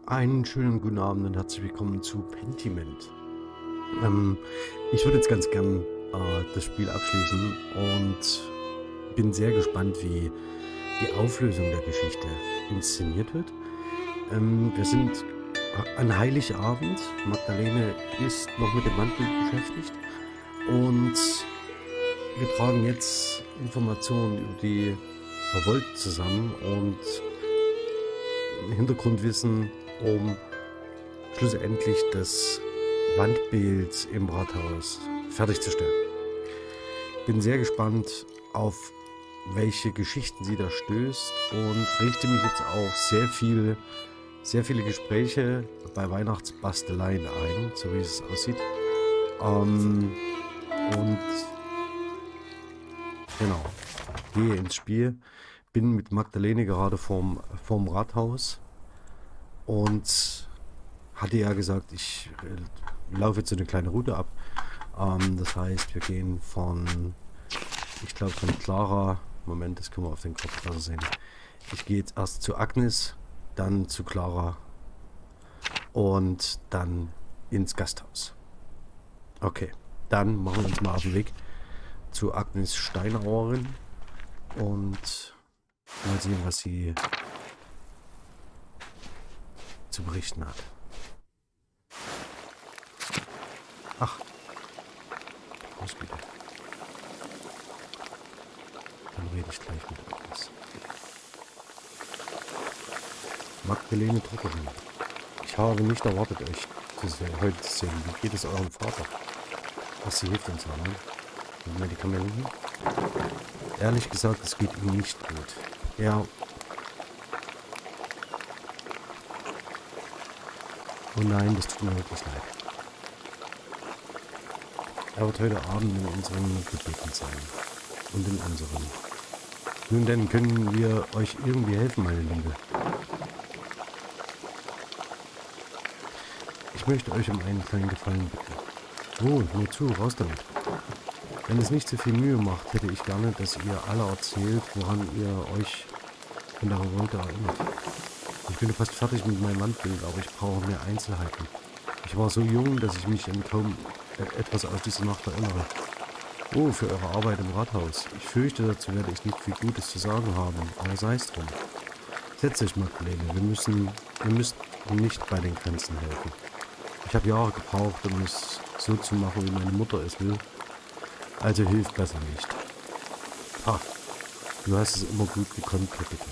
Einen schönen guten Abend und herzlich willkommen zu Pentiment. Ich würde jetzt ganz gern das Spiel abschließen und bin sehr gespannt, wie die Auflösung der Geschichte inszeniert wird. Wir sind an Heiligabend. Magdalene ist noch mit dem Mantel beschäftigt und wir tragen jetzt Informationen über die Revolte zusammen und Hintergrundwissen, um schlussendlich das Wandbild im Rathaus fertigzustellen. Bin sehr gespannt, auf welche Geschichten sie da stößt und richte mich jetzt auf sehr viele Gespräche bei Weihnachtsbasteleien ein, so wie es aussieht. Und genau, gehe ins Spiel. Bin mit Magdalene gerade vorm Rathaus und hatte ja gesagt, ich laufe jetzt so eine kleine Route ab. Das heißt, wir gehen ich glaube von Clara, Moment, das können wir auf den Kopf besser sehen. Ich gehe jetzt erst zu Agnes, dann zu Clara und dann ins Gasthaus. Okay, dann machen wir uns mal auf den Weg zu Agnes Steinauerin und mal sehen, was sie zu berichten hat. Ach, alles Gute. Dann rede ich gleich mit Agnes. Magdalene Druckerin. Ich habe nicht erwartet, euch heute zu sehen. Wie geht es eurem Vater? Was sie hilft uns an, mit Medikamenten? Ehrlich gesagt, es geht ihm nicht gut. Oh nein, das tut mir wirklich leid. Er wird heute Abend in unseren Gebeten sein. Und in unseren. Nun denn, können wir euch irgendwie helfen, meine Liebe? Ich möchte euch um einen kleinen Gefallen bitten. Oh, nur zu, raus damit. Wenn es nicht so viel Mühe macht, hätte ich gerne, dass ihr alle erzählt, woran ihr euch von der Revolte erinnert. Ich bin fast fertig mit meinem Wandbild, aber ich brauche mehr Einzelheiten. Ich war so jung, dass ich mich an kaum etwas aus dieser Nacht erinnere. Oh, für eure Arbeit im Rathaus. Ich fürchte, dazu werde ich nicht viel Gutes zu sagen haben, aber sei es drum. Setzt euch, Magdalene, ihr müsst nicht bei den Grenzen helfen. Ich habe Jahre gebraucht, um es so zu machen, wie meine Mutter es will. Also hilft besser nicht. Ah, du hast es immer gut gekonnt, Kapitän.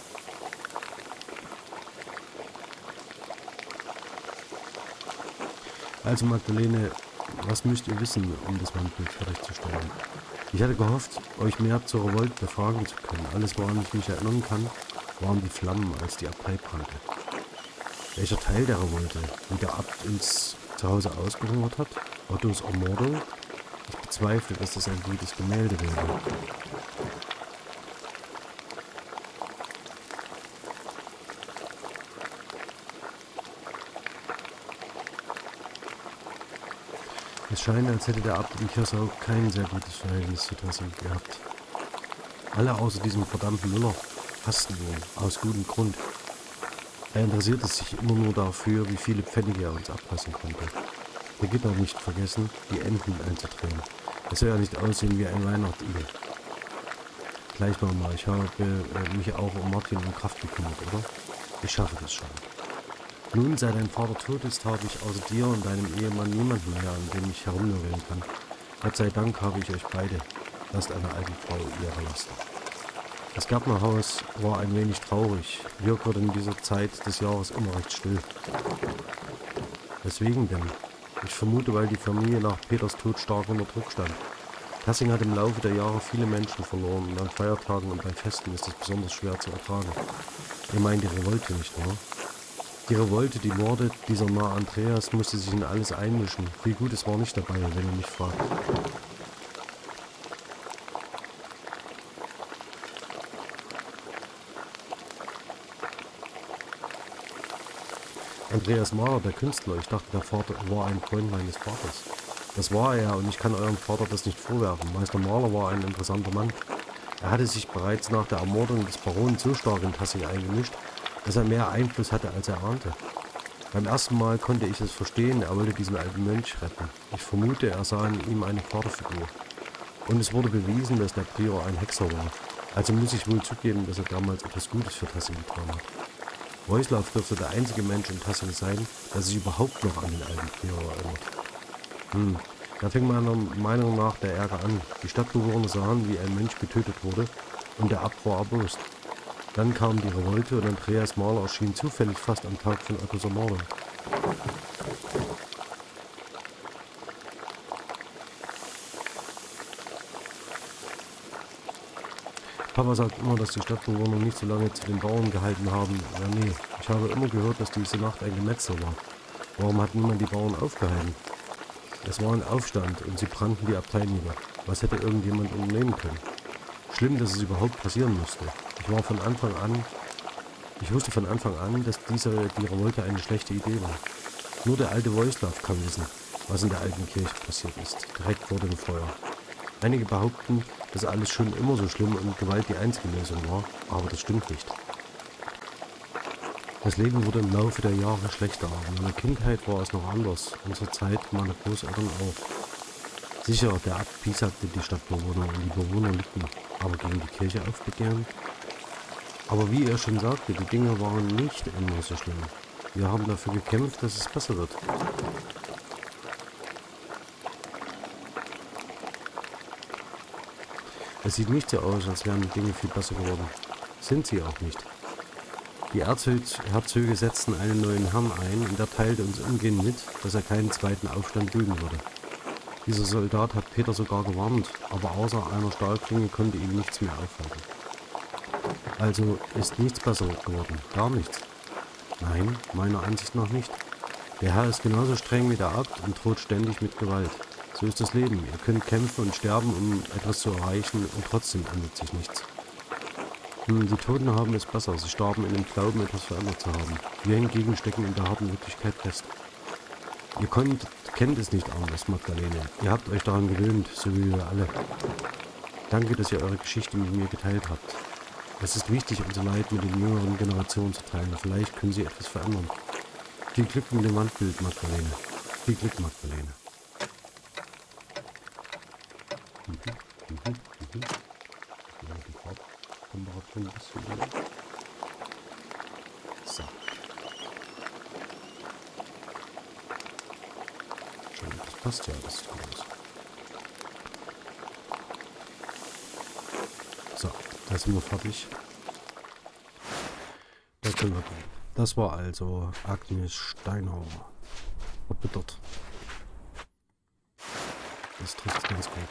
Also Magdalene, was müsst ihr wissen, um das Wandbild fertigzustellen? Ich hatte gehofft, euch mehr zur Revolte befragen zu können. Alles, woran ich mich erinnern kann, waren die Flammen, als die Abtei brannte. Welcher Teil der Revolte? Wie der Abt uns zu Hause ausgehungert hat? Ottos Ermordung? Ich bezweifle, dass das ein gutes Gemälde wäre. Es scheint, als hätte der Abt in Kirsau kein sehr gutes Verhältnis zu Tassing gehabt. Alle außer diesem verdammten Müller hassten ihn, aus gutem Grund. Er interessierte sich immer nur dafür, wie viele Pfennige er uns abpassen konnte. Er wird auch nicht vergessen, die Enten einzudrehen. Es soll ja nicht aussehen wie ein Weihnachtsigel. Gleich nochmal, ich habe mich auch um Martin und Kraft gekümmert, oder? Ich schaffe das schon. Nun, seit dein Vater tot ist, habe ich außer dir und deinem Ehemann niemanden mehr, an dem ich herumnörgeln kann. Gott sei Dank habe ich euch beide. Lasst einer alten Frau ihre Lasten. Das Gärtnerhaus war ein wenig traurig. Jörg wird in dieser Zeit des Jahres immer recht still. Weswegen denn? Ich vermute, weil die Familie nach Peters Tod stark unter Druck stand. Tassing hat im Laufe der Jahre viele Menschen verloren und an Feiertagen und bei Festen ist es besonders schwer zu ertragen. Ihr meint die Revolte, nicht wahr? Die Revolte, die Morde, dieser Narr Andreas musste sich in alles einmischen. Viel Gutes war nicht dabei, wenn ihr mich fragt. Andreas Mahler, der Künstler, ich dachte, der Vater war ein Freund meines Vaters. Das war er und ich kann eurem Vater das nicht vorwerfen. Meister Mahler war ein interessanter Mann. Er hatte sich bereits nach der Ermordung des Baronen so stark in Tassing eingemischt, dass er mehr Einfluss hatte, als er ahnte. Beim ersten Mal konnte ich es verstehen, er wollte diesen alten Mönch retten. Ich vermute, er sah in ihm eine Vaterfigur. Und es wurde bewiesen, dass der Prior ein Hexer war. Also muss ich wohl zugeben, dass er damals etwas Gutes für Tassing getan hat. Voislav dürfte der einzige Mensch in Tassing sein, der sich überhaupt noch an den alten Prior erinnert. Da fing meiner Meinung nach der Ärger an. Die Stadtbewohner sahen, wie ein Mönch getötet wurde, und der Abt war erbost. Dann kam die Revolte und Andreas Mahler erschien zufällig fast am Tag von Ottos Ermordung. Papa sagt immer, dass die Stadtbewohner nicht so lange zu den Bauern gehalten haben. Ja, nee, ich habe immer gehört, dass diese Nacht ein Gemetzel war. Warum hat niemand die Bauern aufgehalten? Es war ein Aufstand und sie brannten die Abtei nieder. Was hätte irgendjemand unternehmen können? Schlimm, dass es überhaupt passieren musste. Ich wusste von Anfang an, dass die Revolte eine schlechte Idee war. Nur der alte Voislav kann wissen, was in der alten Kirche passiert ist, direkt vor dem Feuer. Einige behaupten, dass alles schon immer so schlimm und Gewalt die einzige Lösung war, aber das stimmt nicht. Das Leben wurde im Laufe der Jahre schlechter. In meiner Kindheit war es noch anders, und zur Zeit meiner Großeltern auch. Sicher, der Abt piesagte die Stadtbewohner und die Bewohner litten, aber gegen die Kirche aufbegehren? Aber wie er schon sagte, die Dinge waren nicht immer so schlimm. Wir haben dafür gekämpft, dass es besser wird. Es sieht nicht so aus, als wären die Dinge viel besser geworden. Sind sie auch nicht. Die Erzherzöge setzten einen neuen Herrn ein und er teilte uns umgehend mit, dass er keinen zweiten Aufstand dulden würde. Dieser Soldat hat Peter sogar gewarnt, aber außer einer Stahlklinge konnte ihm nichts mehr aufhalten. Also ist nichts besser geworden, gar nichts. Nein, meiner Ansicht nach nicht. Der Herr ist genauso streng wie der Abt und droht ständig mit Gewalt. So ist das Leben. Ihr könnt kämpfen und sterben, um etwas zu erreichen, und trotzdem ändert sich nichts. Die Toten haben es besser. Sie starben in dem Glauben, etwas verändert zu haben. Wir hingegen stecken in der harten Wirklichkeit fest. Ihr kennt es nicht anders, Magdalene. Ihr habt euch daran gewöhnt, so wie wir alle. Danke, dass ihr eure Geschichte mit mir geteilt habt. Es ist wichtig, unser Leid mit den jüngeren Generationen zu teilen. Vielleicht können sie etwas verändern. Viel Glück mit dem Wandbild, Magdalene. Viel Glück, Magdalene. So. Schon, das passt ja, das sieht gut aus. So, da sind wir fertig. Da können wir gehen. Das war also Agnes Steinhauer. Erbittert. Das trifft ganz gut.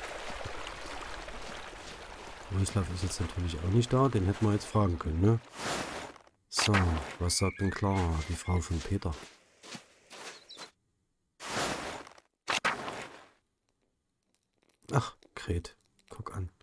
Voislav ist jetzt natürlich auch nicht da, den hätten wir jetzt fragen können, ne? So, was sagt denn Clara, die Frau von Peter? Ach, Gret, guck an.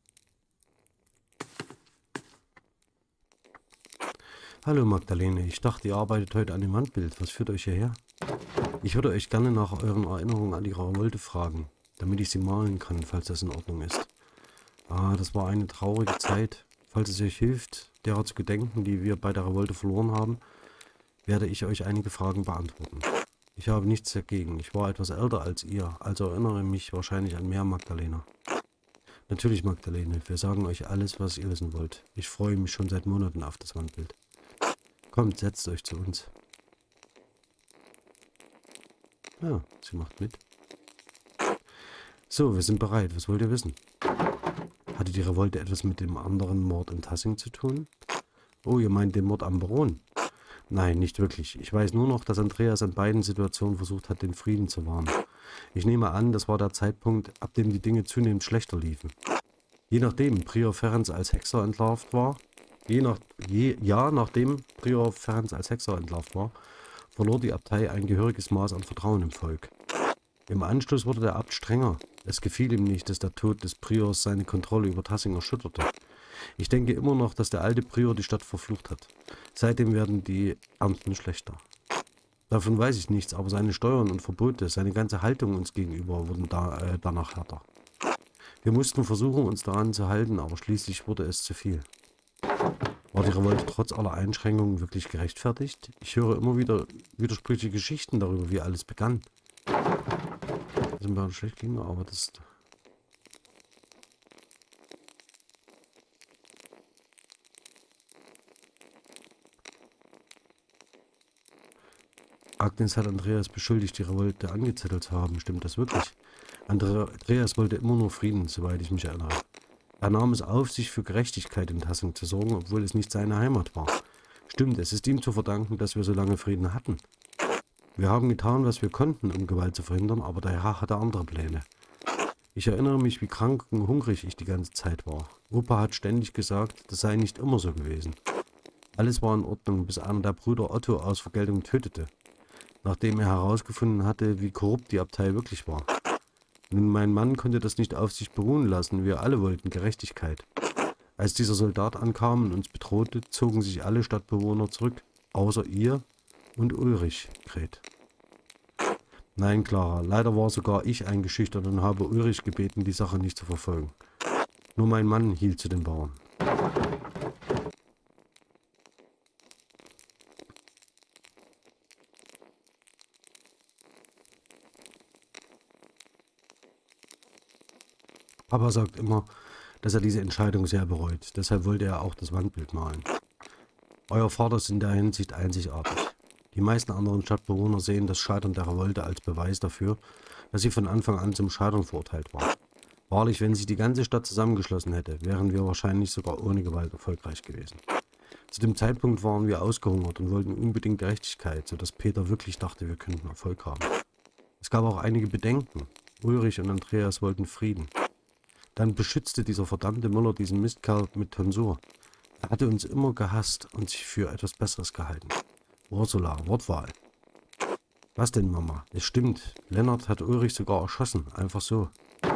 Hallo Magdalene, ich dachte, ihr arbeitet heute an dem Wandbild. Was führt euch hierher? Ich würde euch gerne nach euren Erinnerungen an die Revolte fragen, damit ich sie malen kann, falls das in Ordnung ist. Ah, das war eine traurige Zeit. Falls es euch hilft, derer zu gedenken, die wir bei der Revolte verloren haben, werde ich euch einige Fragen beantworten. Ich habe nichts dagegen. Ich war etwas älter als ihr, also erinnere mich wahrscheinlich an mehr, Magdalena. Natürlich, Magdalene, wir sagen euch alles, was ihr wissen wollt. Ich freue mich schon seit Monaten auf das Wandbild. Kommt, setzt euch zu uns. Ja, sie macht mit. So, wir sind bereit. Was wollt ihr wissen? Hatte die Revolte etwas mit dem anderen Mord in Tassing zu tun? Oh, ihr meint den Mord am Baron? Nein, nicht wirklich. Ich weiß nur noch, dass Andreas in beiden Situationen versucht hat, den Frieden zu wahren. Ich nehme an, das war der Zeitpunkt, ab dem die Dinge zunehmend schlechter liefen. Je nachdem Prior Ferenc als Hexer entlarvt war, nachdem Prior Ferenc als Hexer entlarvt war, verlor die Abtei ein gehöriges Maß an Vertrauen im Volk. Im Anschluss wurde der Abt strenger. Es gefiel ihm nicht, dass der Tod des Priors seine Kontrolle über Tassing erschütterte. Ich denke immer noch, dass der alte Prior die Stadt verflucht hat. Seitdem werden die Ernten schlechter. Davon weiß ich nichts, aber seine Steuern und Verbote, seine ganze Haltung uns gegenüber wurden danach härter. Wir mussten versuchen, uns daran zu halten, aber schließlich wurde es zu viel. War die Revolte trotz aller Einschränkungen wirklich gerechtfertigt? Ich höre immer wieder widersprüchliche Geschichten darüber, wie alles begann. Das ist ein bisschen schlecht ging, aber das... Agnes hat Andreas beschuldigt, die Revolte angezettelt zu haben. Stimmt das wirklich? Andreas wollte immer nur Frieden, soweit ich mich erinnere. Er nahm es auf, sich für Gerechtigkeit in Tassing zu sorgen, obwohl es nicht seine Heimat war. Stimmt, es ist ihm zu verdanken, dass wir so lange Frieden hatten. Wir haben getan, was wir konnten, um Gewalt zu verhindern, aber der Herr hatte andere Pläne. Ich erinnere mich, wie krank und hungrig ich die ganze Zeit war. Opa hat ständig gesagt, das sei nicht immer so gewesen. Alles war in Ordnung, bis einer der Brüder Otto aus Vergeltung tötete, nachdem er herausgefunden hatte, wie korrupt die Abtei wirklich war. Nun, mein Mann konnte das nicht auf sich beruhen lassen, wir alle wollten Gerechtigkeit. Als dieser Soldat ankam und uns bedrohte, zogen sich alle Stadtbewohner zurück, außer ihr und Ulrich, Gret. Nein, Clara, leider war sogar ich eingeschüchtert und habe Ulrich gebeten, die Sache nicht zu verfolgen. Nur mein Mann hielt zu den Bauern. Papa sagt immer, dass er diese Entscheidung sehr bereut. Deshalb wollte er auch das Wandbild malen. Euer Vater ist in der Hinsicht einzigartig. Die meisten anderen Stadtbewohner sehen das Scheitern der Revolte als Beweis dafür, dass sie von Anfang an zum Scheitern verurteilt war. Wahrlich, wenn sich die ganze Stadt zusammengeschlossen hätte, wären wir wahrscheinlich sogar ohne Gewalt erfolgreich gewesen. Zu dem Zeitpunkt waren wir ausgehungert und wollten unbedingt Gerechtigkeit, sodass Peter wirklich dachte, wir könnten Erfolg haben. Es gab auch einige Bedenken. Ulrich und Andreas wollten Frieden. Dann beschützte dieser verdammte Müller diesen Mistkerl mit Tonsur. Er hatte uns immer gehasst und sich für etwas Besseres gehalten. Ursula, Wortwahl. Was denn, Mama? Es stimmt. Lennart hat Ulrich sogar erschossen. Einfach so.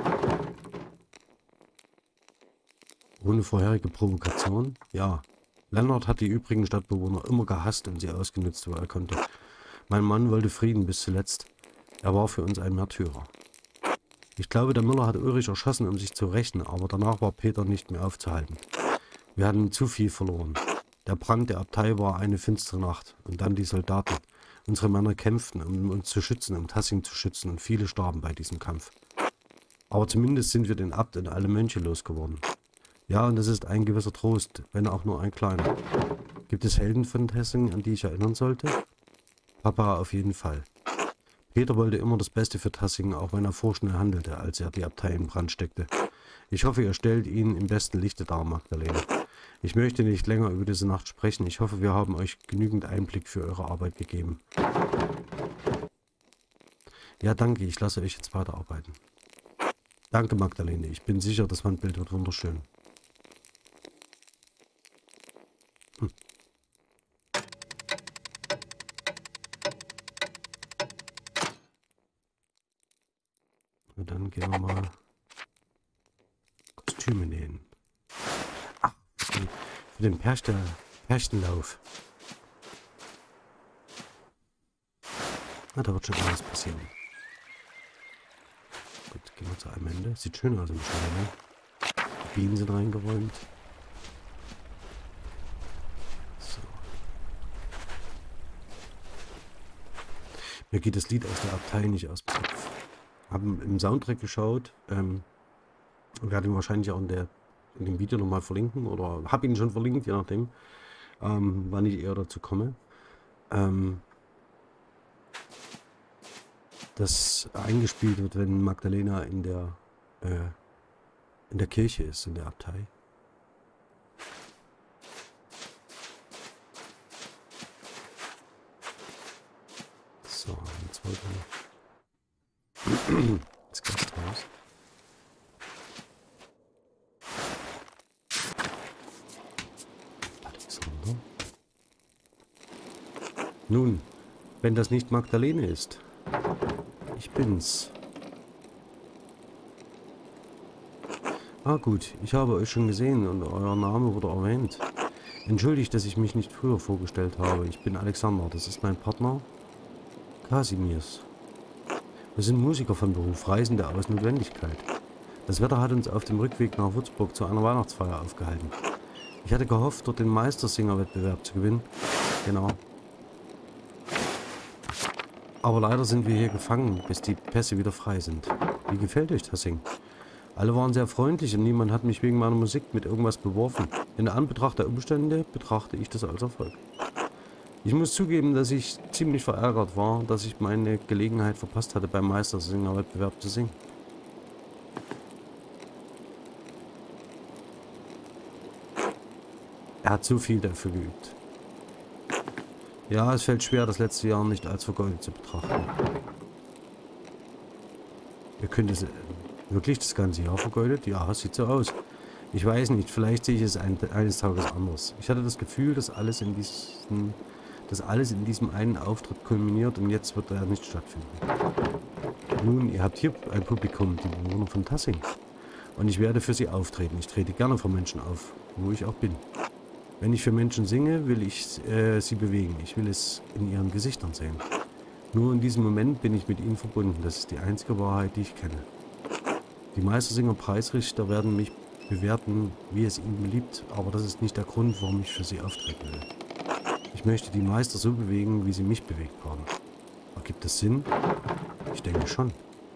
Ohne vorherige Provokation? Ja. Lennart hat die übrigen Stadtbewohner immer gehasst und sie ausgenutzt, wo er konnte. Mein Mann wollte Frieden bis zuletzt. Er war für uns ein Märtyrer. Ich glaube, der Müller hat Ulrich erschossen, um sich zu rächen, aber danach war Peter nicht mehr aufzuhalten. Wir hatten zu viel verloren. Der Brand der Abtei war eine finstere Nacht. Und dann die Soldaten. Unsere Männer kämpften, um uns zu schützen, um Tassing zu schützen, und viele starben bei diesem Kampf. Aber zumindest sind wir den Abt und alle Mönche losgeworden. Ja, und das ist ein gewisser Trost, wenn auch nur ein kleiner. Gibt es Helden von Tassing, an die ich erinnern sollte? Papa auf jeden Fall. Peter wollte immer das Beste für Tassing, auch wenn er vorschnell handelte, als er die Abtei in Brand steckte. Ich hoffe, ihr stellt ihn im besten Lichte dar, Magdalena. Ich möchte nicht länger über diese Nacht sprechen. Ich hoffe, wir haben euch genügend Einblick für eure Arbeit gegeben. Ja, danke. Ich lasse euch jetzt weiterarbeiten. Danke, Magdalene. Ich bin sicher, das Wandbild wird wunderschön. Und dann gehen wir mal Kostüme nähen. Ach, für den Pärchenlauf. Na, da wird schon alles passieren. Gut, gehen wir zu einem Ende. Sieht schön aus im Schein, ne? Die Bienen sind reingeräumt. So. Mir geht das Lied aus der Abtei nicht aus dem Kopf. Haben im Soundtrack geschaut. Werde ihn wahrscheinlich auch in dem Video nochmal verlinken. Oder habe ihn schon verlinkt, je nachdem, wann ich eher dazu komme. Das eingespielt wird, wenn Magdalena in der Kirche ist, in der Abtei. So, jetzt wollte jetzt geht's raus. Alexander. Nun, wenn das nicht Magdalene ist. Ich bin's. Ah gut, ich habe euch schon gesehen und euer Name wurde erwähnt. Entschuldigt, dass ich mich nicht früher vorgestellt habe. Ich bin Alexander, das ist mein Partner Kasimirs. Wir sind Musiker von Beruf, Reisende aus Notwendigkeit. Das Wetter hat uns auf dem Rückweg nach Würzburg zu einer Weihnachtsfeier aufgehalten. Ich hatte gehofft, dort den Meistersinger-Wettbewerb zu gewinnen. Genau. Aber leider sind wir hier gefangen, bis die Pässe wieder frei sind. Wie gefällt euch Tassing? Alle waren sehr freundlich und niemand hat mich wegen meiner Musik mit irgendwas beworfen. In Anbetracht der Umstände betrachte ich das als Erfolg. Ich muss zugeben, dass ich ziemlich verärgert war, dass ich meine Gelegenheit verpasst hatte, beim Meistersinger-Wettbewerb zu singen. Er hat so viel dafür geübt. Ja, es fällt schwer, das letzte Jahr nicht als vergeudet zu betrachten. Ihr könnt es wirklich das ganze Jahr vergeudet? Ja, sieht so aus. Ich weiß nicht, vielleicht sehe ich es eines Tages anders. Ich hatte das Gefühl, dass alles in diesem einen Auftritt kulminiert und jetzt wird er nicht stattfinden. Nun, ihr habt hier ein Publikum, die Bewohner von Tassing. Und ich werde für sie auftreten. Ich trete gerne vor Menschen auf, wo ich auch bin. Wenn ich für Menschen singe, will ich sie bewegen. Ich will es in ihren Gesichtern sehen. Nur in diesem Moment bin ich mit ihnen verbunden. Das ist die einzige Wahrheit, die ich kenne. Die Meistersinger-Preisrichter werden mich bewerten, wie es ihnen beliebt, aber das ist nicht der Grund, warum ich für sie auftreten will. Ich möchte die Meister so bewegen, wie sie mich bewegt haben. Ergibt das Sinn? Ich denke schon.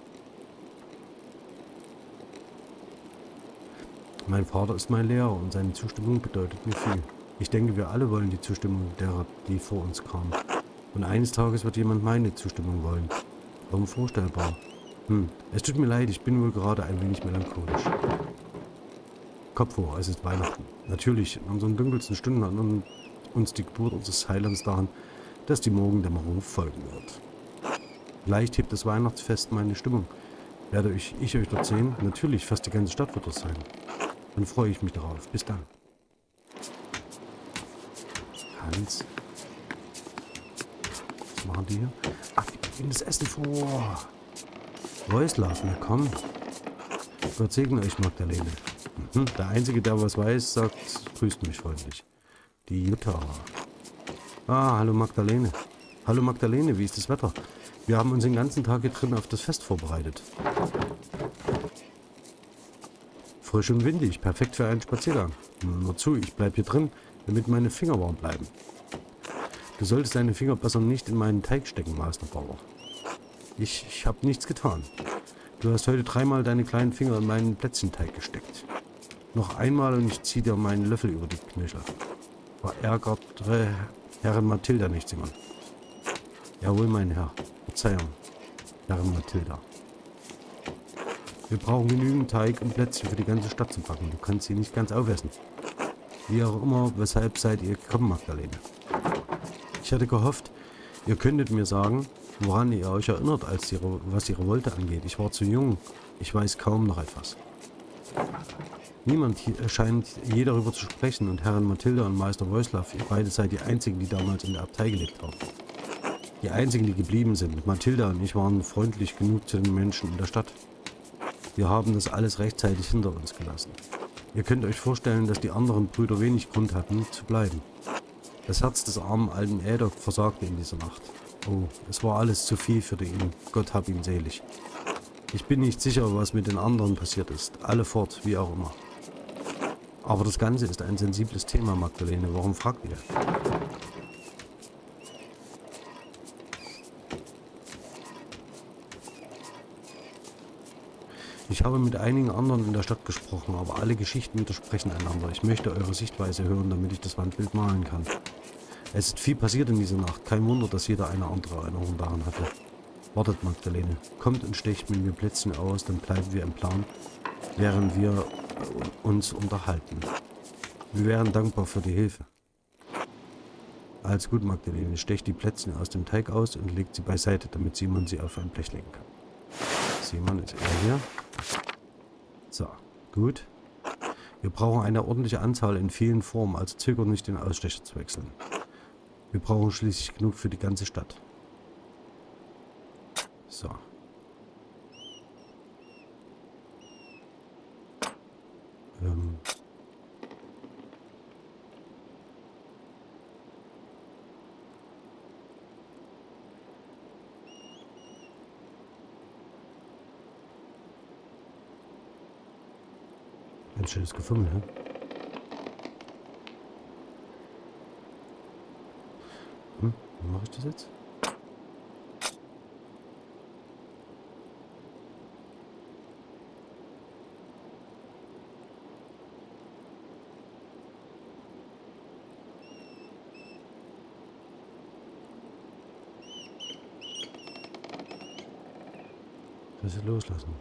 Mein Vater ist mein Lehrer und seine Zustimmung bedeutet mir viel. Ich denke, wir alle wollen die Zustimmung derer, die vor uns kamen. Und eines Tages wird jemand meine Zustimmung wollen. Unvorstellbar. Es tut mir leid, ich bin wohl gerade ein wenig melancholisch. Kopf hoch, es ist Weihnachten. Natürlich, in unseren dunkelsten Stunden erinnern uns die Geburt unseres Heilands daran, dass die Morgendämmerung folgen wird. Vielleicht hebt das Weihnachtsfest meine Stimmung. Werde ich euch dort sehen? Natürlich, fast die ganze Stadt wird dort sein. Dann freue ich mich darauf. Bis dann. Hans. Was machen die hier? Ach, die bringen das Essen vor. Wojslaw, na komm. Gott segne euch, Magdalene. Der Einzige, der was weiß, sagt, grüßt mich freundlich. Die Jutta. Ah, hallo Magdalene. Hallo Magdalene, wie ist das Wetter? Wir haben uns den ganzen Tag hier drin auf das Fest vorbereitet. Frisch und windig, perfekt für einen Spaziergang. Nur zu, ich bleib hier drin, damit meine Finger warm bleiben. Du solltest deine Finger besser nicht in meinen Teig stecken, Meisterbauer. Ich habe nichts getan. Du hast heute dreimal deine kleinen Finger in meinen Plätzchenteig gesteckt. Noch einmal und ich ziehe dir meinen Löffel über die Knöchel. Verärgert Herrin Mathilda nicht, Simon. Jawohl, mein Herr. Verzeihung, Herrin Mathilda. Wir brauchen genügend Teig und Plätzchen für die ganze Stadt zu backen. Du kannst sie nicht ganz aufessen. Wie auch immer, weshalb seid ihr gekommen, Magdalene? Ich hatte gehofft, ihr könntet mir sagen, woran ihr euch erinnert, was ihre Revolte angeht. Ich war zu jung. Ich weiß kaum noch etwas. Niemand hier scheint je darüber zu sprechen und Herrin Mathilda und Meister Wojslaw, ihr beide seid die Einzigen, die damals in der Abtei gelebt haben. Die Einzigen, die geblieben sind. Mathilda und ich waren freundlich genug zu den Menschen in der Stadt. Wir haben das alles rechtzeitig hinter uns gelassen. Ihr könnt euch vorstellen, dass die anderen Brüder wenig Grund hatten, zu bleiben. Das Herz des armen alten Ädok versagte in dieser Nacht. Oh, es war alles zu viel für ihn. Gott hab ihn selig. Ich bin nicht sicher, was mit den anderen passiert ist. Alle fort, wie auch immer. Aber das Ganze ist ein sensibles Thema, Magdalene. Warum fragt ihr? Ich habe mit einigen anderen in der Stadt gesprochen, aber alle Geschichten widersprechen einander. Ich möchte eure Sichtweise hören, damit ich das Wandbild malen kann. Es ist viel passiert in dieser Nacht. Kein Wunder, dass jeder eine andere Erinnerung daran hatte. Wartet, Magdalene. Kommt und stecht mit mir Plätzchen aus, dann bleiben wir im Plan, während wir uns unterhalten. Wir wären dankbar für die Hilfe. Alles gut, Magdalene. Stecht die Plätzchen aus dem Teig aus und legt sie beiseite, damit Simon sie auf ein Blech legen kann. Simon ist er hier. So, gut. Wir brauchen eine ordentliche Anzahl in vielen Formen, also zögert nicht, den Ausstecher zu wechseln. Wir brauchen schließlich genug für die ganze Stadt. So. Ein schönes Gefummel, ne? Wie mache ich das jetzt? Das ist loslassen.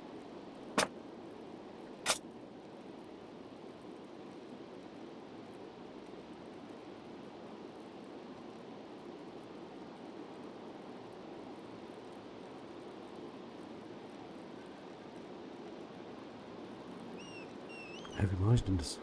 Hä, wie mache ich denn das?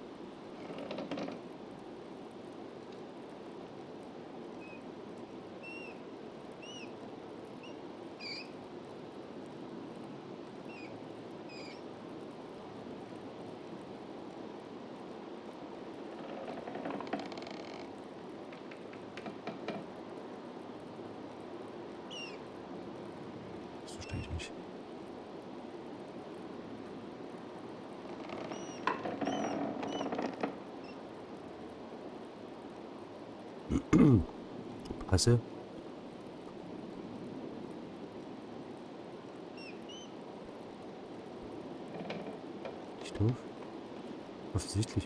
Das verstehe ich nicht. Presse. Nicht doof. Offensichtlich.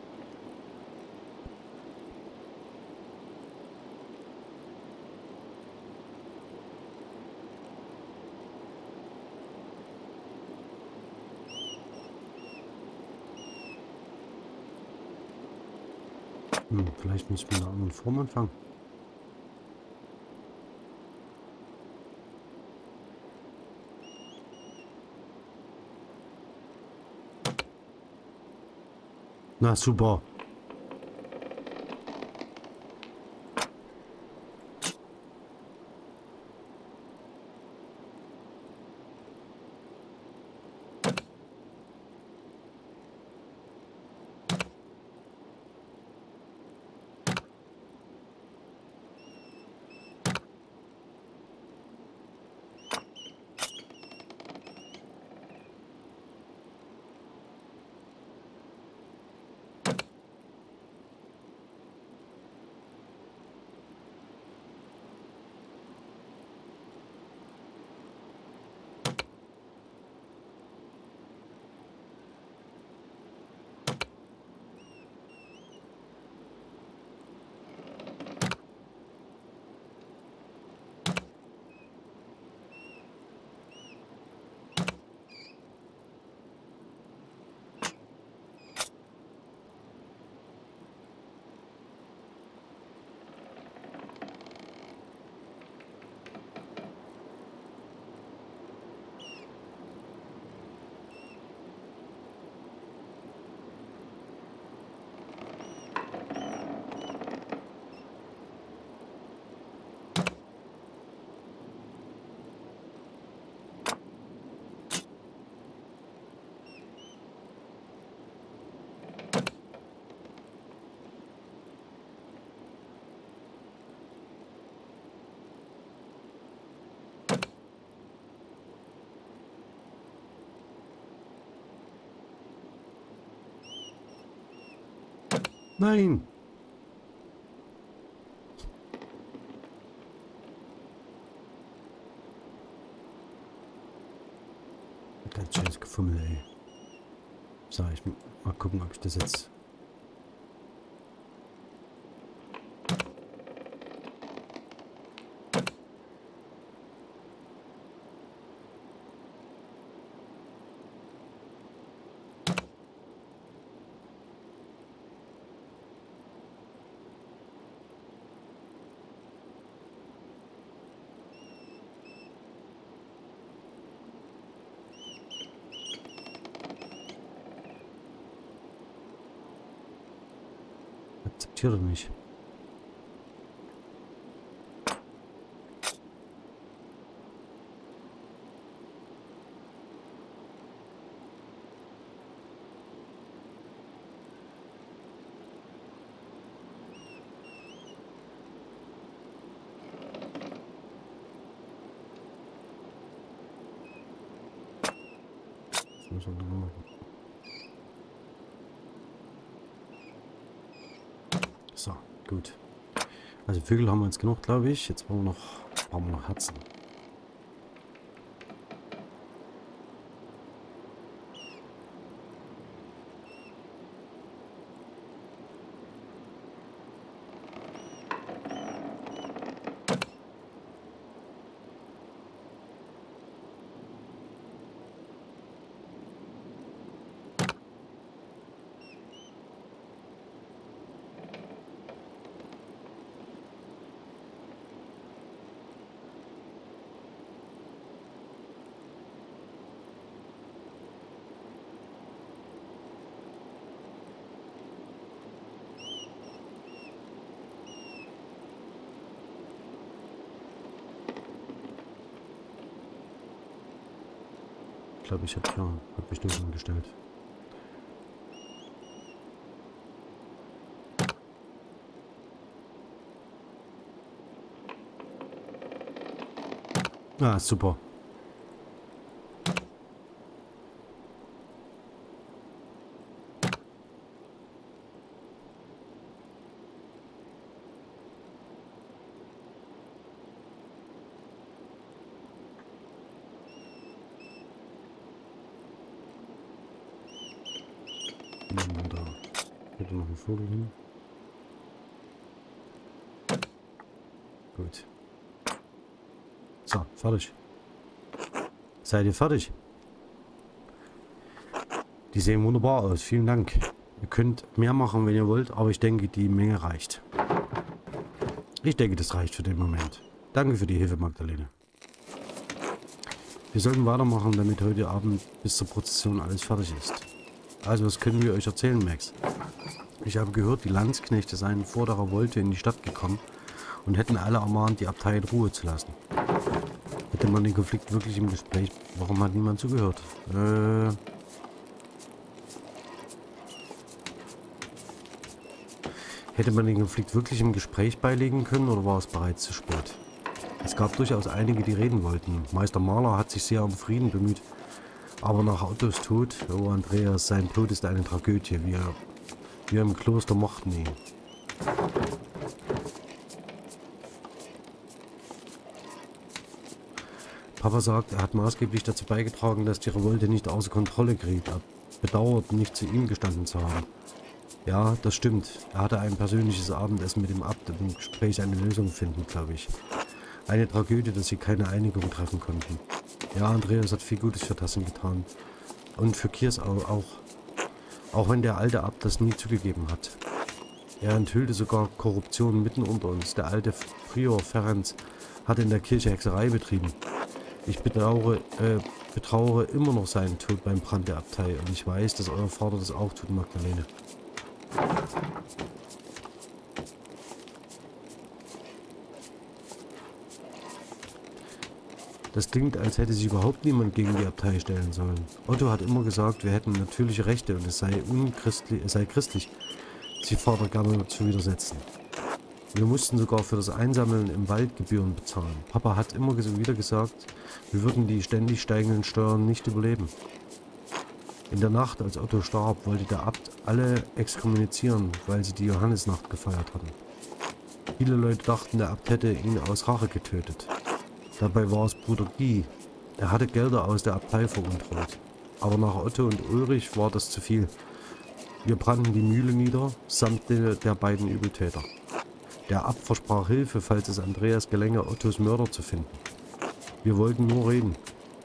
Vielleicht müssen wir eine andere Form anfangen. Na super. Nein! Ganz schönes Gefummel, ey. So, ich mal gucken, ob ich das jetzt... Akzeptiere mich. Das muss man noch machen. So, gut. Also Vögel haben wir jetzt genug, glaube ich. Jetzt brauchen wir noch Herzen. Ich glaube, ich habe bestimmt umgestellt. Ah, super. Da hätte noch ein Vogel hin. Gut. So, fertig. Seid ihr fertig? Die sehen wunderbar aus. Vielen Dank. Ihr könnt mehr machen, wenn ihr wollt, aber ich denke, die Menge reicht. Ich denke, das reicht für den Moment. Danke für die Hilfe, Magdalene. Wir sollten weitermachen, damit heute Abend bis zur Prozession alles fertig ist. Also, was können wir euch erzählen, Max? Ich habe gehört, die Landsknechte seien vor der Revolte in die Stadt gekommen und hätten alle ermahnt, die Abtei in Ruhe zu lassen. Hätte man den Konflikt wirklich im Gespräch... Warum hat niemand zugehört? Hätte man den Konflikt wirklich im Gespräch beilegen können oder war es bereits zu spät? Es gab durchaus einige, die reden wollten. Meister Mahler hat sich sehr um Frieden bemüht. Aber nach Ottos Tod, oh Andreas, sein Tod ist eine Tragödie. Wir im Kloster mochten ihn. Papa sagt, er hat maßgeblich dazu beigetragen, dass die Revolte nicht außer Kontrolle geriet. Er bedauert, nicht zu ihm gestanden zu haben. Ja, das stimmt. Er hatte ein persönliches Abendessen mit dem Abt und im Gespräch eine Lösung finden, glaube ich. Eine Tragödie, dass sie keine Einigung treffen konnten. Ja, Andreas hat viel Gutes für Tassen getan. Und für Kiers auch. Auch wenn der alte Abt das nie zugegeben hat. Er enthüllte sogar Korruption mitten unter uns. Der alte Prior Ferenc hat in der Kirche Hexerei betrieben. Ich betrauere immer noch seinen Tod beim Brand der Abtei. Und ich weiß, dass euer Vater das auch tut, Magdalene. Das klingt, als hätte sich überhaupt niemand gegen die Abtei stellen sollen. Otto hat immer gesagt, wir hätten natürliche Rechte und es sei christlich, sich Vater gerne zu widersetzen. Wir mussten sogar für das Einsammeln im Wald Gebühren bezahlen. Papa hat immer wieder gesagt, wir würden die ständig steigenden Steuern nicht überleben. In der Nacht, als Otto starb, wollte der Abt alle exkommunizieren, weil sie die Johannisnacht gefeiert hatten. Viele Leute dachten, der Abt hätte ihn aus Rache getötet. Dabei war es Bruder Guy. Er hatte Gelder aus der Abtei veruntreut. Aber nach Otto und Ulrich war das zu viel. Wir brannten die Mühle nieder, samt der beiden Übeltäter. Der Abt versprach Hilfe, falls es Andreas gelänge, Ottos Mörder zu finden. Wir wollten nur reden.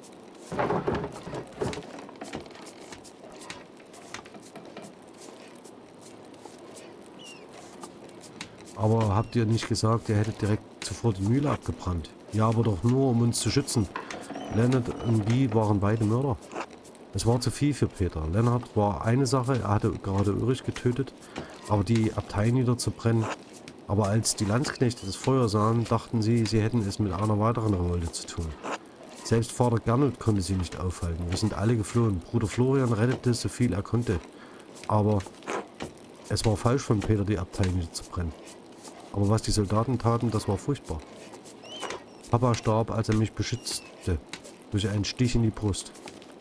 Aber habt ihr nicht gesagt, er hätte direkt zuvor die Mühle abgebrannt? Ja, aber doch nur, um uns zu schützen. Lennart und Guy waren beide Mörder. Es war zu viel für Peter. Lennart war eine Sache, er hatte gerade Ulrich getötet, aber die Abtei niederzubrennen. Aber als die Landsknechte das Feuer sahen, dachten sie, sie hätten es mit einer weiteren Revolte zu tun. Selbst Vater Gernot konnte sie nicht aufhalten. Wir sind alle geflohen. Bruder Florian rettete so viel er konnte. Aber es war falsch von Peter, die Abtei niederzubrennen. Aber was die Soldaten taten, das war furchtbar. Papa starb, als er mich beschützte, durch einen Stich in die Brust.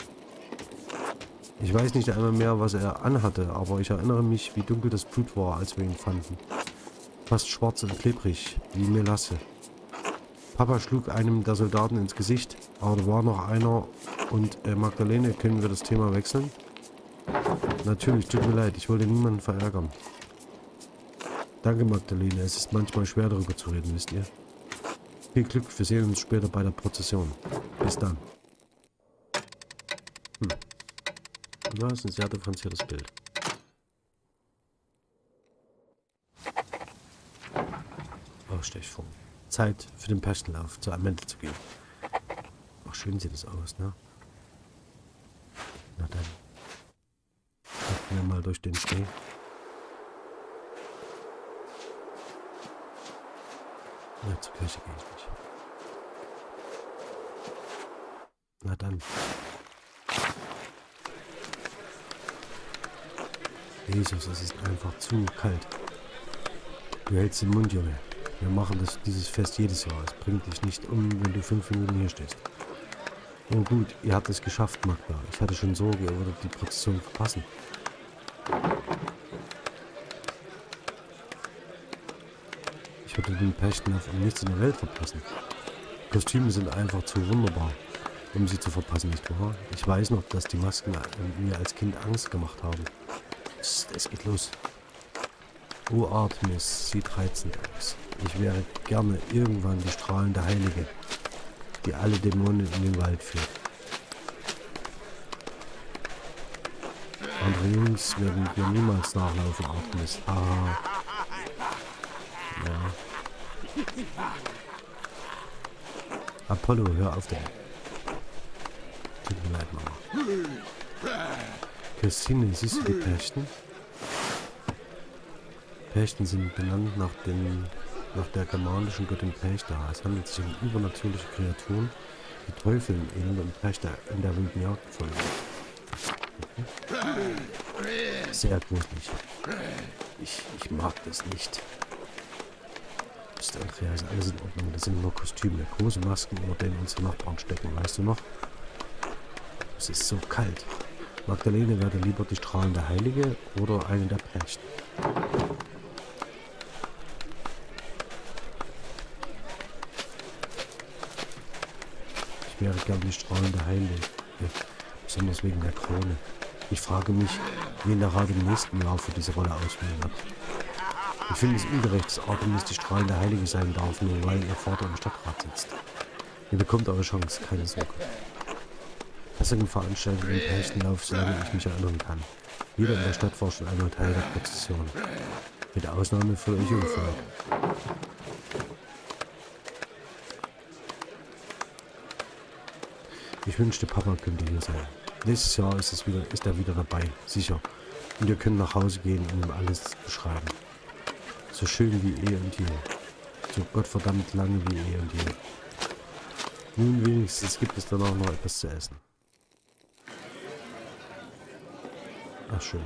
Ich weiß nicht einmal mehr, was er anhatte, aber ich erinnere mich, wie dunkel das Blut war, als wir ihn fanden. Fast schwarz und klebrig, wie Melasse. Papa schlug einem der Soldaten ins Gesicht, aber da war noch einer. Und Magdalene, können wir das Thema wechseln? Natürlich, tut mir leid, ich wollte niemanden verärgern. Danke, Magdalene, es ist manchmal schwer darüber zu reden, wisst ihr. Viel Glück, wir sehen uns später bei der Prozession. Bis dann. Das ist ein sehr differenziertes Bild. Oh, stell ich vor. Zeit für den Perschenlauf zur Amende zu gehen. Ach, schön sieht das aus, ne? Na dann. Laufen wir mal durch den Schnee. Ja, zur Kirche gehe ich nicht. Na dann. Jesus, es ist einfach zu kalt. Du hältst den Mund, Junge. Wir machen dieses Fest jedes Jahr. Es bringt dich nicht um, wenn du 5 Minuten hier stehst. Oh gut, ihr habt es geschafft, Magda. Ich hatte schon Sorge, ihr würdet die Prozession verpassen. Ich würde den Perschenlauf um nichts in der Welt verpassen. Kostüme sind einfach zu wunderbar, um sie zu verpassen, nicht wahr? Ich weiß noch, dass die Masken mir als Kind Angst gemacht haben. Es geht los. Oh Artemis, sieht reizend aus. Ich wäre gerne irgendwann die strahlende Heilige, die alle Dämonen in den Wald führt. Andere Jungs werden dir niemals nachlaufen, Artemis. Haha. Ja. Apollo, hör auf den. Tut mir leid, Mama. Christine, siehst du die Perchten? Perchten sind benannt nach der germanischen Göttin Perchta. Es handelt sich um übernatürliche Kreaturen, die Teufeln ähneln und Perchter in der wilden Jagd folgen. Sehr gruselig. Ich mag das nicht. Psst, Andreas, alles in Ordnung. Das sind nur Kostüme. Große Masken, unter denen unsere Nachbarn stecken. Weißt du noch? Es ist so kalt. Magdalene werde lieber die strahlende Heilige oder eine der Perchten. Ich wäre gern die strahlende Heilige, besonders wegen der Krone. Ich frage mich, wen der Rat im nächsten Jahr für diese Rolle auswählen wird. Ich finde es ungerecht, dass Artemis die strahlende Heilige sein darf, nur weil ihr Vater im Stadtrat sitzt. Ihr bekommt eure Chance, keine Sorge. Passungen veranstaltet den Perchtenlauf, solange ich mich erinnern kann. Jeder in der Stadt war schon einmal Teil der Prozession. Mit Ausnahme von euch Jungvolk. Ich wünschte, Papa könnte hier sein. Nächstes Jahr ist er wieder dabei, sicher. Und ihr könnt nach Hause gehen und ihm alles beschreiben. So schön wie eh und je. So gottverdammt lange wie eh und je. Nun wenigstens gibt es danach noch etwas zu essen. Ach schön.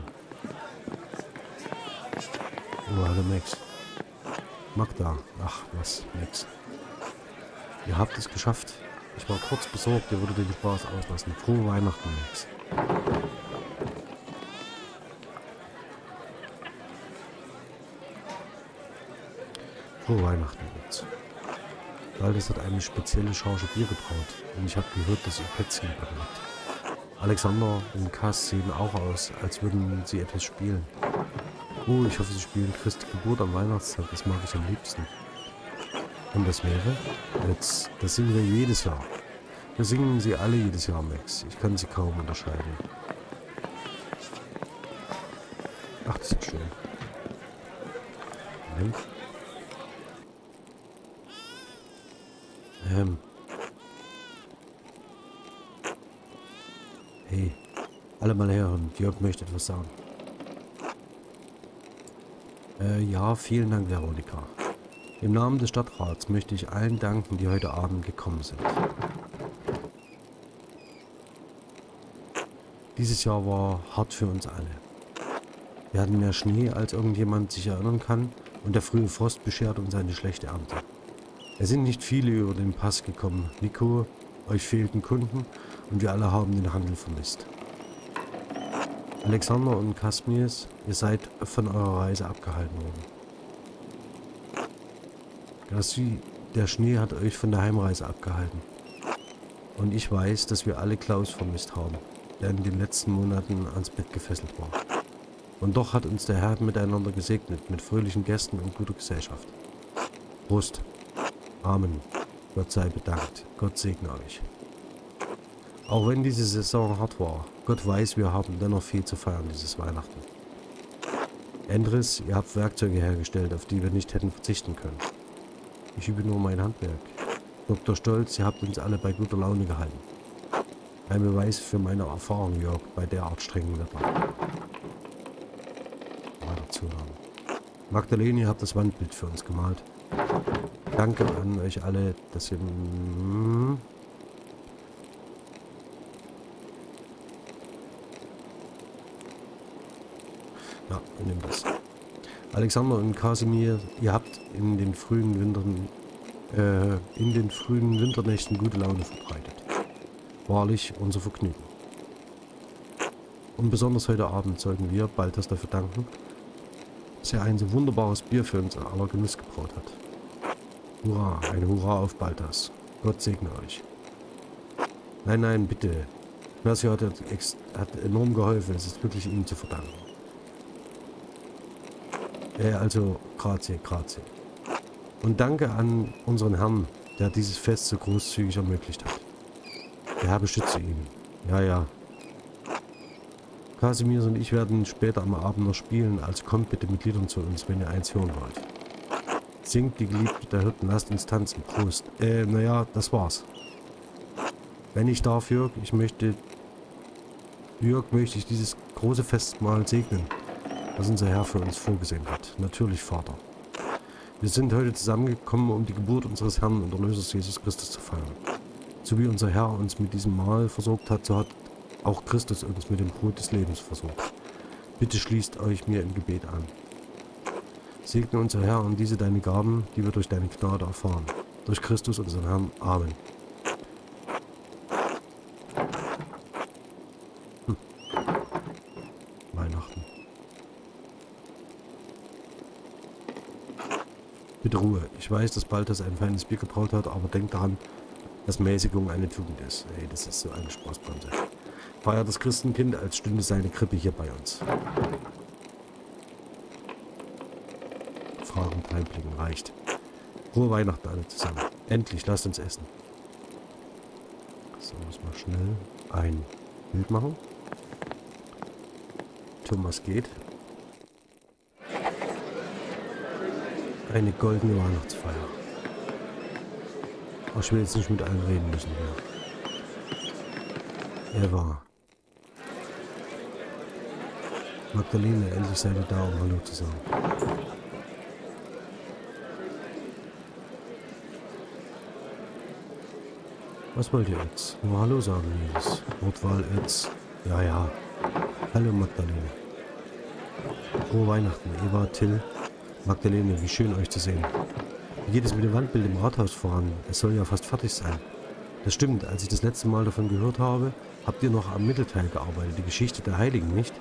Oh, hallo Max. Magda. Ach was, Max. Ihr habt es geschafft. Ich war kurz besorgt, ihr würdet den Spaß auslassen. Frohe Weihnachten, Max. Frohe Weihnachten, Max. Waldes hat eine spezielle Charge Bier gebraut und ich habe gehört, dass ihr Plätzchen gebacken habt. Alexander und Cass sehen auch aus, als würden sie etwas spielen. Oh, ich hoffe, sie spielen Christi Geburt am Weihnachtstag, das mag ich am liebsten. Und das wäre? Jetzt, das singen wir jedes Jahr. Wir singen sie alle jedes Jahr, Max. Ich kann sie kaum unterscheiden. Ach, das ist schön. Moment. Hey, alle mal hören. Jörg möchte etwas sagen. Ja, vielen Dank, Veronika. Im Namen des Stadtrats möchte ich allen danken, die heute Abend gekommen sind. Dieses Jahr war hart für uns alle. Wir hatten mehr Schnee, als irgendjemand sich erinnern kann, und der frühe Frost beschert uns eine schlechte Ernte. Es sind nicht viele über den Pass gekommen. Nico, euch fehlten Kunden und wir alle haben den Handel vermisst. Alexander und Kasmies, ihr seid von eurer Reise abgehalten worden. Der Schnee hat euch von der Heimreise abgehalten. Und ich weiß, dass wir alle Klaus vermisst haben, der in den letzten Monaten ans Bett gefesselt war. Und doch hat uns der Herr miteinander gesegnet, mit fröhlichen Gästen und guter Gesellschaft. Prost. Amen. Gott sei bedankt. Gott segne euch. Auch wenn diese Saison hart war, Gott weiß, wir haben dennoch viel zu feiern dieses Weihnachten. Endres, ihr habt Werkzeuge hergestellt, auf die wir nicht hätten verzichten können. Ich übe nur mein Handwerk. Dr. Stolz, ihr habt uns alle bei guter Laune gehalten. Ein Beweis für meine Erfahrung, Jörg, bei derart strengen Wetter. Weiter zuhören. Magdalene, ihr habt das Wandbild für uns gemalt. Danke an euch alle, dass ihr... Ja, wir nehmen das. Alexander und Kasimir, ihr habt in den frühen Winternächten gute Laune verbreitet. Wahrlich unser Vergnügen. Und besonders heute Abend sollten wir Balthas dafür danken, dass er ein so wunderbares Bier für uns aller Genuss gebraut hat. Hurra, ein Hurra auf Balthas. Gott segne euch. Nein, nein, bitte. Ignacio hat enorm geholfen, es ist wirklich ihm zu verdanken. Also, grazie, grazie. Und danke an unseren Herrn, der dieses Fest so großzügig ermöglicht hat. Der Herr beschütze ihn. Ja, ja. Kasimir und ich werden später am Abend noch spielen, also kommt bitte mit Liedern zu uns, wenn ihr eins hören wollt. Singt die Geliebte der Hirten, lasst uns tanzen. Prost. Naja, das war's. Wenn ich darf, Jörg, möchte ich dieses große Festmahl segnen, das unser Herr für uns vorgesehen hat. Natürlich, Vater. Wir sind heute zusammengekommen, um die Geburt unseres Herrn und Erlösers Jesus Christus zu feiern. So wie unser Herr uns mit diesem Mahl versorgt hat, so hat auch Christus uns mit dem Brot des Lebens versorgt. Bitte schließt euch mir im Gebet an. Segne unser Herr und diese deine Gaben, die wir durch deine Gnade erfahren. Durch Christus, unseren Herrn. Amen. Weihnachten. Bitte Ruhe. Ich weiß, dass Balthas ein feines Bier gebraut hat, aber denkt daran, dass Mäßigung eine Tugend ist. Ey, das ist so eine Spaßbremse. Feiert das Christenkind, als stünde seine Krippe hier bei uns. Fragen und Heimblicken reicht. Frohe Weihnachten alle zusammen. Endlich, lasst uns essen. So, muss mal schnell ein Bild machen. Thomas geht. Eine goldene Weihnachtsfeier. Ach, ich will jetzt nicht mit allen reden müssen hier. Eva. Magdalene, endlich seid ihr da, um Hallo zu sagen. Was wollt ihr jetzt? Nur Hallo sagen, Nils. Wortwahl jetzt. Ja, ja. Hallo, Magdalene. Frohe Weihnachten, Eva, Till. Magdalene, wie schön euch zu sehen. Wie geht es mit dem Wandbild im Rathaus voran? Es soll ja fast fertig sein. Das stimmt, als ich das letzte Mal davon gehört habe, habt ihr noch am Mittelteil gearbeitet, die Geschichte der Heiligen, nicht?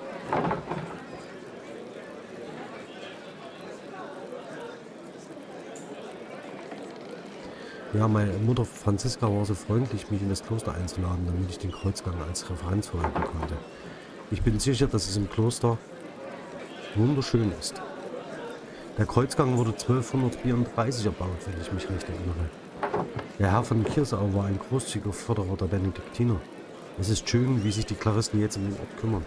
Ja, meine Mutter Franziska war so freundlich, mich in das Kloster einzuladen, damit ich den Kreuzgang als Referenz verwenden konnte. Ich bin sicher, dass es im Kloster wunderschön ist. Der Kreuzgang wurde 1234 erbaut, wenn ich mich recht erinnere. Der Herr von Kirsau war ein großzügiger Förderer der Benediktiner. Es ist schön, wie sich die Klaristen jetzt um den Ort kümmern.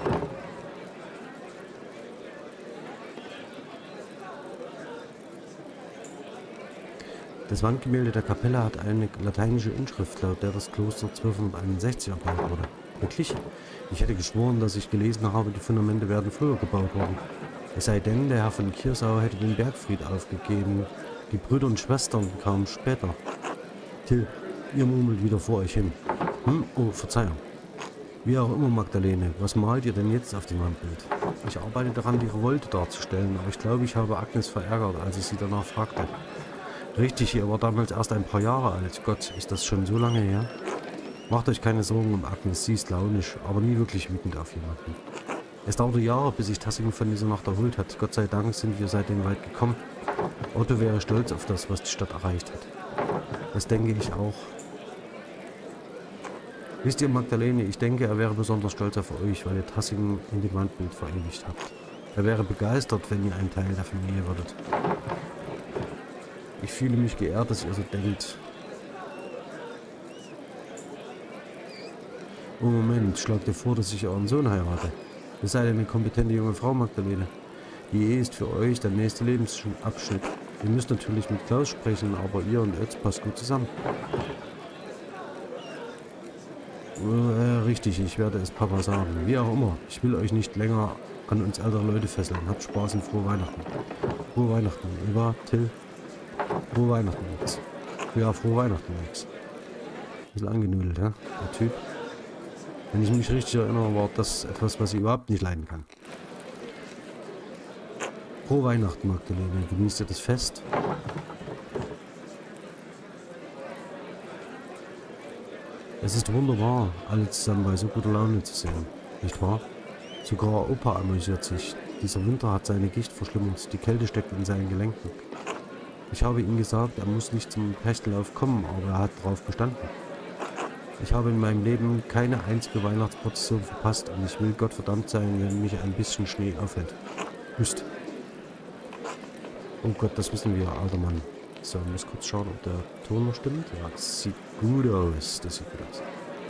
Das Wandgemälde der Kapelle hat eine lateinische Inschrift, laut der das Kloster 1261 erbaut wurde. Wirklich? Ich hätte geschworen, dass ich gelesen habe, die Fundamente werden früher gebaut worden. Es sei denn, der Herr von Kirsau hätte den Bergfried aufgegeben. Die Brüder und Schwestern kamen später. Till, ihr murmelt wieder vor euch hin. Oh, Verzeihung. Wie auch immer, Magdalene, was malt ihr denn jetzt auf dem Wandbild? Ich arbeite daran, die Revolte darzustellen, aber ich glaube, ich habe Agnes verärgert, als ich sie danach fragte. Richtig, ihr war damals erst ein paar Jahre alt. Gott, ist das schon so lange her? Macht euch keine Sorgen um Agnes, sie ist launisch, aber nie wirklich wütend auf jemanden. Es dauerte Jahre, bis sich Tassing von dieser Nacht erholt hat. Gott sei Dank sind wir seitdem weit gekommen. Otto wäre stolz auf das, was die Stadt erreicht hat. Das denke ich auch. Wisst ihr, Magdalene, ich denke, er wäre besonders stolz auf euch, weil ihr Tassing in dem Wandbild verewigt habt. Er wäre begeistert, wenn ihr ein Teil der Familie würdet. Ich fühle mich geehrt, dass ihr so denkt. Oh Moment, schlagt ihr vor, dass ich euren Sohn heirate. Ihr seid eine kompetente junge Frau, Magdalene. Die Ehe ist für euch der nächste Lebensabschnitt. Ihr müsst natürlich mit Klaus sprechen, aber ihr und Ötz passt gut zusammen. Richtig, ich werde es Papa sagen. Wie auch immer, ich will euch nicht länger an uns ältere Leute fesseln. Habt Spaß und frohe Weihnachten. Frohe Weihnachten, Eva, Till. Frohe Weihnachten, Max. Ja, frohe Weihnachten, Max. Bisschen angenudelt, ja, der Typ. Wenn ich mich richtig erinnere, war das etwas, was ich überhaupt nicht leiden kann. Frohe Weihnachten, Magdalene. Genießt ihr das Fest? Es ist wunderbar, alle zusammen bei so guter Laune zu sehen, nicht wahr? Sogar Opa amüsiert sich. Dieser Winter hat seine Gicht verschlimmert. Die Kälte steckt in seinen Gelenken. Ich habe ihm gesagt, er muss nicht zum Pechterlauf kommen, aber er hat darauf bestanden. Ich habe in meinem Leben keine einzige Weihnachtsprozession verpasst und ich will Gott verdammt sein, wenn mich ein bisschen Schnee aufhält. Hüst. Oh Gott, das wissen wir, alter Mann. So, ich muss kurz schauen, ob der Ton noch stimmt. Ja, das sieht gut aus. Das sieht gut aus.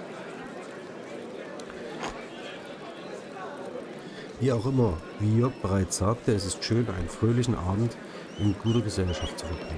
Wie auch immer, wie Jörg bereits sagte, es ist schön, einen fröhlichen Abend in guter Gesellschaft zu verbringen.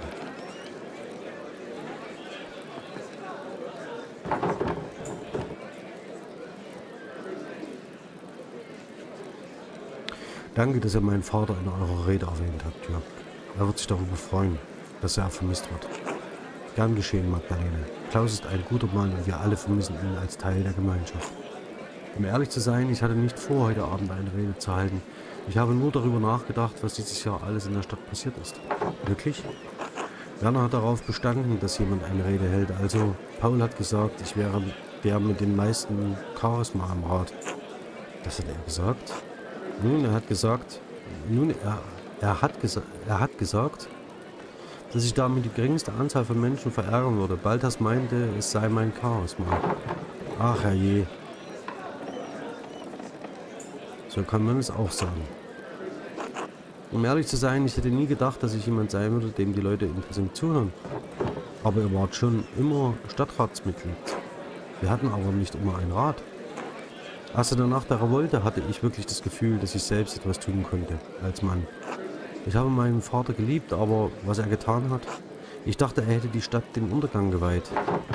Danke, dass ihr meinen Vater in eurer Rede erwähnt habt, Jörg. Er wird sich darüber freuen, dass er vermisst wird. Gern geschehen, Magdalene. Klaus ist ein guter Mann und wir alle vermissen ihn als Teil der Gemeinschaft. Um ehrlich zu sein, ich hatte nicht vor, heute Abend eine Rede zu halten. Ich habe nur darüber nachgedacht, was dieses Jahr alles in der Stadt passiert ist. Wirklich? Werner hat darauf bestanden, dass jemand eine Rede hält. Also, Paul hat gesagt, ich wäre der mit dem meisten Charisma am Rat. Das hat er gesagt? Nun, er hat gesagt, dass ich damit die geringste Anzahl von Menschen verärgern würde. Balthas meinte, es sei mein Charisma. Ach herrje. So kann man es auch sagen. Um ehrlich zu sein, ich hätte nie gedacht, dass ich jemand sein würde, dem die Leute interessiert zuhören. Aber ihr wart schon immer Stadtratsmitglied. Wir hatten aber nicht immer einen Rat. Erst nach der Revolte hatte ich wirklich das Gefühl, dass ich selbst etwas tun konnte, als Mann. Ich habe meinen Vater geliebt, aber was er getan hat, ich dachte, er hätte die Stadt dem Untergang geweiht.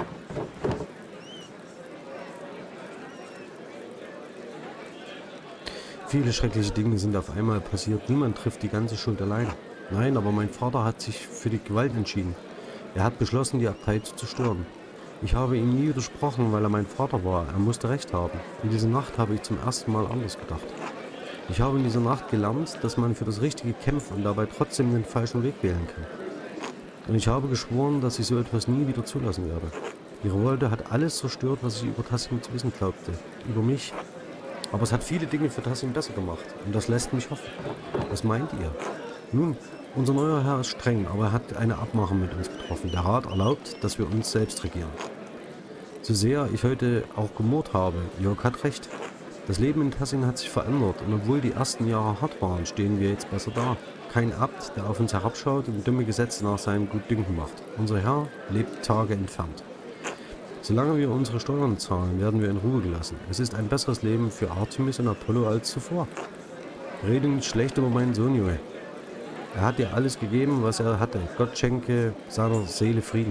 Viele schreckliche Dinge sind auf einmal passiert. Niemand trifft die ganze Schuld allein. Nein, aber mein Vater hat sich für die Gewalt entschieden. Er hat beschlossen, die Abtei zu zerstören. Ich habe ihm nie widersprochen, weil er mein Vater war. Er musste recht haben. In dieser Nacht habe ich zum ersten Mal anders gedacht. Ich habe in dieser Nacht gelernt, dass man für das Richtige kämpft und dabei trotzdem den falschen Weg wählen kann. Und ich habe geschworen, dass ich so etwas nie wieder zulassen werde. Die Revolte hat alles zerstört, was ich über Tassing zu wissen glaubte. Über mich. Aber es hat viele Dinge für Tassing besser gemacht. Und das lässt mich hoffen. Was meint ihr? Nun, unser neuer Herr ist streng, aber er hat eine Abmachung mit uns getroffen. Der Rat erlaubt, dass wir uns selbst regieren. So sehr ich heute auch gemurrt habe, Jörg hat recht. Das Leben in Tassing hat sich verändert und obwohl die ersten Jahre hart waren, stehen wir jetzt besser da. Kein Abt, der auf uns herabschaut und dumme Gesetze nach seinem Gutdünken macht. Unser Herr lebt Tage entfernt. Solange wir unsere Steuern zahlen, werden wir in Ruhe gelassen. Es ist ein besseres Leben für Artemis und Apollo als zuvor. Rede nicht schlecht über meinen Sohn, Junge. Er hat dir alles gegeben, was er hatte. Gott schenke seiner Seele Frieden.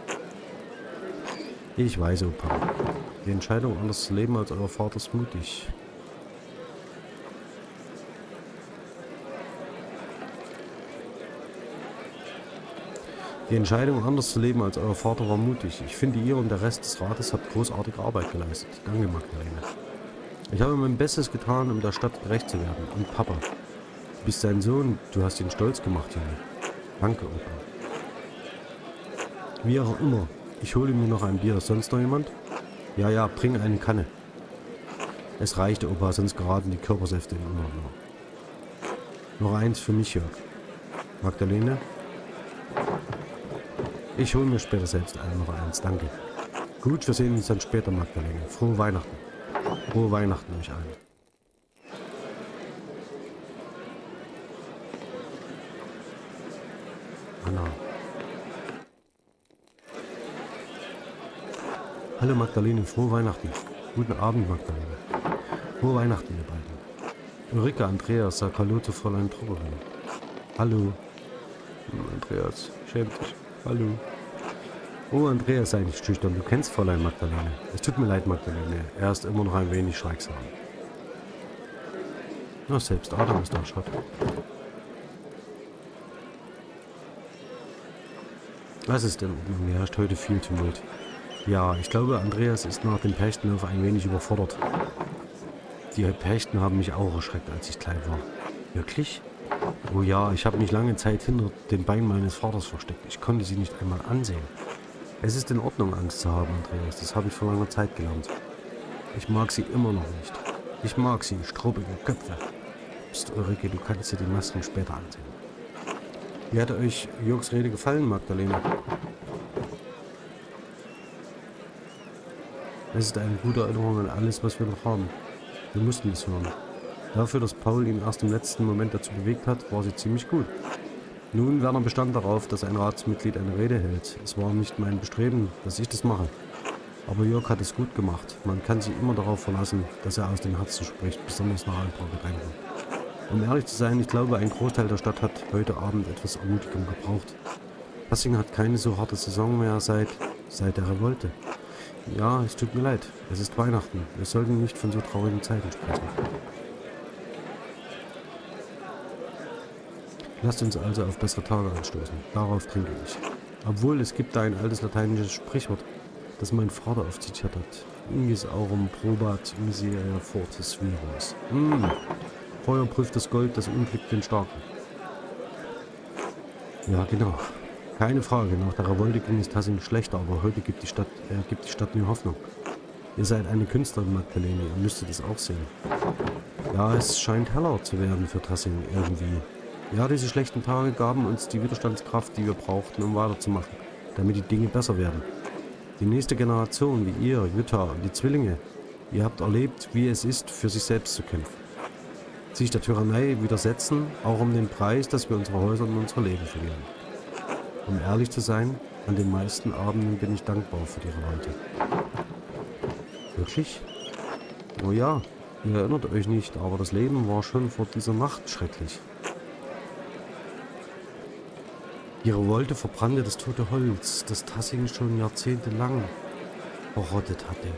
Ich weiß, Opa. Die Entscheidung, anders zu leben als euer Vater, ist mutig. Die Entscheidung, anders zu leben als euer Vater, war mutig. Ich finde, ihr und der Rest des Rates habt großartige Arbeit geleistet. Danke, Magdalene. Ich habe mein Bestes getan, um der Stadt gerecht zu werden. Und Papa, du bist sein Sohn, du hast ihn stolz gemacht, Junge. Danke, Opa. Wie auch immer, ich hole mir noch ein Bier. Sonst noch jemand? Ja, ja, bring eine Kanne. Es reichte, Opa, sonst geraten die Körpersäfte in Unordnung. Noch eins für mich, Jörg. Magdalene? Ich hole mir später selbst noch eins, danke. Gut, wir sehen uns dann später, Magdalene. Frohe Weihnachten. Frohe Weihnachten euch allen. Anna. Hallo Magdalene, frohe Weihnachten. Guten Abend, Magdalene. Frohe Weihnachten, ihr beiden. Ulrike, Andreas, sag Hallo zu Fräulein Trubberin. Hallo. Andreas, schämt dich. Hallo. Oh, Andreas, sei nicht schüchtern. Du kennst Fräulein Magdalene. Es tut mir leid, Magdalene. Er ist immer noch ein wenig schweigsam. Na, selbst Adam ist da, Schott. Was ist denn? Mir herrscht heute viel Tumult. Ja, ich glaube, Andreas ist nach dem Pechtenlauf ein wenig überfordert. Die Pechten haben mich auch erschreckt, als ich klein war. Wirklich? Oh ja, ich habe mich lange Zeit hinter den Beinen meines Vaters versteckt. Ich konnte sie nicht einmal ansehen. Es ist in Ordnung, Angst zu haben, Andreas. Das habe ich vor langer Zeit gelernt. Ich mag sie immer noch nicht. Ich mag sie, struppige Köpfe. Psst, Ulrike, du kannst dir die Masken später ansehen. Wie hat euch Jörgs Rede gefallen, Magdalena? Es ist eine gute Erinnerung an alles, was wir noch haben. Wir mussten das hören. Dafür, dass Paul ihn erst im letzten Moment dazu bewegt hat, war sie ziemlich gut. Nun, Werner bestand darauf, dass ein Ratsmitglied eine Rede hält. Es war nicht mein Bestreben, dass ich das mache. Aber Jörg hat es gut gemacht. Man kann sich immer darauf verlassen, dass er aus dem Herzen spricht, besonders nach ein paar Getränken. Um ehrlich zu sein, ich glaube, ein Großteil der Stadt hat heute Abend etwas Ermutigung gebraucht. Passing hat keine so harte Saison mehr seit der Revolte. Ja, es tut mir leid. Es ist Weihnachten. Wir sollten nicht von so traurigen Zeiten sprechen. Lasst uns also auf bessere Tage anstoßen. Darauf trinke ich. Obwohl, es gibt da ein altes lateinisches Sprichwort, das mein Vater oft zitiert hat. Inges aurum probat miseria fortis virus. Feuer prüft das Gold, das Unglück den Starken. Ja, genau. Keine Frage, nach der Revolte ging es Tassing schlechter, aber heute gibt die Stadt mir Hoffnung. Ihr seid eine Künstlerin, Magdalene, ihr müsstet es auch sehen. Ja, es scheint heller zu werden für Tassing irgendwie. Ja, diese schlechten Tage gaben uns die Widerstandskraft, die wir brauchten, um weiterzumachen, damit die Dinge besser werden. Die nächste Generation, wie ihr, Jutta und die Zwillinge, ihr habt erlebt, wie es ist, für sich selbst zu kämpfen. Sich der Tyrannei widersetzen, auch um den Preis, dass wir unsere Häuser und unser Leben verlieren. Um ehrlich zu sein, an den meisten Abenden bin ich dankbar für die Revolte. Wirklich? Oh ja, ihr erinnert euch nicht, aber das Leben war schon vor dieser Nacht schrecklich. Die Revolte verbrannte das tote Holz, das Tassing schon jahrzehntelang verrottet hatte.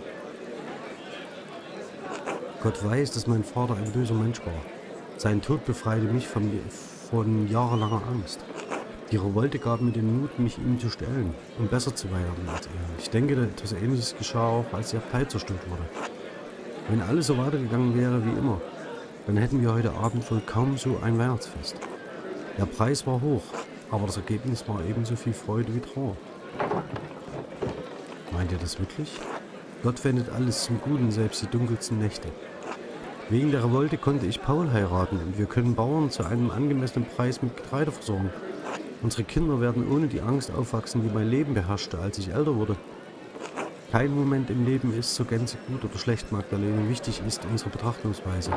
Gott weiß, dass mein Vater ein böser Mensch war. Sein Tod befreite mich von jahrelanger Angst. Die Revolte gab mir den Mut, mich ihm zu stellen, um besser zu werden als er. Ich denke, etwas Ähnliches geschah auch, als die Abtei zerstört wurde. Wenn alles so weitergegangen wäre wie immer, dann hätten wir heute Abend wohl kaum so ein Weihnachtsfest. Der Preis war hoch, aber das Ergebnis war ebenso viel Freude wie Trauer. Meint ihr das wirklich? Gott wendet alles zum Guten, selbst die dunkelsten Nächte. Wegen der Revolte konnte ich Paul heiraten und wir können Bauern zu einem angemessenen Preis mit Getreide versorgen. Unsere Kinder werden ohne die Angst aufwachsen, die mein Leben beherrschte, als ich älter wurde. Kein Moment im Leben ist so gänzlich gut oder schlecht, Magdalene. Wichtig ist unsere Betrachtungsweise.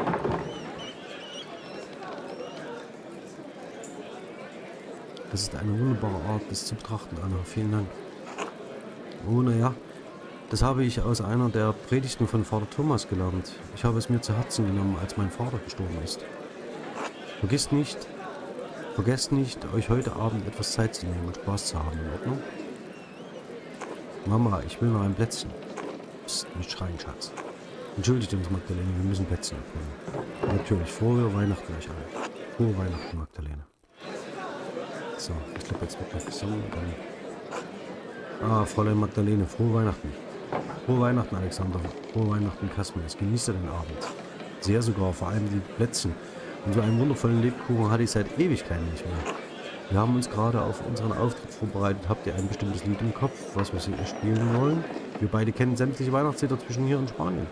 Das ist eine wunderbare Art, das zu betrachten, Anna. Vielen Dank. Oh, naja, das habe ich aus einer der Predigten von Vater Thomas gelernt. Ich habe es mir zu Herzen genommen, als mein Vater gestorben ist. Vergesst nicht, euch heute Abend etwas Zeit zu nehmen und Spaß zu haben, in Ordnung? Mama, ich will noch ein Plätzchen. Psst, nicht schreien, Schatz. Entschuldigt uns, Magdalene, wir müssen Plätzchen abholen. Natürlich, frohe Weihnachten euch allen. Frohe Weihnachten, Magdalene. So, ich glaube, jetzt wird noch gesungen und dann... Ah, Fräulein Magdalene, frohe Weihnachten. Frohe Weihnachten, Alexander. Frohe Weihnachten, Kasmus. Genießt ihr den Abend. Sehr sogar, vor allem die Plätzchen. Und so einen wundervollen Lebkuchen hatte ich seit Ewigkeiten nicht mehr. Wir haben uns gerade auf unseren Auftritt vorbereitet. Habt ihr ein bestimmtes Lied im Kopf, was wir spielen wollen? Wir beide kennen sämtliche Weihnachtslieder zwischen hier und Spanien.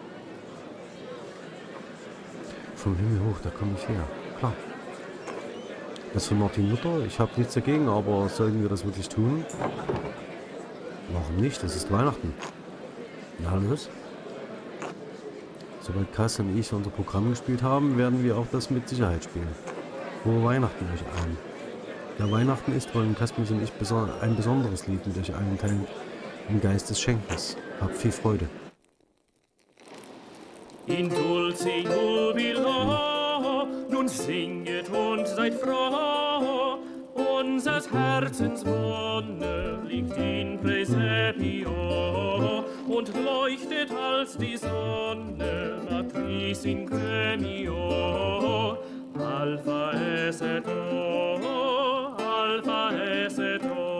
Vom Himmel hoch, da komme ich her. Klar. Das von Martin Luther. Ich habe nichts dagegen, aber sollten wir das wirklich tun? Warum nicht? Es ist Weihnachten. Na los. Sobald Kass und ich unser Programm gespielt haben, werden wir auch das mit Sicherheit spielen. Frohe Weihnachten euch allen. Da Weihnachten ist, wollen Kasperl und ich ein besonderes Lied mit euch allen teilen. Im Geist des Schenkens. Habt viel Freude. In dulce jubilo, nun singet und seid froh. Unsers Herzens Wonne liegt in Praesepio und leuchtet als die Sonne, Matris in Gremio. Alpha es et O, Alpha es et O.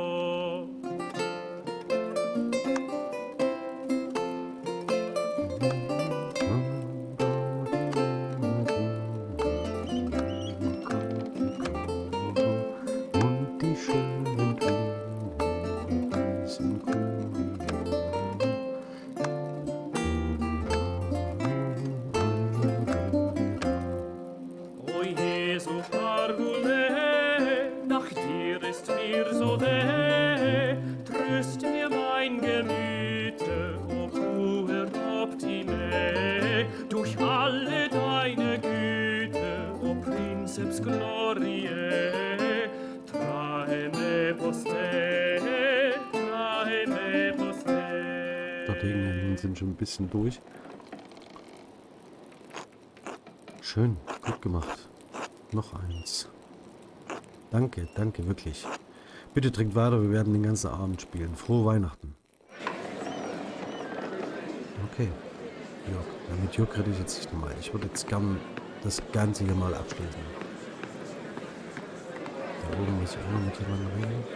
Sind schon ein bisschen durch. Schön, gut gemacht. Noch eins. Danke, danke, wirklich. Bitte trinkt weiter, wir werden den ganzen Abend spielen. Frohe Weihnachten. Okay. Jörg. Ja, mit Jörg rede ich jetzt nicht nochmal. Ich würde jetzt gern das Ganze hier mal abschließen. Da oben muss ich auch noch mit jemandem reden.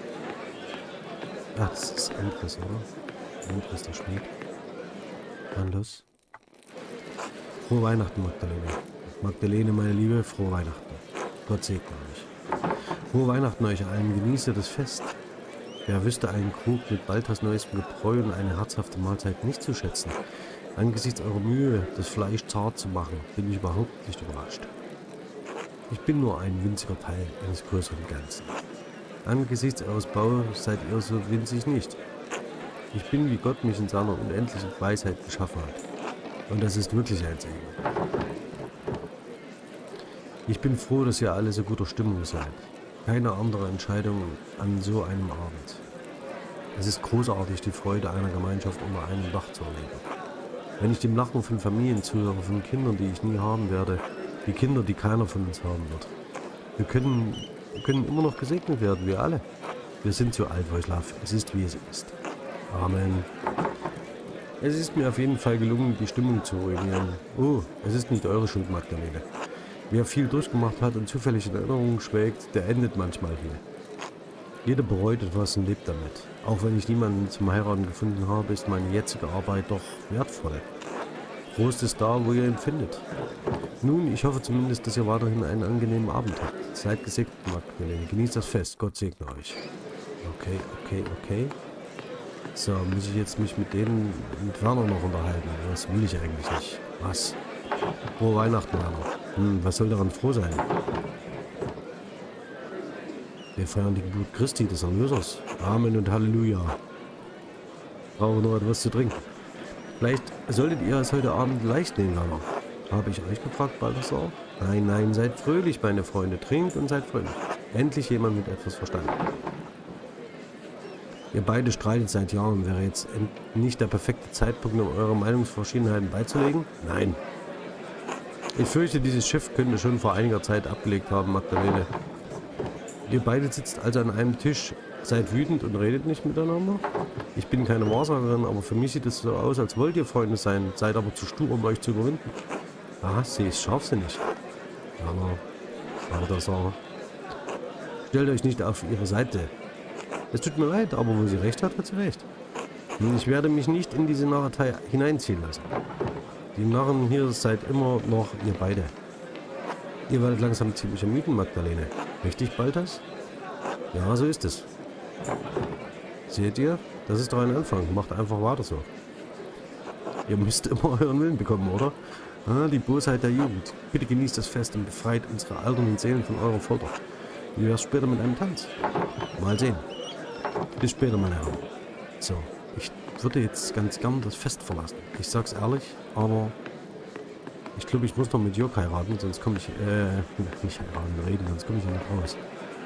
Ah, das ist Andres, oder? Andres, der Schmied. Dann los. Frohe Weihnachten, Magdalene. Magdalene, meine Liebe, frohe Weihnachten. Gott segne euch. Frohe Weihnachten euch allen. Genieße das Fest. Wer wüsste einen Krug mit Balthas neuestem Gebräu und eine herzhafte Mahlzeit nicht zu schätzen. Angesichts eurer Mühe, das Fleisch zart zu machen, bin ich überhaupt nicht überrascht. Ich bin nur ein winziger Teil eines größeren Ganzen. Angesichts eures Baus seid ihr so winzig nicht. Ich bin, wie Gott mich in seiner unendlichen Weisheit geschaffen hat. Und das ist wirklich ein Segen. Ich bin froh, dass ihr alle so guter Stimmung seid. Keine andere Entscheidung an so einem Abend. Es ist großartig, die Freude einer Gemeinschaft unter einem Dach zu erleben. Wenn ich dem Lachen von Familien zuhöre, von Kindern, die ich nie haben werde, die Kinder, die keiner von uns haben wird. Wir können immer noch gesegnet werden, wir alle. Wir sind zu alt, Wojslav. Es ist, wie es ist. Amen. Es ist mir auf jeden Fall gelungen, die Stimmung zu ruinieren. Oh, es ist nicht eure Schuld, Magdalene. Wer viel durchgemacht hat und zufällig in Erinnerungen schwelgt, der endet manchmal hier. Jeder bereut etwas und lebt damit. Auch wenn ich niemanden zum Heiraten gefunden habe, ist meine jetzige Arbeit doch wertvoll. Trost ist da, wo ihr ihn findet. Nun, ich hoffe zumindest, dass ihr weiterhin einen angenehmen Abend habt. Seid gesegnet, Magdalene. Genießt das Fest. Gott segne euch. Okay. So, muss ich jetzt mich mit Werner noch unterhalten? Das will ich eigentlich nicht. Was? Frohe Weihnachten, Werner. Was soll daran froh sein? Wir feiern die Geburt Christi, des Erlösers. Amen und Halleluja. Brauche noch etwas zu trinken. Vielleicht solltet ihr es heute Abend leicht nehmen, Werner. Habe ich euch gefragt, Balthasar? Nein, seid fröhlich, meine Freunde. Trinkt und seid fröhlich. Endlich jemand mit etwas Verstand. Ihr beide streitet seit Jahren. Wäre jetzt nicht der perfekte Zeitpunkt, um eure Meinungsverschiedenheiten beizulegen? Nein. Ich fürchte, dieses Schiff könnte schon vor einiger Zeit abgelegt haben, Magdalene. Ihr beide sitzt also an einem Tisch, seid wütend und redet nicht miteinander? Ich bin keine Wahrsagerin, aber für mich sieht es so aus, als wollt ihr Freunde sein, seid aber zu stur, um euch zu überwinden. Ah, sie ist scharfsinnig. Aber das auch. Stellt euch nicht auf ihre Seite. Es tut mir leid, aber wo sie recht hat, hat sie recht. Ich werde mich nicht in diese Narretei hineinziehen lassen. Die Narren hier seid immer noch ihr beide. Ihr werdet langsam ziemlich ermüden, Magdalene. Richtig, Balthas? Ja, so ist es. Seht ihr? Das ist doch ein Anfang. Macht einfach weiter so. Ihr müsst immer euren Willen bekommen, oder? Ah, die Bosheit der Jugend. Bitte genießt das Fest und befreit unsere alternden Seelen von eurer Folter. Wie wär's später mit einem Tanz? Mal sehen. Bis später, meine Herren. So, ich würde jetzt ganz gern das Fest verlassen. Ich sag's ehrlich, aber ich glaube, ich muss noch mit Jörg heiraten, sonst komme ich, nicht heiraten, reden, sonst komme ich ja nicht raus.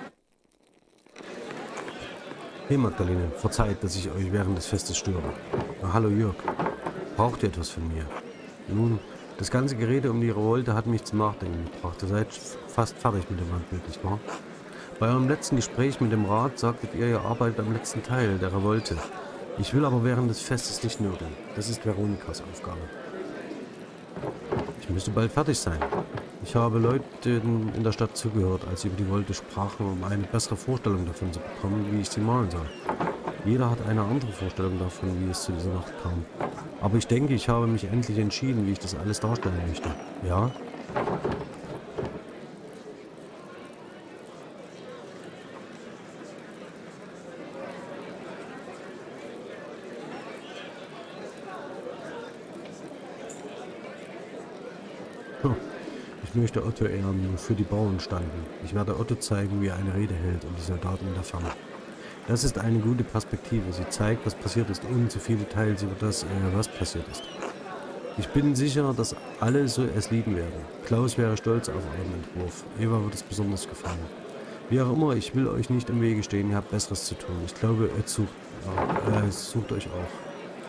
Hey Magdalene, verzeiht, dass ich euch während des Festes störe. Na, hallo Jörg, braucht ihr etwas von mir? Nun, das ganze Gerede um die Revolte hat mich zum Nachdenken gebracht. Ihr seid fast fertig mit dem Wandbild, nicht wahr? Bei eurem letzten Gespräch mit dem Rat sagtet ihr arbeitet am letzten Teil der Revolte. Ich will aber während des Festes nicht nörgeln. Das ist Veronikas Aufgabe. Ich müsste bald fertig sein. Ich habe Leuten in der Stadt zugehört, als sie über die Revolte sprachen, um eine bessere Vorstellung davon zu bekommen, wie ich sie malen soll. Jeder hat eine andere Vorstellung davon, wie es zu dieser Nacht kam. Aber ich denke, ich habe mich endlich entschieden, wie ich das alles darstellen möchte. Ja? Ich möchte Otto ehren, für die Bauern standen. Ich werde Otto zeigen, wie er eine Rede hält und die Soldaten in der Ferne. Das ist eine gute Perspektive. Sie zeigt, was passiert ist, ohne zu viele Details über das, was passiert ist. Ich bin sicher, dass alle so es lieben werden. Klaus wäre stolz auf euren Entwurf. Eva wird es besonders gefallen. Wie auch immer, ich will euch nicht im Wege stehen. Ihr habt Besseres zu tun. Ich glaube, sucht euch auch.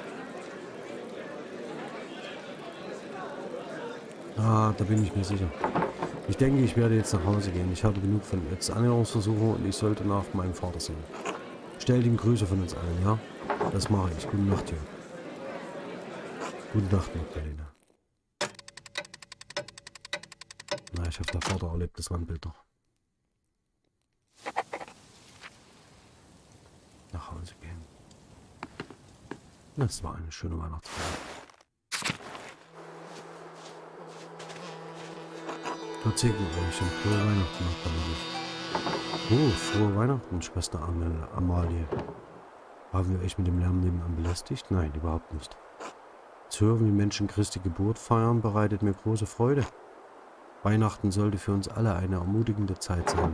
Ah, da bin ich mir sicher. Ich denke, ich werde jetzt nach Hause gehen. Ich habe genug von jetzt Annäherungsversuche und ich sollte nach meinem Vater sehen. Stellt ihm Grüße von uns allen, ja? Das mache ich. Gute Nacht, Jörg. Gute Nacht, Magdalena. Na, ich hoffe, der Vater erlebt das Wandbild doch. Nach Hause gehen. Das war eine schöne Weihnachtsfeier. Gott segne euch und frohe Weihnachten, Magdalena. Oh, frohe Weihnachten, Schwester Amalie. Haben wir euch mit dem Lärm nebenan belästigt? Nein, überhaupt nicht. Zu hören, wie Menschen Christi Geburt feiern, bereitet mir große Freude. Weihnachten sollte für uns alle eine ermutigende Zeit sein.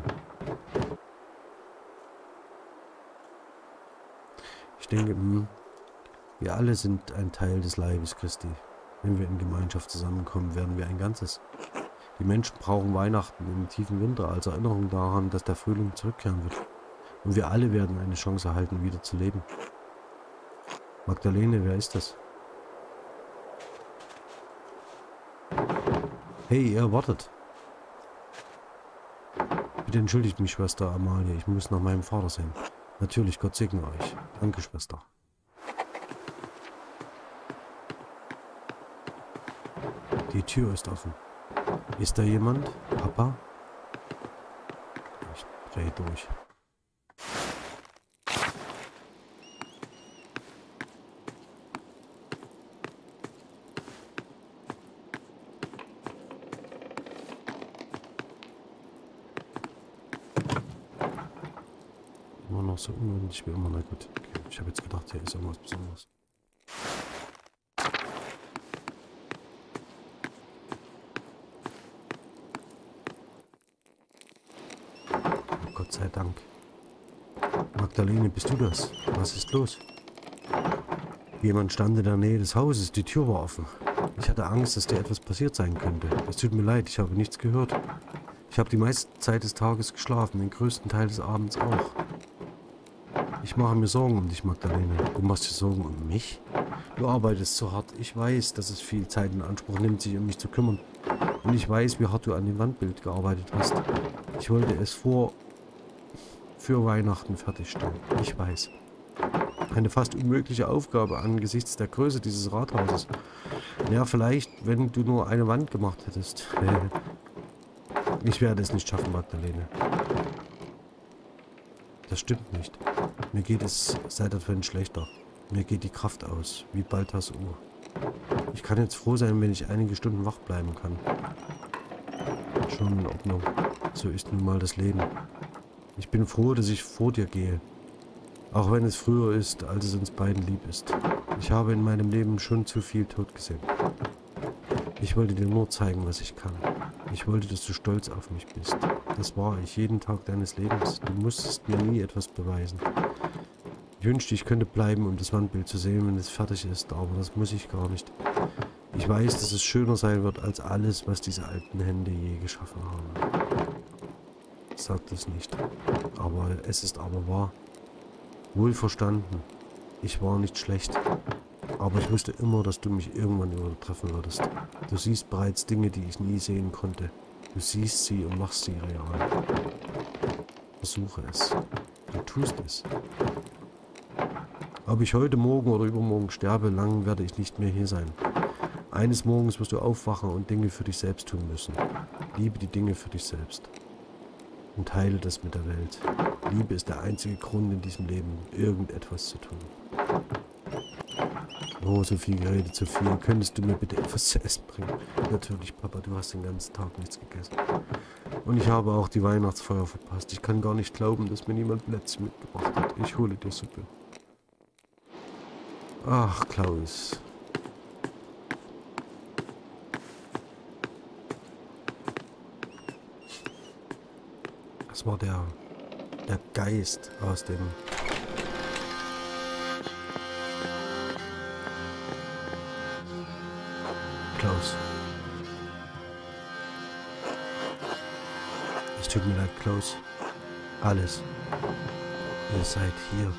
Ich denke, wir alle sind ein Teil des Leibes Christi. Wenn wir in Gemeinschaft zusammenkommen, werden wir ein Ganzes. Die Menschen brauchen Weihnachten im tiefen Winter als Erinnerung daran, dass der Frühling zurückkehren wird. Und wir alle werden eine Chance erhalten, wieder zu leben. Magdalene, wer ist das? Hey, ihr wartet. Bitte entschuldigt mich, Schwester Amalie. Ich muss nach meinem Vater sehen. Natürlich, Gott segne euch. Danke, Schwester. Die Tür ist offen. Ist da jemand? Papa? Ich drehe durch. Immer noch so unordentlich wie immer. Na gut. Okay. Ich habe jetzt gedacht, hier ist irgendwas Besonderes. Gott sei Dank. Magdalene, bist du das? Was ist los? Jemand stand in der Nähe des Hauses, die Tür war offen. Ich hatte Angst, dass dir etwas passiert sein könnte. Es tut mir leid, ich habe nichts gehört. Ich habe die meiste Zeit des Tages geschlafen, den größten Teil des Abends auch. Ich mache mir Sorgen um dich, Magdalene. Du machst dir Sorgen um mich? Du arbeitest so hart. Ich weiß, dass es viel Zeit in Anspruch nimmt, sich um mich zu kümmern. Und ich weiß, wie hart du an dem Wandbild gearbeitet hast. Ich wollte es für Weihnachten fertigstellen. Ich weiß. Eine fast unmögliche Aufgabe angesichts der Größe dieses Rathauses. Ja, vielleicht, wenn du nur eine Wand gemacht hättest. Ich werde es nicht schaffen, Magdalene. Das stimmt nicht. Mir geht es seit Advent schlechter. Mir geht die Kraft aus, wie Balthas Uhr. Ich kann jetzt froh sein, wenn ich einige Stunden wach bleiben kann. Schon in Ordnung. So ist nun mal das Leben. Ich bin froh, dass ich vor dir gehe. Auch wenn es früher ist, als es uns beiden lieb ist. Ich habe in meinem Leben schon zu viel Tod gesehen. Ich wollte dir nur zeigen, was ich kann. Ich wollte, dass du stolz auf mich bist. Das war ich jeden Tag deines Lebens. Du musstest mir nie etwas beweisen. Ich wünschte, ich könnte bleiben, um das Wandbild zu sehen, wenn es fertig ist, aber das muss ich gar nicht. Ich weiß, dass es schöner sein wird als alles, was diese alten Hände je geschaffen haben. Sag das nicht. Aber es ist aber wahr. Wohlverstanden. Ich war nicht schlecht. Aber ich wusste immer, dass du mich irgendwann übertreffen würdest. Du siehst bereits Dinge, die ich nie sehen konnte. Du siehst sie und machst sie real. Versuche es. Du tust es. Ob ich heute, morgen oder übermorgen sterbe, lang werde ich nicht mehr hier sein. Eines Morgens wirst du aufwachen und Dinge für dich selbst tun müssen. Liebe die Dinge für dich selbst. Und teile das mit der Welt. Liebe ist der einzige Grund in diesem Leben, irgendetwas zu tun. Oh, so viel geredet, so viel. Könntest du mir bitte etwas zu essen bringen? Natürlich, Papa, du hast den ganzen Tag nichts gegessen. Und ich habe auch die Weihnachtsfeier verpasst. Ich kann gar nicht glauben, dass mir niemand Plätzchen mitgebracht hat. Ich hole dir Suppe. Ach, Klaus. Das war der Geist aus dem... Klaus. Es tut mir leid, Klaus. Alles. Ihr seid hier.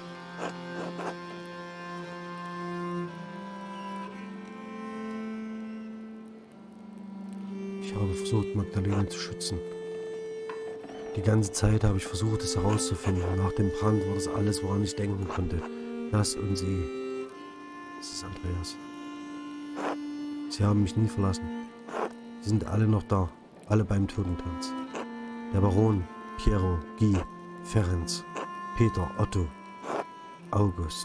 Ich habe versucht, Magdalene zu schützen. Die ganze Zeit habe ich versucht, es herauszufinden. Nach dem Brand war das alles, woran ich denken konnte. Das und sie. Das ist Andreas. Sie haben mich nie verlassen. Sie sind alle noch da. Alle beim Totentanz. Der Baron, Piero, Guy, Ferenc, Peter, Otto, August.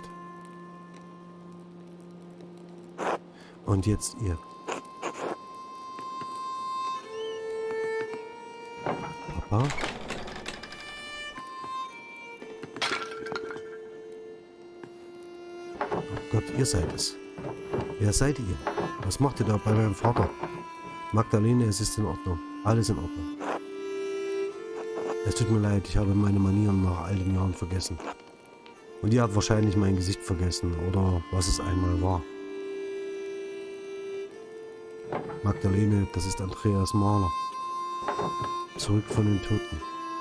Und jetzt ihr. Papa? Oh Gott, ihr seid es. Wer seid ihr? Was macht ihr da bei meinem Vater? Magdalene, es ist in Ordnung. Alles in Ordnung. Es tut mir leid, ich habe meine Manieren nach all den Jahren vergessen. Und ihr habt wahrscheinlich mein Gesicht vergessen, oder was es einmal war. Magdalene, das ist Andreas Mahler. Zurück von den Toten.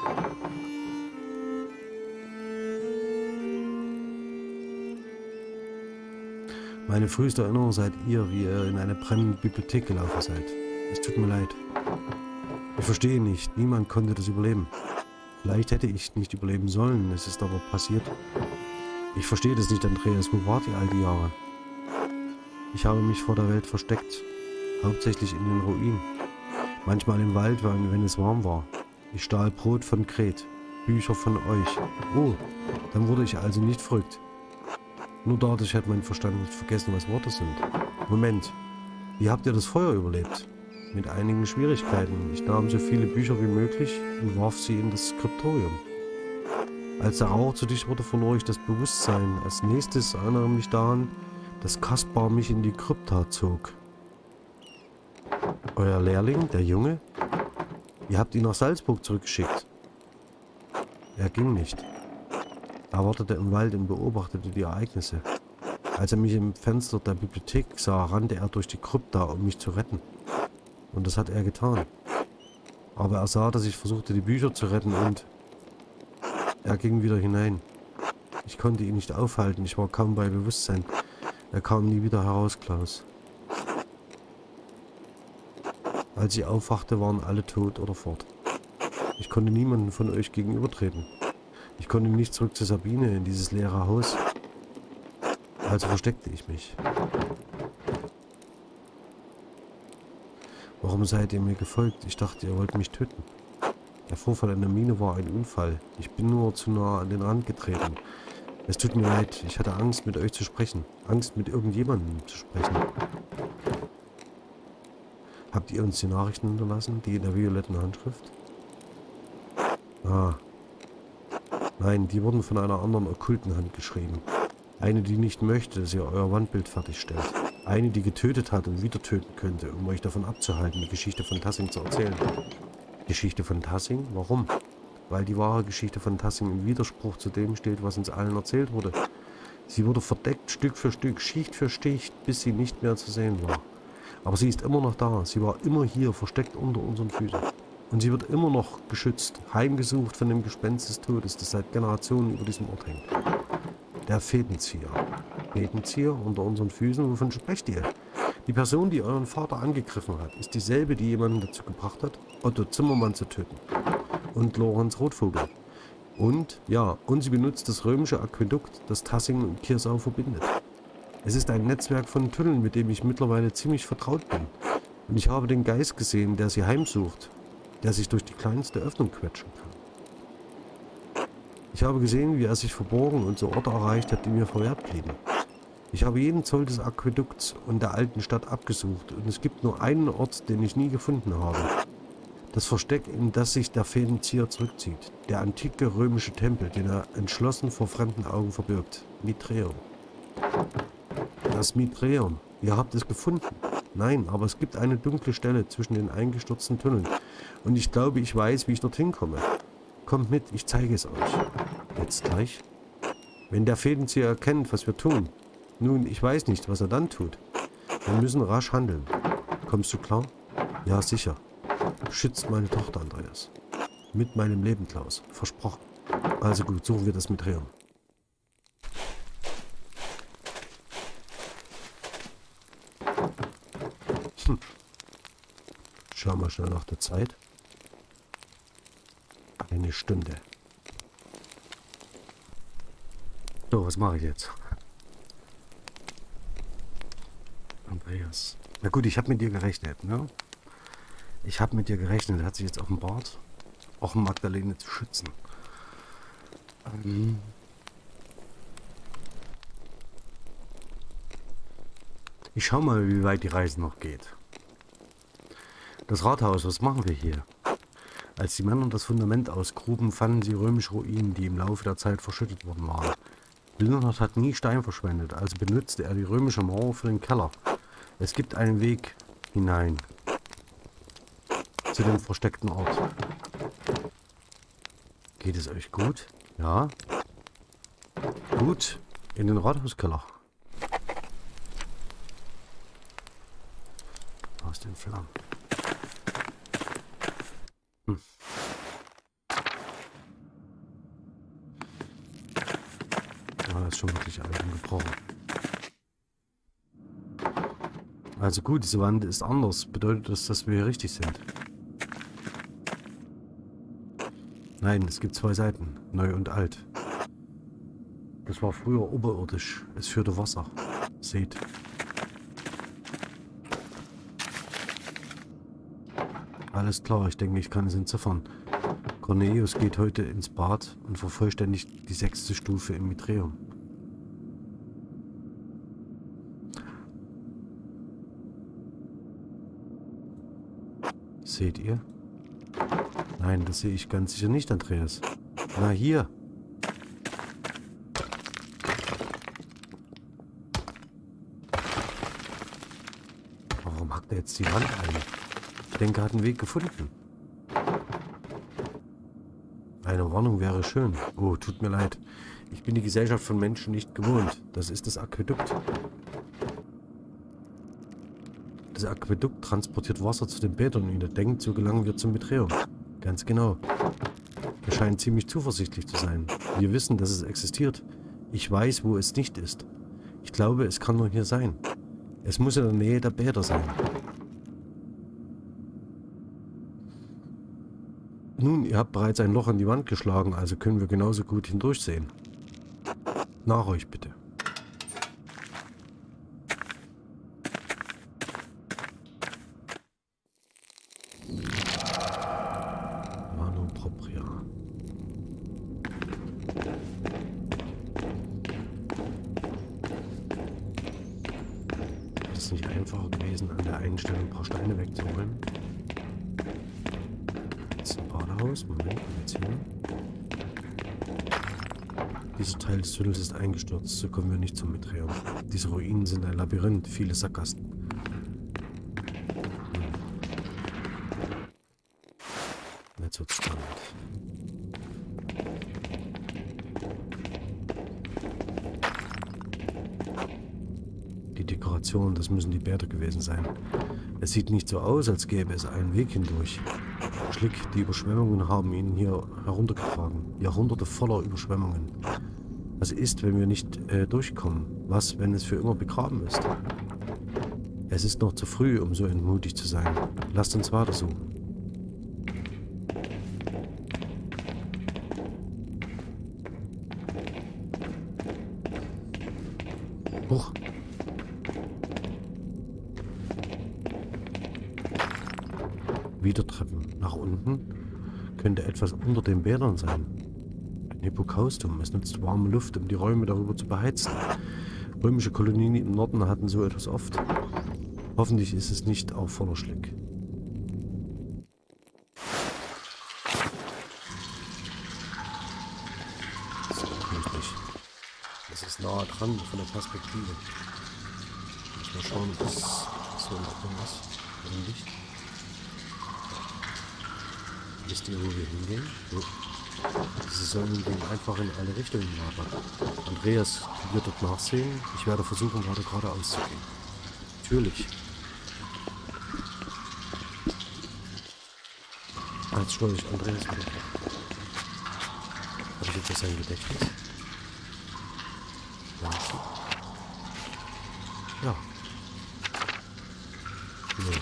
Meine früheste Erinnerung seid ihr, wie ihr in eine brennende Bibliothek gelaufen seid. Es tut mir leid. Ich verstehe nicht, niemand konnte das überleben. Vielleicht hätte ich nicht überleben sollen, es ist aber passiert. Ich verstehe das nicht, Andreas, wo wart ihr all die Jahre? Ich habe mich vor der Welt versteckt, hauptsächlich in den Ruinen. Manchmal im Wald, wenn es warm war. Ich stahl Brot von Kret, Bücher von euch. Oh, dann wurde ich also nicht verrückt. Nur dadurch hat mein Verstand nicht vergessen, was Worte sind. Moment, wie habt ihr das Feuer überlebt? Mit einigen Schwierigkeiten. Ich nahm so viele Bücher wie möglich und warf sie in das Skriptorium. Als der Rauch zu dicht wurde, verlor ich das Bewusstsein. Als nächstes erinnere mich daran, dass Kaspar mich in die Krypta zog. Euer Lehrling, der Junge? Ihr habt ihn nach Salzburg zurückgeschickt. Er ging nicht. Er wartete im Wald und beobachtete die Ereignisse. Als er mich im Fenster der Bibliothek sah, rannte er durch die Krypta, um mich zu retten. Und das hat er getan. Aber er sah, dass ich versuchte, die Bücher zu retten und... Er ging wieder hinein. Ich konnte ihn nicht aufhalten, ich war kaum bei Bewusstsein. Er kam nie wieder heraus, Klaus. Als ich aufwachte, waren alle tot oder fort. Ich konnte niemandem von euch gegenübertreten. Ich konnte nicht zurück zu Sabine in dieses leere Haus. Also versteckte ich mich. Warum seid ihr mir gefolgt? Ich dachte, ihr wollt mich töten. Der Vorfall in der Mine war ein Unfall. Ich bin nur zu nah an den Rand getreten. Es tut mir leid, ich hatte Angst, mit euch zu sprechen. Angst, mit irgendjemandem zu sprechen. Habt ihr uns die Nachrichten hinterlassen, die in der violetten Handschrift? Ah. Nein, die wurden von einer anderen okkulten Hand geschrieben. Eine, die nicht möchte, dass ihr euer Wandbild fertigstellt. Eine, die getötet hat und wieder töten könnte, um euch davon abzuhalten, die Geschichte von Tassing zu erzählen. Geschichte von Tassing? Warum? Weil die wahre Geschichte von Tassing im Widerspruch zu dem steht, was uns allen erzählt wurde. Sie wurde verdeckt, Stück für Stück, Schicht für Schicht, bis sie nicht mehr zu sehen war. Aber sie ist immer noch da. Sie war immer hier, versteckt unter unseren Füßen. Und sie wird immer noch geschützt, heimgesucht von dem Gespenst des Todes, das seit Generationen über diesem Ort hängt. Der Fädenzieher. Fädenzieher unter unseren Füßen, wovon sprecht ihr? Die Person, die euren Vater angegriffen hat, ist dieselbe, die jemanden dazu gebracht hat, Otto Zimmermann zu töten. Und Lorenz Rotvogel. Und, ja, und sie benutzt das römische Aquädukt, das Tassing und Kirsau verbindet. Es ist ein Netzwerk von Tunneln, mit dem ich mittlerweile ziemlich vertraut bin. Und ich habe den Geist gesehen, der sie heimsucht, der sich durch die kleinste Öffnung quetschen kann. Ich habe gesehen, wie er sich verborgen und so Orte erreicht hat, die mir verwehrt blieben. Ich habe jeden Zoll des Aquädukts und der alten Stadt abgesucht und es gibt nur einen Ort, den ich nie gefunden habe. Das Versteck, in das sich der Fädenzieher zurückzieht. Der antike römische Tempel, den er entschlossen vor fremden Augen verbirgt. Miträum. Das Miträum. Ihr habt es gefunden. Nein, aber es gibt eine dunkle Stelle zwischen den eingestürzten Tunneln. Und ich glaube, ich weiß, wie ich dorthin komme. Kommt mit, ich zeige es euch. Jetzt gleich. Wenn der Fädenzieher erkennt, was wir tun. Nun, ich weiß nicht, was er dann tut. Wir müssen rasch handeln. Kommst du klar? Ja, sicher. Schützt meine Tochter, Andreas. Mit meinem Leben, Klaus. Versprochen. Also gut, suchen wir das Miträum. Schau mal schnell nach der Zeit. 1 Stunde. So, was mache ich jetzt? Andreas. Na gut, ich habe mit dir gerechnet, ne? Ich habe mit dir gerechnet. Er hat sich jetzt offenbart, auch Magdalene zu schützen. Ich schau mal, wie weit die Reise noch geht. Das Rathaus, was machen wir hier? Als die Männer das Fundament ausgruben, fanden sie römische Ruinen, die im Laufe der Zeit verschüttet worden waren. Leonhard hat nie Stein verschwendet, also benutzte er die römische Mauer für den Keller. Es gibt einen Weg hinein zu dem versteckten Ort. Geht es euch gut? Ja? Gut, in den Rathauskeller. Aus den Flammen. Das ist schon wirklich alt und gebrochen. Also gut, diese Wand ist anders. Bedeutet das, dass wir hier richtig sind? Nein, es gibt 2 Seiten. Neu und alt. Das war früher oberirdisch. Es führte Wasser. Seht. Alles klar, ich denke, ich kann es entziffern. Cornelius geht heute ins Bad und vervollständigt die 6. Stufe im Miträum. Seht ihr? Nein, das sehe ich ganz sicher nicht, Andreas. Na, hier. Warum hackt er jetzt die Wand ein? Ich denke, er hat einen Weg gefunden. Eine Warnung wäre schön. Oh, tut mir leid. Ich bin die Gesellschaft von Menschen nicht gewohnt. Das ist das Aquädukt. Das Aquädukt transportiert Wasser zu den Bädern und ihr denkt, so gelangen wir zum Miträum. Ganz genau. Er scheint ziemlich zuversichtlich zu sein. Wir wissen, dass es existiert. Ich weiß, wo es nicht ist. Ich glaube, es kann nur hier sein. Es muss in der Nähe der Bäder sein. Nun, ihr habt bereits ein Loch in die Wand geschlagen, also können wir genauso gut hindurchsehen. Nach euch bitte. Manu propria. Ist es nicht einfacher gewesen, an der einen Stelle ein paar Steine wegzuholen? Jetzt ein Badehaus. Moment, jetzt hier. Dieser Teil des Tunnels ist eingestürzt, so kommen wir nicht zum Mitrehren. Diese Ruinen sind ein Labyrinth, viele Sackgassen. Jetzt wird's spannend. Die Dekoration, das müssen die Bärte gewesen sein. Es sieht nicht so aus, als gäbe es einen Weg hindurch. Schlick, die Überschwemmungen haben ihn hier heruntergetragen. Jahrhunderte voller Überschwemmungen. Was ist, wenn wir nicht durchkommen? Was, wenn es für immer begraben ist? Es ist noch zu früh, um so entmutigt zu sein. Lasst uns weitersuchen. Hoch! Wieder Treppen. Nach unten könnte etwas unter den Bädern sein. Ein Hypokaustum. Es nutzt warme Luft, um die Räume darüber zu beheizen. Römische Kolonien im Norden hatten so etwas oft. Hoffentlich ist es nicht auch voller Schlick. Das ist gruselig. Das ist nahe dran von der Perspektive. Mal schauen, ob das so in Ordnung ist. Mit dem Licht. Wisst ihr, wo wir hingehen? Diese Säulen gehen einfach in alle Richtungen weiter. Andreas wird dort nachsehen. Ich werde versuchen, weiter geradeaus zu gehen. Natürlich. Jetzt steuere ich Andreas wieder. Habe ich etwas sein Gedächtnis? Ja. Nee.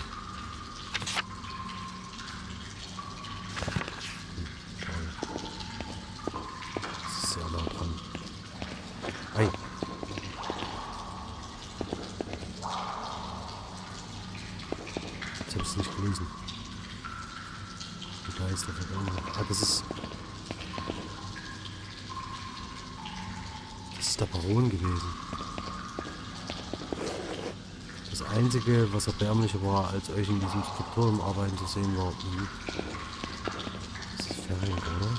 Ich habe es nicht gelesen. Die Geister vergangen. Ah, das ist der Baron gewesen. Das Einzige, was erbärmlicher war, als euch in diesem Skriptorium arbeiten zu sehen, war... Das ist Ferien, oder?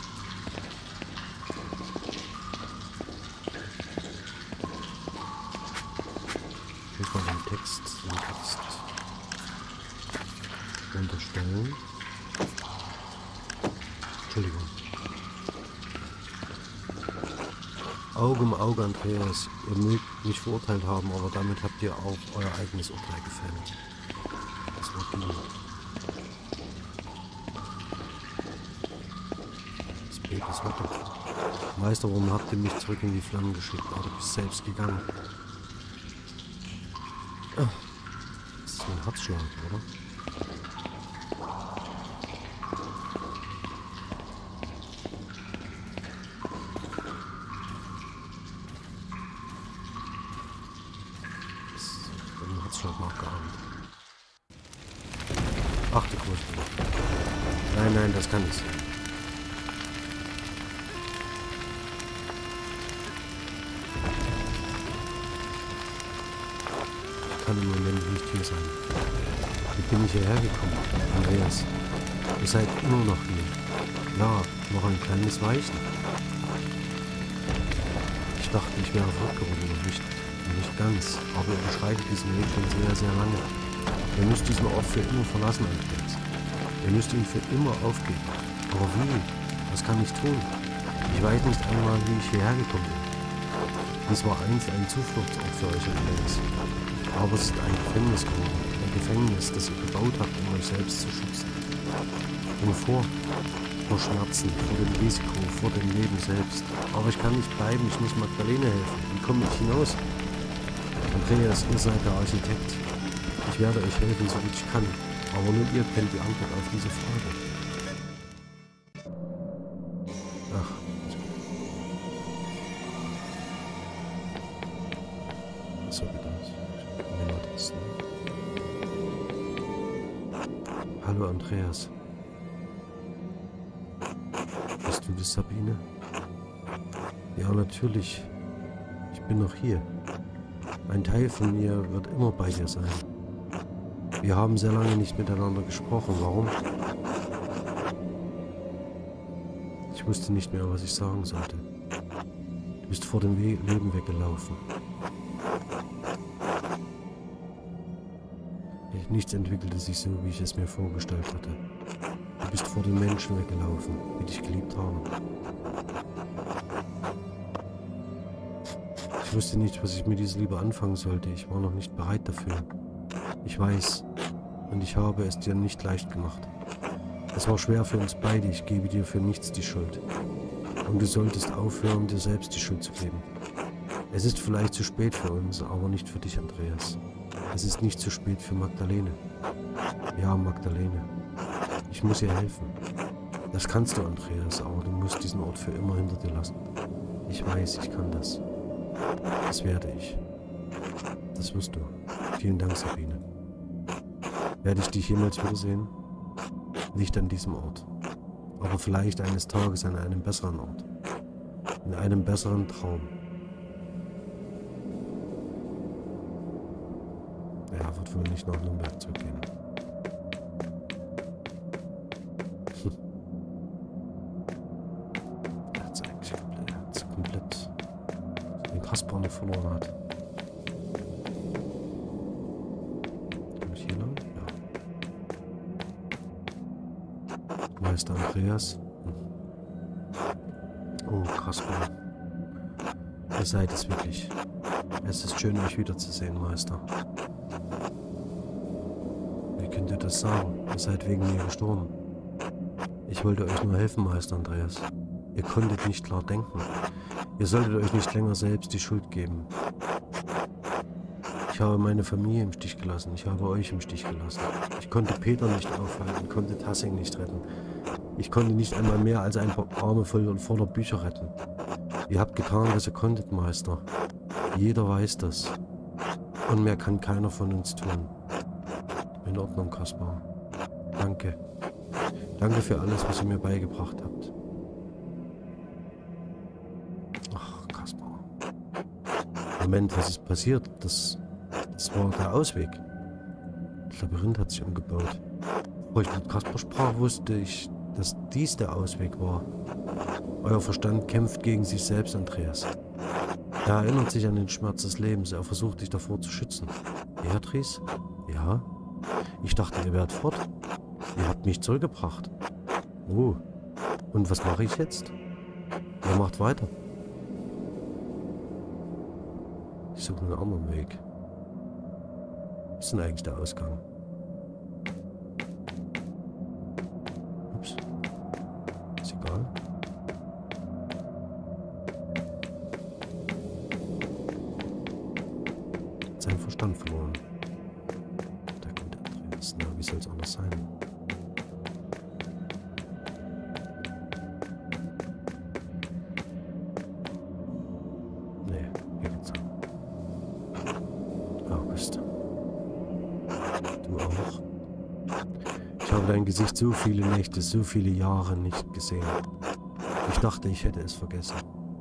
Ich mal den Text unterstellen. Entschuldigung. Auge um Auge, Andreas. Ihr mögt mich verurteilt haben, aber damit habt ihr auch euer eigenes Urteil gefällt. Das war die. Das Bild ist Wetter. Meister, warum habt ihr mich zurück in die Flammen geschickt? Oder bist selbst gegangen? Das ist ein Herzschlag, oder? Nachgeahmt. Ach du Größe. Nein, das kann nicht sein. Ich kann im Moment nicht hier sein. Wie bin ich hierher gekommen? Andreas, ihr seid immer noch hier. Ja, noch ein kleines Weichen. Ich dachte, ich wäre fortgerungen und nicht ganz, aber ihr beschreitet diesen Weg schon sehr, sehr lange. Ihr müsst diesen Ort für immer verlassen, Andreas. Ihr müsst ihn für immer aufgeben. Aber wie? Was kann ich tun? Ich weiß nicht einmal, wie ich hierher gekommen bin. Dies war einst ein Zufluchtsort für euch, Andreas. Aber es ist ein Gefängnis geworden. Ein Gefängnis, das ihr gebaut habt, um euch selbst zu schützen. Wovor? Vor Schmerzen, vor dem Risiko, vor dem Leben selbst. Aber ich kann nicht bleiben, ich muss Magdalene helfen. Wie komme ich hinaus? Andreas, ihr seid der Architekt. Ich werde euch helfen, so gut ich kann. Aber nur ihr kennt die Antwort auf diese Frage. Ach. So gedacht. Hallo Andreas. Bist du das, Sabine? Ja, natürlich. Ich bin noch hier. Ein Teil von mir wird immer bei dir sein. Wir haben sehr lange nicht miteinander gesprochen. Warum? Ich wusste nicht mehr, was ich sagen sollte. bist vor dem Leben weggelaufen. Nichts entwickelte sich so, wie ich es mir vorgestellt hatte. Du bist vor den Menschen weggelaufen, die dich geliebt haben. Ich wusste nicht, was ich mit dieser Liebe anfangen sollte. Ich war noch nicht bereit dafür. Ich weiß, und ich habe es dir nicht leicht gemacht. Es war schwer für uns beide, ich gebe dir für nichts die Schuld. Und du solltest aufhören, dir selbst die Schuld zu geben. Es ist vielleicht zu spät für uns, aber nicht für dich, Andreas. Es ist nicht zu spät für Magdalene. Ja, Magdalene. Ich muss ihr helfen. Das kannst du, Andreas, aber du musst diesen Ort für immer hinter dir lassen. Ich weiß, ich kann das. Das werde ich. Das wirst du. Vielen Dank, Sabine. Werde ich dich jemals wiedersehen? Nicht an diesem Ort. Aber vielleicht eines Tages an einem besseren Ort. In einem besseren Traum. Er wird wohl nicht nach Nürnberg zurückgehen. Er hat es eigentlich komplett den Kaspar noch verloren hat. Komme ich hier lang? Ja. Meister Andreas. Oh, Kaspar. Ihr seid es wirklich. Es ist schön, euch wiederzusehen, Meister. Wie könnt ihr das sagen? Ihr seid wegen mir gestorben. Ich wollte euch nur helfen, Meister Andreas. Ihr konntet nicht klar denken. Ihr solltet euch nicht länger selbst die Schuld geben. Ich habe meine Familie im Stich gelassen. Ich habe euch im Stich gelassen. Ich konnte Peter nicht aufhalten, konnte Tassing nicht retten. Ich konnte nicht einmal mehr als ein paar Arme voller Bücher retten. Ihr habt getan, was ihr konntet, Meister. Jeder weiß das. Und mehr kann keiner von uns tun. In Ordnung, Kaspar. Danke. Danke für alles, was ihr mir beigebracht habt. Ach, Kaspar. Moment, was ist passiert? Das war der Ausweg. Das Labyrinth hat sich umgebaut. Bevor ich mit Kaspar sprach, wusste ich, dass dies der Ausweg war. Euer Verstand kämpft gegen sich selbst, Andreas. Er erinnert sich an den Schmerz des Lebens. Er versucht, dich davor zu schützen. Beatrice? Ja? Ich dachte, ihr wärt fort. Ihr habt mich zurückgebracht. Oh. Und was mache ich jetzt? Ihr macht weiter. Ich suche einen anderen Weg. Was ist denn eigentlich der Ausgang? Ups. Ist egal. Sein Verstand verloren. Da kommt der Andreas. Na, wie soll es anders sein? Nee, hier geht's an. August. Du auch? Ich habe dein Gesicht so viele Nächte, so viele Jahre nicht gesehen. Ich dachte, ich hätte es vergessen.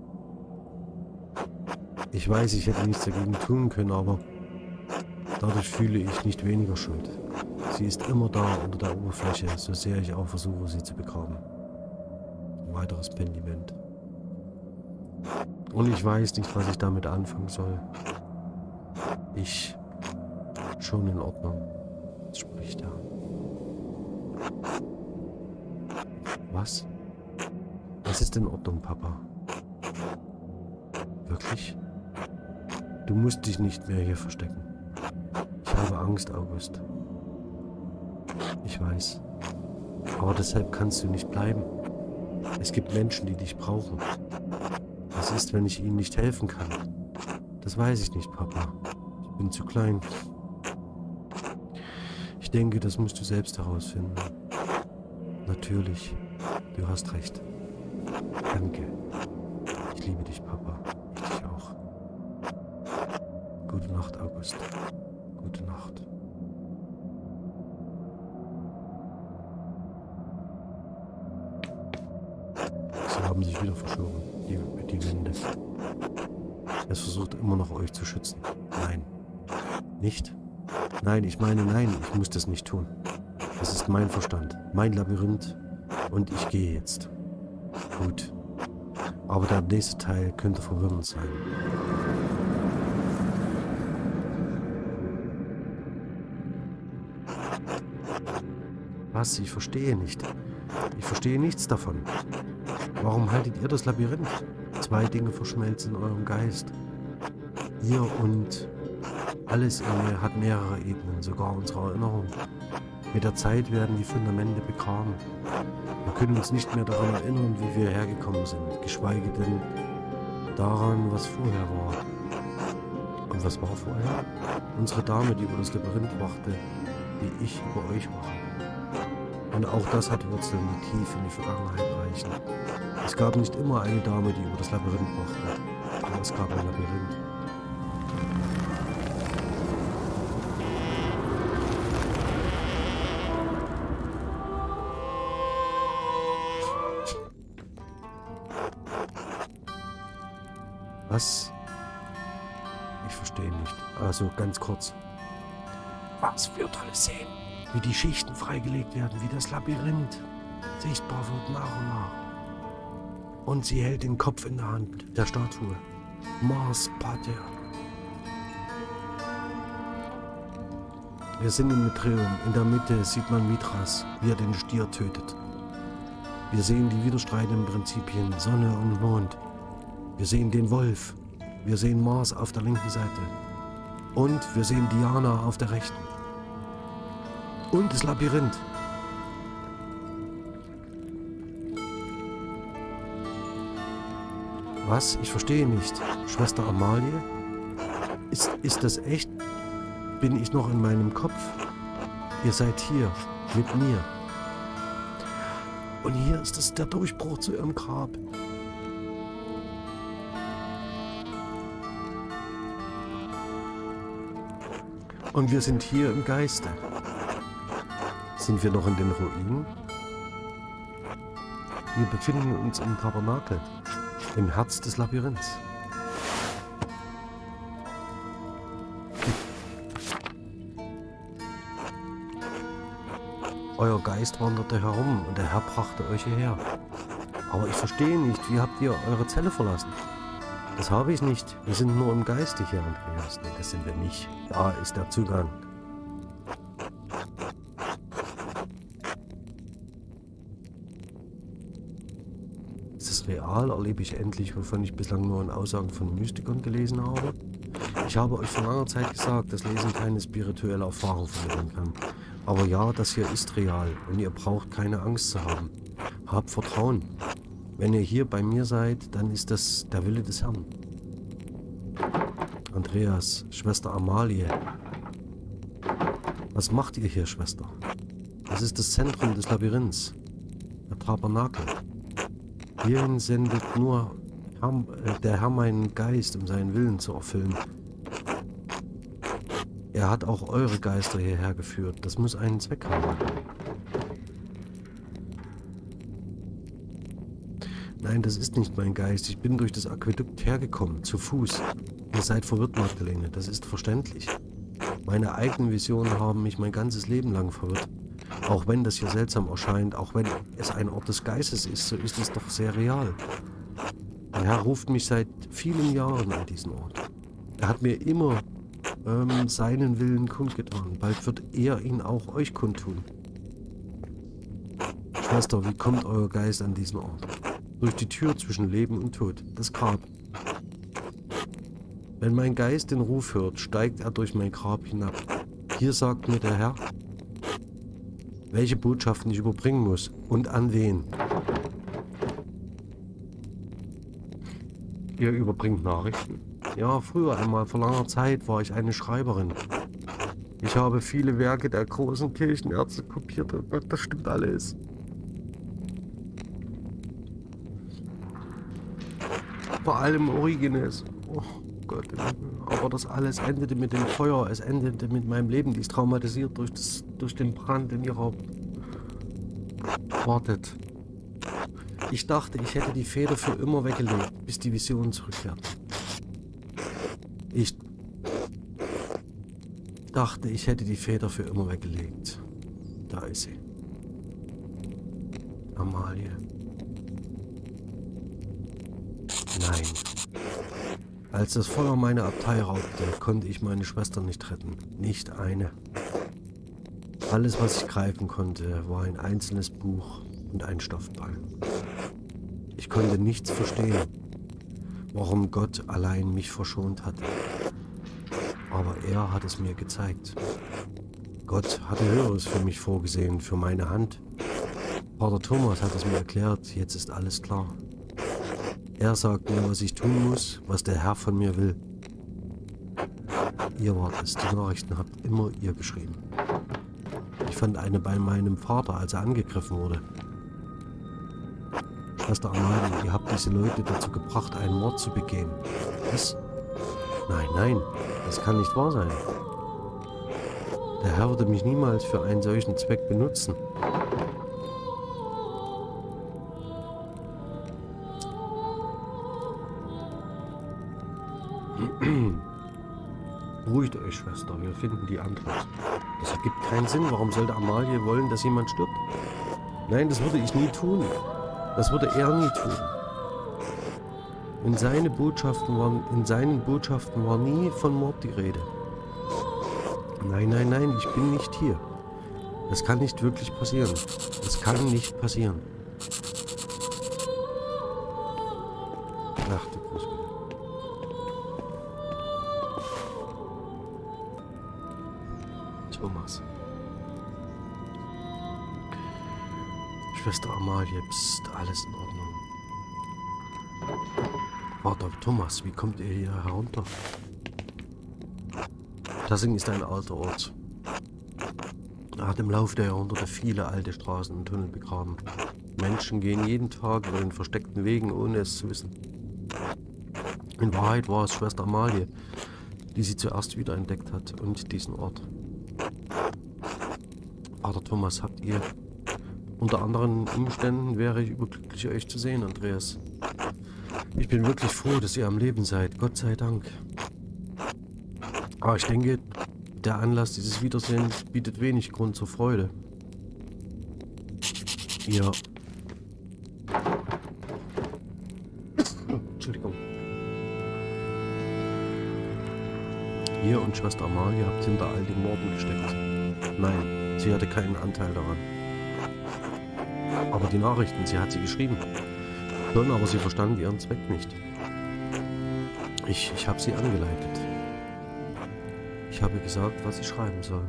Ich weiß, ich hätte nichts dagegen tun können, aber dadurch fühle ich nicht weniger Schuld. Sie ist immer da unter der Oberfläche, so sehr ich auch versuche, sie zu begraben. Ein weiteres Pendiment. Und ich weiß nicht, was ich damit anfangen soll. Schon in Ordnung, spricht er. Was? Was ist in Ordnung, Papa? Wirklich? Du musst dich nicht mehr hier verstecken. Ich habe Angst, August. Ich weiß. Aber deshalb kannst du nicht bleiben. Es gibt Menschen, die dich brauchen. Was ist, wenn ich ihnen nicht helfen kann? Das weiß ich nicht, Papa. Ich bin zu klein. Ich denke, das musst du selbst herausfinden. Natürlich. Du hast recht. Danke. Ich liebe dich, Papa. Ich dich auch. Gute Nacht, August. Gute Nacht. Sie haben sich wieder verschoben, die Wände. Es versucht immer noch, euch zu schützen. Nein. Nicht? Nein, ich meine nein, ich muss das nicht tun. Das ist mein Verstand, mein Labyrinth und ich gehe jetzt. Gut. Aber der nächste Teil könnte verwirrend sein. Was? Ich verstehe nicht. Ich verstehe nichts davon. Warum haltet ihr das Labyrinth? Zwei Dinge verschmelzen in eurem Geist. Ihr und alles in mir hat mehrere Ebenen, sogar unsere Erinnerung. Mit der Zeit werden die Fundamente begraben. Wir können uns nicht mehr daran erinnern, wie wir hergekommen sind, geschweige denn daran, was vorher war. Und was war vorher? Unsere Dame, die über das Labyrinth wachte, wie ich über euch wache. Und auch das hat Wurzeln, die tief in die Vergangenheit reichen. Es gab nicht immer eine Dame, die über das Labyrinth wachte, aber es gab ein Labyrinth. Was? Ich verstehe nicht. Also ganz kurz. Was wir alles sehen? Wie die Schichten freigelegt werden, wie das Labyrinth sichtbar wird nach und nach. Und sie hält den Kopf in der Hand der Statue. Mars Pater. Wir sind im Mitreum. In der Mitte sieht man Mithras, wie er den Stier tötet. Wir sehen die widerstreitenden Prinzipien, Sonne und Mond. Wir sehen den Wolf. Wir sehen Mars auf der linken Seite. Und wir sehen Diana auf der rechten. Und das Labyrinth. Was? Ich verstehe nicht. Schwester Amalie? Ist das echt? Bin ich noch in meinem Kopf? Ihr seid hier, mit mir. Und hier ist es der Durchbruch zu ihrem Grab. Und wir sind hier im Geiste. Sind wir noch in den Ruinen? Wir befinden uns im Tabernakel, im Herz des Labyrinths. Euer Geist wanderte herum und der Herr brachte euch hierher. Aber ich verstehe nicht, wie habt ihr eure Zelle verlassen? Das habe ich nicht. Wir sind nur im Geiste hier, Andreas. Nee, das sind wir nicht. Da ist der Zugang. Ist es real? Erlebe ich endlich, wovon ich bislang nur in Aussagen von Mystikern gelesen habe? Ich habe euch vor langer Zeit gesagt, dass Lesen keine spirituelle Erfahrung vermitteln kann. Aber ja, das hier ist real und ihr braucht keine Angst zu haben. Habt Vertrauen. Wenn ihr hier bei mir seid, dann ist das der Wille des Herrn. Andreas, Schwester Amalie. Was macht ihr hier, Schwester? Das ist das Zentrum des Labyrinths. Der Tabernakel. Hierhin sendet nur der Herr meinen Geist, um seinen Willen zu erfüllen. Er hat auch eure Geister hierher geführt. Das muss einen Zweck haben. Nein, das ist nicht mein Geist. Ich bin durch das Aquädukt hergekommen, zu Fuß. Ihr seid verwirrt, Magdalene. Das ist verständlich. Meine eigenen Visionen haben mich mein ganzes Leben lang verwirrt. Auch wenn das hier seltsam erscheint, auch wenn es ein Ort des Geistes ist, so ist es doch sehr real. Der Herr ruft mich seit vielen Jahren an diesen Ort. Er hat mir immer seinen Willen kundgetan. Bald wird er ihn auch euch kundtun. Schwester, wie kommt euer Geist an diesen Ort? Durch die Tür zwischen Leben und Tod, das Grab. Wenn mein Geist den Ruf hört, steigt er durch mein Grab hinab. Hier sagt mir der Herr, welche Botschaften ich überbringen muss und an wen. Ihr überbringt Nachrichten? Ja, früher einmal, vor langer Zeit, war ich eine Schreiberin. Ich habe viele Werke der großen Kirchenärzte kopiert. Oh Gott, das stimmt alles. Vor allem Origenes. Oh Gott. Aber das alles endete mit dem Feuer. Es endete mit meinem Leben. Die ist traumatisiert durch den Brand in ihrer... Wartet. Ich dachte, ich hätte die Feder für immer weggelegt, bis die Vision zurückkehrt. Ich dachte, ich hätte die Feder für immer weggelegt. Da ist sie. Amalie. Nein. Als das Feuer meine Abtei raubte, konnte ich meine Schwester nicht retten. Nicht eine. Alles, was ich greifen konnte, war ein einzelnes Buch und ein Stoffball. Ich konnte nichts verstehen, warum Gott allein mich verschont hatte. Aber er hat es mir gezeigt. Gott hatte Höheres für mich vorgesehen, für meine Hand. Pater Thomas hat es mir erklärt, jetzt ist alles klar. Er sagt mir, was ich tun muss, was der Herr von mir will. Ihr wart es, die Nachrichten habt immer ihr geschrieben. Ich fand eine bei meinem Vater, als er angegriffen wurde. Schwester Amalie, ihr habt diese Leute dazu gebracht, einen Mord zu begehen. Was? Nein, nein, das kann nicht wahr sein. Der Herr würde mich niemals für einen solchen Zweck benutzen. Beruhigt euch, Schwester, wir finden die Antwort. Das ergibt keinen Sinn. Warum sollte Amalie wollen, dass jemand stirbt? Nein, das würde ich nie tun. Das würde er nie tun. In seinen Botschaften war nie von Mord die Rede. Nein, nein, nein, ich bin nicht hier. Das kann nicht wirklich passieren. Das kann nicht passieren. Ach du Großgüte. Thomas. Schwester Amalie, psst, alles in Ordnung. Vater Thomas, wie kommt ihr hier herunter? Tassing ist ein alter Ort. Er hat im Laufe der Jahrhunderte viele alte Straßen und Tunnel begraben. Menschen gehen jeden Tag über den versteckten Wegen, ohne es zu wissen. In Wahrheit war es Schwester Amalie, die sie zuerst wiederentdeckt hat und diesen Ort. Vater Thomas, habt ihr... Unter anderen Umständen wäre ich überglücklich, euch zu sehen, Andreas. Ich bin wirklich froh, dass ihr am Leben seid. Gott sei Dank. Aber ich denke, der Anlass dieses Wiedersehens bietet wenig Grund zur Freude. Ihr... Entschuldigung. Ihr und Schwester Amalie habt hinter all den Morden gesteckt. Nein, sie hatte keinen Anteil daran. Aber die Nachrichten, sie hat sie geschrieben. Schon, aber sie verstand ihren Zweck nicht. Ich habe sie angeleitet. Ich habe gesagt, was sie schreiben soll.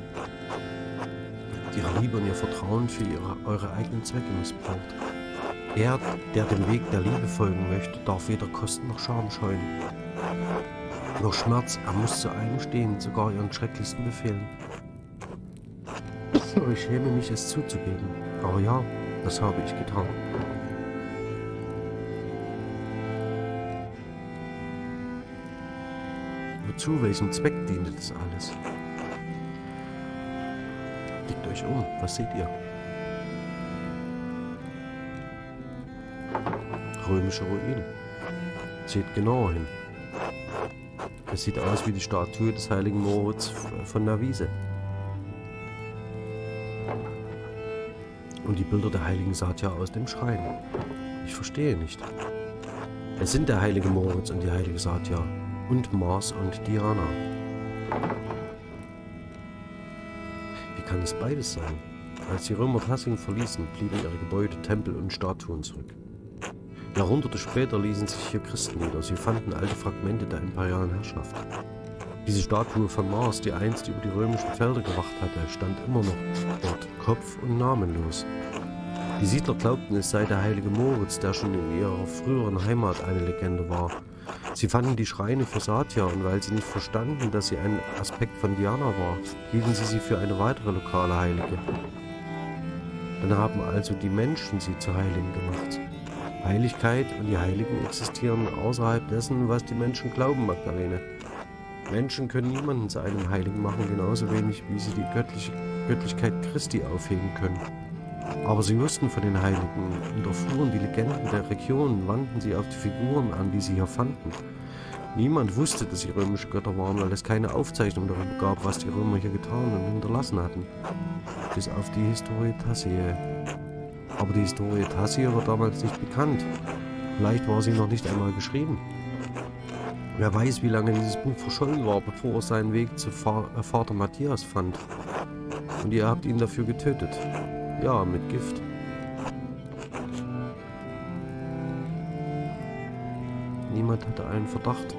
Ihre Liebe und ihr Vertrauen für eure eigenen Zwecke missbraucht. Er, der dem Weg der Liebe folgen möchte, darf weder Kosten noch Scham scheuen. Noch Schmerz, er muss zu einem stehen, sogar ihren schrecklichsten Befehlen. Ich schäme mich, es zuzugeben. Aber ja, das habe ich getan. Wozu, welchem Zweck diente das alles? Blickt euch um, was seht ihr? Römische Ruinen. Seht genauer hin. Es sieht aus wie die Statue des heiligen Moritz von der Wiese. Und die Bilder der heiligen Satya aus dem Schrein. Ich verstehe nicht. Es sind der heilige Moritz und die heilige Satya. Und Mars und Diana. Wie kann es beides sein? Als die Römer Tassing verließen, blieben ihre Gebäude, Tempel und Statuen zurück. Jahrhunderte später ließen sich hier Christen nieder. Sie fanden alte Fragmente der imperialen Herrschaft. Diese Statue von Mars, die einst über die römischen Felder gewacht hatte, stand immer noch dort, Kopf- und namenlos. Die Siedler glaubten, es sei der heilige Moritz, der schon in ihrer früheren Heimat eine Legende war. Sie fanden die Schreine für Satya und weil sie nicht verstanden, dass sie ein Aspekt von Diana war, hielten sie für eine weitere lokale Heilige. Dann haben also die Menschen sie zu Heiligen gemacht. Heiligkeit und die Heiligen existieren außerhalb dessen, was die Menschen glauben, Magdalene. Menschen können niemanden zu einem Heiligen machen, genauso wenig wie sie die Göttlichkeit Christi aufheben können. Aber sie wussten von den Heiligen und erfuhren die Legenden der Region, wandten sie auf die Figuren an, die sie hier fanden. Niemand wusste, dass sie römische Götter waren, weil es keine Aufzeichnung darüber gab, was die Römer hier getan und hinterlassen hatten. Bis auf die Historie Tassiae. Aber die Historie Tassiae war damals nicht bekannt. Vielleicht war sie noch nicht einmal geschrieben. Wer weiß, wie lange dieses Buch verschollen war, bevor er seinen Weg zu Vater Matthias fand. Und ihr habt ihn dafür getötet. Ja, mit Gift. Niemand hatte einen Verdacht.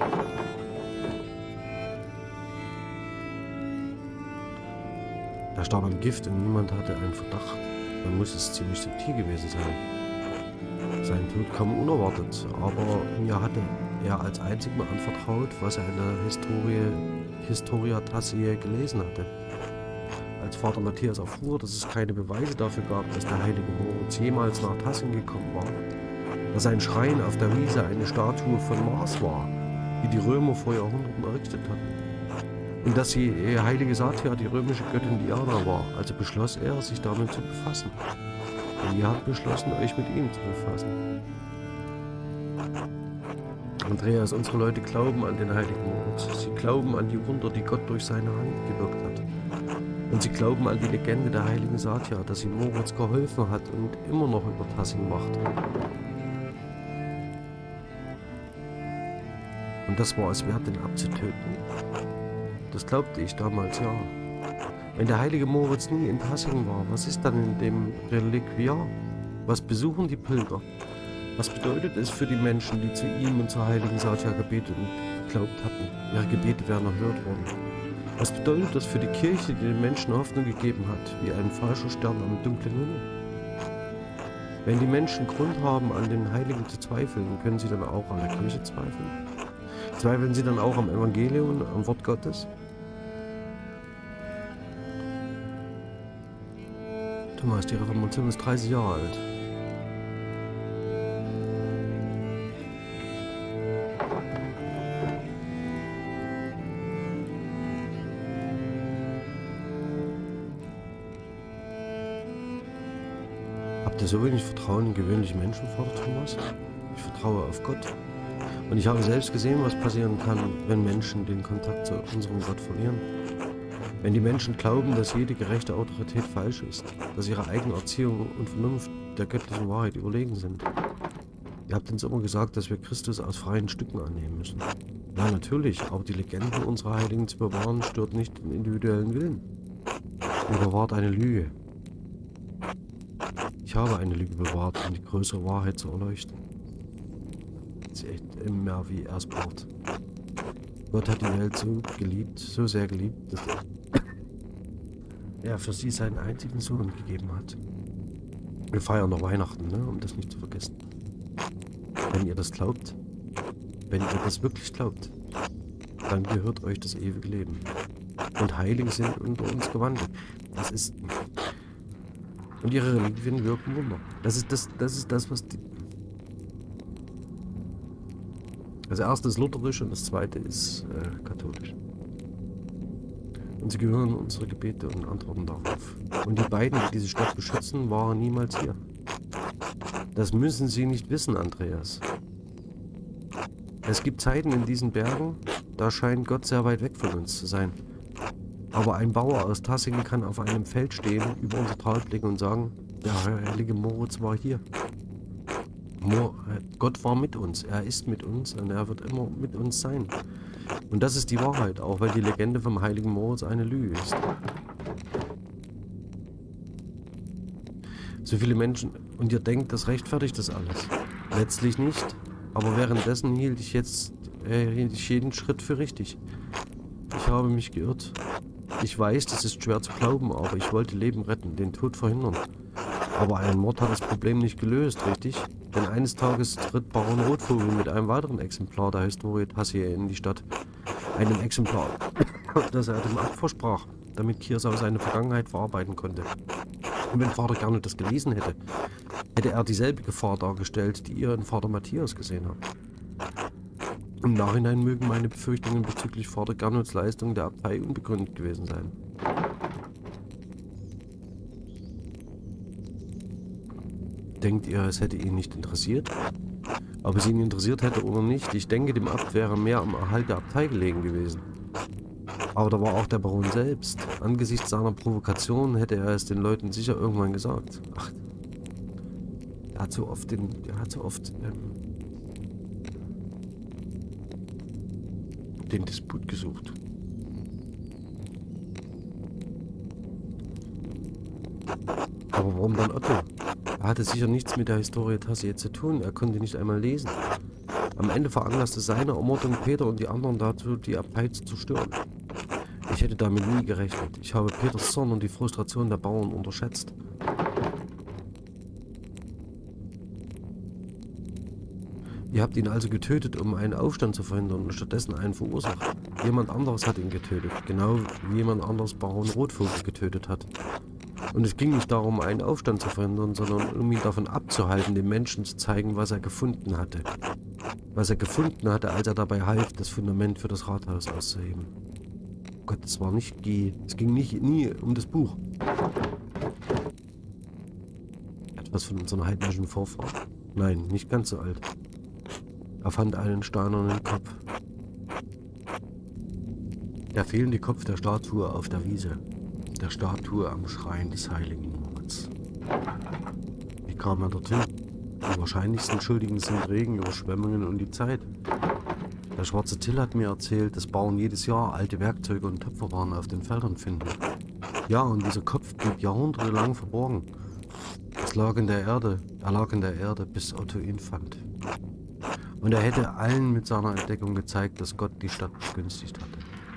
Er starb am Gift und niemand hatte einen Verdacht. Dann muss es ziemlich subtil gewesen sein. Sein Tod kam unerwartet, aber mir hatte er als einzig mal anvertraut, was er in der Historia Tassiae gelesen hatte. Als Vater Matthias erfuhr, dass es keine Beweise dafür gab, dass der heilige Moritz jemals nach Tassing gekommen war, dass ein Schrein auf der Wiese eine Statue von Mars war, wie die Römer vor Jahrhunderten errichtet hatten, und dass die heilige Satia die römische Göttin Diana war, also beschloss er, sich damit zu befassen. Und ihr habt beschlossen, euch mit ihm zu befassen. Andreas, unsere Leute glauben an den heiligen Moritz. Sie glauben an die Wunder, die Gott durch seine Hand gewirkt hat. Und sie glauben an die Legende der heiligen Satia, dass sie Moritz geholfen hat und immer noch über Tassing wacht. Und das war es wert, den abzutöten. Das glaubte ich damals, ja. Wenn der heilige Moritz nie in Tassing war, was ist dann in dem Reliquiar? Was besuchen die Pilger? Was bedeutet es für die Menschen, die zu ihm und zur heiligen Satia gebetet und geglaubt hatten? Ihre Gebete wären erhört worden. Was bedeutet das für die Kirche, die den Menschen Hoffnung gegeben hat, wie ein falscher Stern am dunklen Himmel? Wenn die Menschen Grund haben, an den Heiligen zu zweifeln, können sie dann auch an der Kirche zweifeln? Zweifeln sie dann auch am Evangelium, am Wort Gottes? Thomas, die Reformation ist 30 Jahre alt. Habt ihr so wenig Vertrauen in gewöhnliche Menschen, Vater Thomas? Ich vertraue auf Gott. Und ich habe selbst gesehen, was passieren kann, wenn Menschen den Kontakt zu unserem Gott verlieren. Wenn die Menschen glauben, dass jede gerechte Autorität falsch ist, dass ihre eigene Erziehung und Vernunft der göttlichen Wahrheit überlegen sind. Ihr habt uns immer gesagt, dass wir Christus aus freien Stücken annehmen müssen. Ja, natürlich, aber die Legenden unserer Heiligen zu bewahren, stört nicht den individuellen Willen. Ihr bewahrt eine Lüge. Ich habe eine Lüge bewahrt, um die größere Wahrheit zu erleuchten. Sie ist immer mehr, wie er es braucht. Gott hat die Welt so geliebt, so sehr geliebt, dass er für sie seinen einzigen Sohn gegeben hat. Wir feiern noch Weihnachten, ne? Um das nicht zu vergessen. Wenn ihr das glaubt, wenn ihr das wirklich glaubt, dann gehört euch das ewige Leben. Und Heilige sind unter uns gewandelt. Das ist... Und ihre Reliquien wirken Wunder. Das ist das, was die... Das erste ist lutherisch und das zweite ist katholisch. Und sie gehören unsere Gebete und antworten darauf. Und die beiden, die diese Stadt beschützen, waren niemals hier. Das müssen Sie nicht wissen, Andreas. Es gibt Zeiten in diesen Bergen, da scheint Gott sehr weit weg von uns zu sein. Aber ein Bauer aus Tassing kann auf einem Feld stehen, über unser Tal blicken und sagen, der heilige Moritz war hier. Gott war mit uns, er ist mit uns und er wird immer mit uns sein. Und das ist die Wahrheit, auch weil die Legende vom heiligen Moritz eine Lüge ist. So viele Menschen, und ihr denkt, das rechtfertigt das alles. Letztlich nicht, aber währenddessen hielt ich jeden Schritt für richtig. Ich habe mich geirrt. Ich weiß, das ist schwer zu glauben, aber ich wollte Leben retten, den Tod verhindern. Aber ein Mord hat das Problem nicht gelöst, richtig? Denn eines Tages tritt Baron Rotvogel mit einem weiteren Exemplar der Historia Tassiae in die Stadt. Einem Exemplar, das er dem Abt versprach, damit Kirsau seine Vergangenheit verarbeiten konnte. Und wenn Vater Gernot das gelesen hätte, hätte er dieselbe Gefahr dargestellt, die ihr in Vater Matthias gesehen habt. Im Nachhinein mögen meine Befürchtungen bezüglich Vater Gernots Leistung der Abtei unbegründet gewesen sein. Denkt ihr, es hätte ihn nicht interessiert? Ob es ihn interessiert hätte oder nicht, ich denke, dem Abt wäre mehr am Erhalt der Abtei gelegen gewesen. Aber da war auch der Baron selbst. Angesichts seiner Provokation hätte er es den Leuten sicher irgendwann gesagt. Ach, er hat so oft den Disput gesucht. Aber warum dann Otto? Er hatte sicher nichts mit der Historie Tassier zu tun. Er konnte nicht einmal lesen. Am Ende veranlasste seine Ermordung Peter und die anderen dazu, die Abtei zu zerstören. Ich hätte damit nie gerechnet. Ich habe Peters Zorn und die Frustration der Bauern unterschätzt. Ihr habt ihn also getötet, um einen Aufstand zu verhindern und stattdessen einen verursacht. Jemand anderes hat ihn getötet, genau wie jemand anderes Baron Rotvogel getötet hat. Und es ging nicht darum, einen Aufstand zu verhindern, sondern um ihn davon abzuhalten, den Menschen zu zeigen, was er gefunden hatte. Was er gefunden hatte, als er dabei half, das Fundament für das Rathaus auszuheben. Gott, es war nicht es ging nie um das Buch. Etwas von unseren heidnischen Vorfahren? Nein, nicht ganz so alt. Er fand einen steinernen Kopf. Der fehlende Kopf der Statue auf der Wiese. Der Statue am Schrein des heiligen Moritz. Wie kam er dorthin? Die wahrscheinlichsten Schuldigen sind Regen, Überschwemmungen und die Zeit. Der schwarze Till hat mir erzählt, dass Bauern jedes Jahr alte Werkzeuge und Töpferwaren auf den Feldern finden. Ja, und dieser Kopf blieb jahrhundertelang verborgen. Er lag in der Erde, bis Otto ihn fand. Und er hätte allen mit seiner Entdeckung gezeigt, dass Gott die Stadt begünstigt hatte.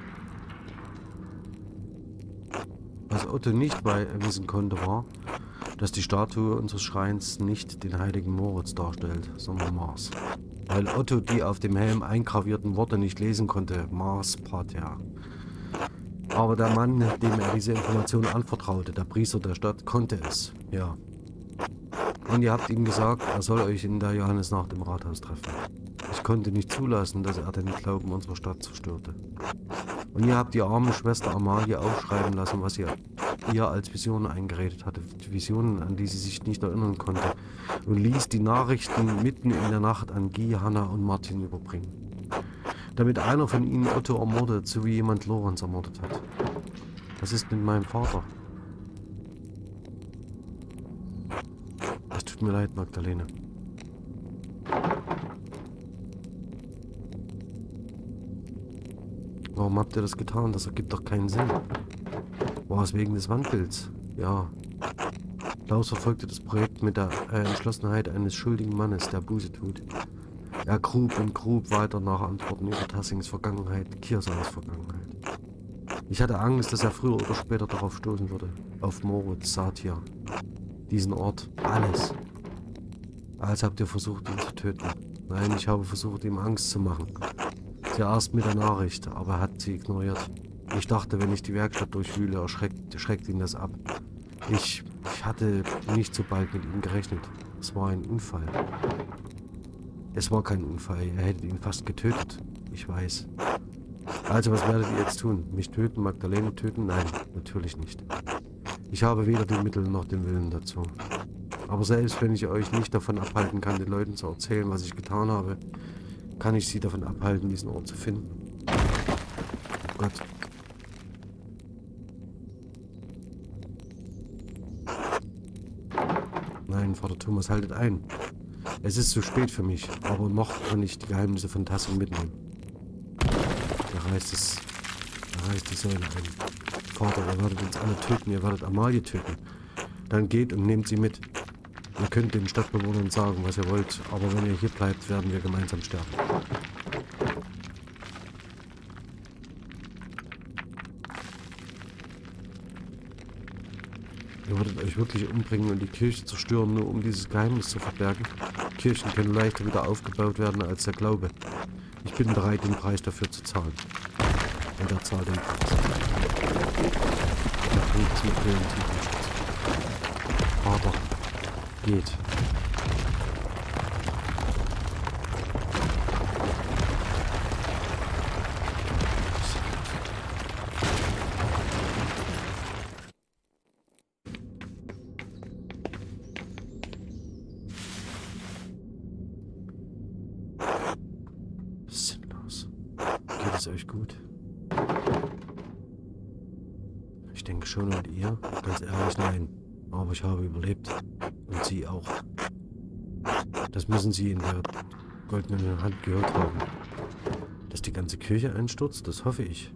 Was Otto nicht wissen konnte, war, dass die Statue unseres Schreins nicht den heiligen Moritz darstellt, sondern Mars. Weil Otto die auf dem Helm eingravierten Worte nicht lesen konnte, Mars Pater. Aber der Mann, dem er diese Information anvertraute, der Priester der Stadt, konnte es, ja. Und ihr habt ihm gesagt, er soll euch in der Johannesnacht im Rathaus treffen. Ich konnte nicht zulassen, dass er den Glauben unserer Stadt zerstörte. Und ihr habt die arme Schwester Amalie aufschreiben lassen, was ihr als Visionen eingeredet hatte. Visionen, an die sie sich nicht erinnern konnte. Und ließ die Nachrichten mitten in der Nacht an Guy, Hanna und Martin überbringen. Damit einer von ihnen Otto ermordet, so wie jemand Lorenz ermordet hat. Was ist mit meinem Vater? Es tut mir leid, Magdalene. Warum habt ihr das getan? Das ergibt doch keinen Sinn. War es wegen des Wandbilds? Ja. Klaus verfolgte das Projekt mit der Entschlossenheit eines schuldigen Mannes, der Buße tut. Er grub und grub weiter nach Antworten über Tassings Vergangenheit, Kiersauers Vergangenheit. Ich hatte Angst, dass er früher oder später darauf stoßen würde. Auf Moritz, Satia. Diesen Ort. Alles. Als habt ihr versucht, ihn zu töten. Nein, ich habe versucht, ihm Angst zu machen. Zuerst mit der Nachricht, aber er hat sie ignoriert. Ich dachte, wenn ich die Werkstatt durchwühle, schreckt ihn das ab. Ich hatte nicht so bald mit ihm gerechnet. Es war ein Unfall. Es war kein Unfall. Er hätte ihn fast getötet. Ich weiß. Also, was werdet ihr jetzt tun? Mich töten? Magdalene töten? Nein, natürlich nicht. Ich habe weder die Mittel noch den Willen dazu. Aber selbst wenn ich euch nicht davon abhalten kann, den Leuten zu erzählen, was ich getan habe, kann ich sie davon abhalten, diesen Ort zu finden. Oh Gott. Nein, Vater Thomas, haltet ein. Es ist zu spät für mich, aber noch kann ich die Geheimnisse von Tassing mitnehmen. Er reißt die Säule ein. Vater, ihr werdet uns alle töten, ihr werdet Amalie töten. Dann geht und nehmt sie mit. Ihr könnt den Stadtbewohnern sagen, was ihr wollt, aber wenn ihr hier bleibt, werden wir gemeinsam sterben. Ihr würdet euch wirklich umbringen und die Kirche zerstören, nur um dieses Geheimnis zu verbergen? Kirchen können leichter wieder aufgebaut werden als der Glaube. Ich bin bereit, den Preis dafür zu zahlen. Und er zahlt den Preis. Der bringt zum tiefen Schutz. Vater, geht. Sinnlos. Geht es euch gut? Ich denke schon, und ihr? Ganz ehrlich, nein. Aber ich habe überlebt. Und sie auch. Das müssen sie in der goldenen Hand gehört haben. Das die ganze Kirche einstürzt? Das hoffe ich.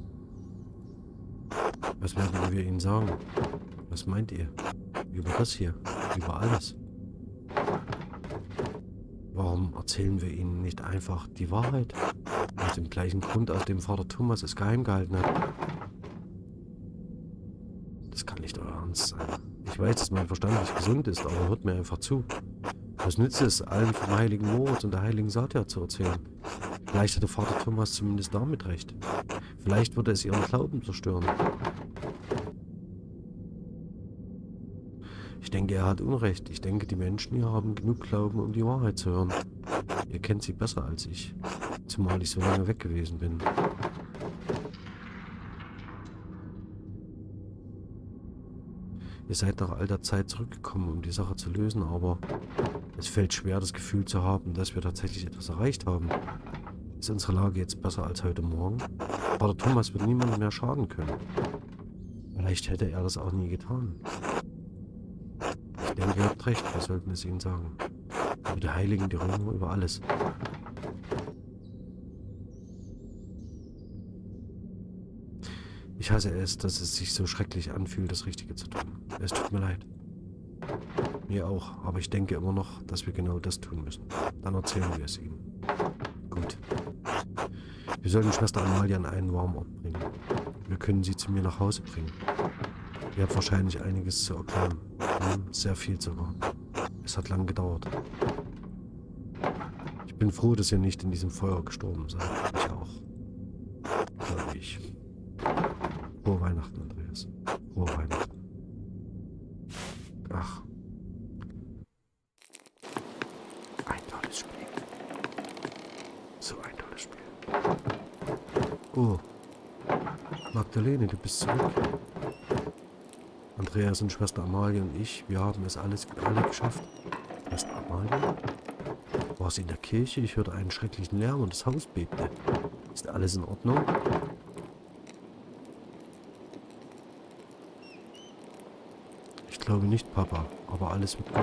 Was werden wir ihnen sagen? Was meint ihr? Über das hier? Über alles? Warum erzählen wir ihnen nicht einfach die Wahrheit? Aus dem gleichen Grund, aus dem Vater Thomas es geheim gehalten hat. Das kann nicht euer Ernst sein. Ich weiß, dass mein Verstand nicht gesund ist, aber hört mir einfach zu. Was nützt es, allen vom heiligen Moritz und der heiligen Satya zu erzählen? Vielleicht hatte Vater Thomas zumindest damit recht. Vielleicht würde es ihren Glauben zerstören. Ich denke, er hat Unrecht. Ich denke, die Menschen hier haben genug Glauben, um die Wahrheit zu hören. Ihr kennt sie besser als ich, zumal ich so lange weg gewesen bin. Ihr seid nach all der Zeit zurückgekommen, um die Sache zu lösen, aber es fällt schwer, das Gefühl zu haben, dass wir tatsächlich etwas erreicht haben. Ist unsere Lage jetzt besser als heute Morgen? Vater Thomas wird niemandem mehr schaden können. Vielleicht hätte er das auch nie getan. Ich denke, ihr habt recht, wir sollten es ihnen sagen. Über die Heiligen, die Römer, über alles. Ich hasse es, dass es sich so schrecklich anfühlt, das Richtige zu tun. Es tut mir leid. Mir auch, aber ich denke immer noch, dass wir genau das tun müssen. Dann erzählen wir es ihnen. Gut. Wir sollten Schwester Amalia an einen warmen Ort bringen. Wir können sie zu mir nach Hause bringen. Ihr habt wahrscheinlich einiges zu erklären. Sehr viel sogar. Es hat lang gedauert. Ich bin froh, dass ihr nicht in diesem Feuer gestorben seid. Ich auch. Glaube ich. Frohe Weihnachten, Andreas. Frohe Weihnachten. Ach. Ein tolles Spiel. So ein tolles Spiel. Oh. Magdalene, du bist zurück. Andreas und Schwester Amalia und ich, wir haben es alle geschafft. Schwester Amalia? War sie in der Kirche? Ich hörte einen schrecklichen Lärm und das Haus bebte. Ist alles in Ordnung? Ich glaube nicht, Papa, aber alles wird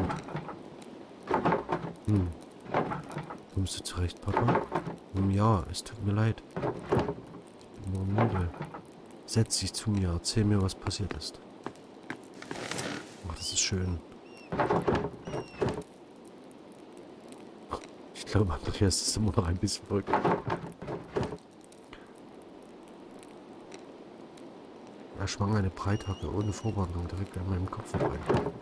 gut. Kommst du zurecht, Papa? Ja, es tut mir leid. Ich bin nur müde. Setz dich zu mir, erzähl mir, was passiert ist. Ach, das ist schön. Ich glaube, Andreas ist immer noch ein bisschen verrückt. Er schwang eine Breithacke ohne Vorwarnung direkt an meinem Kopf vorbei.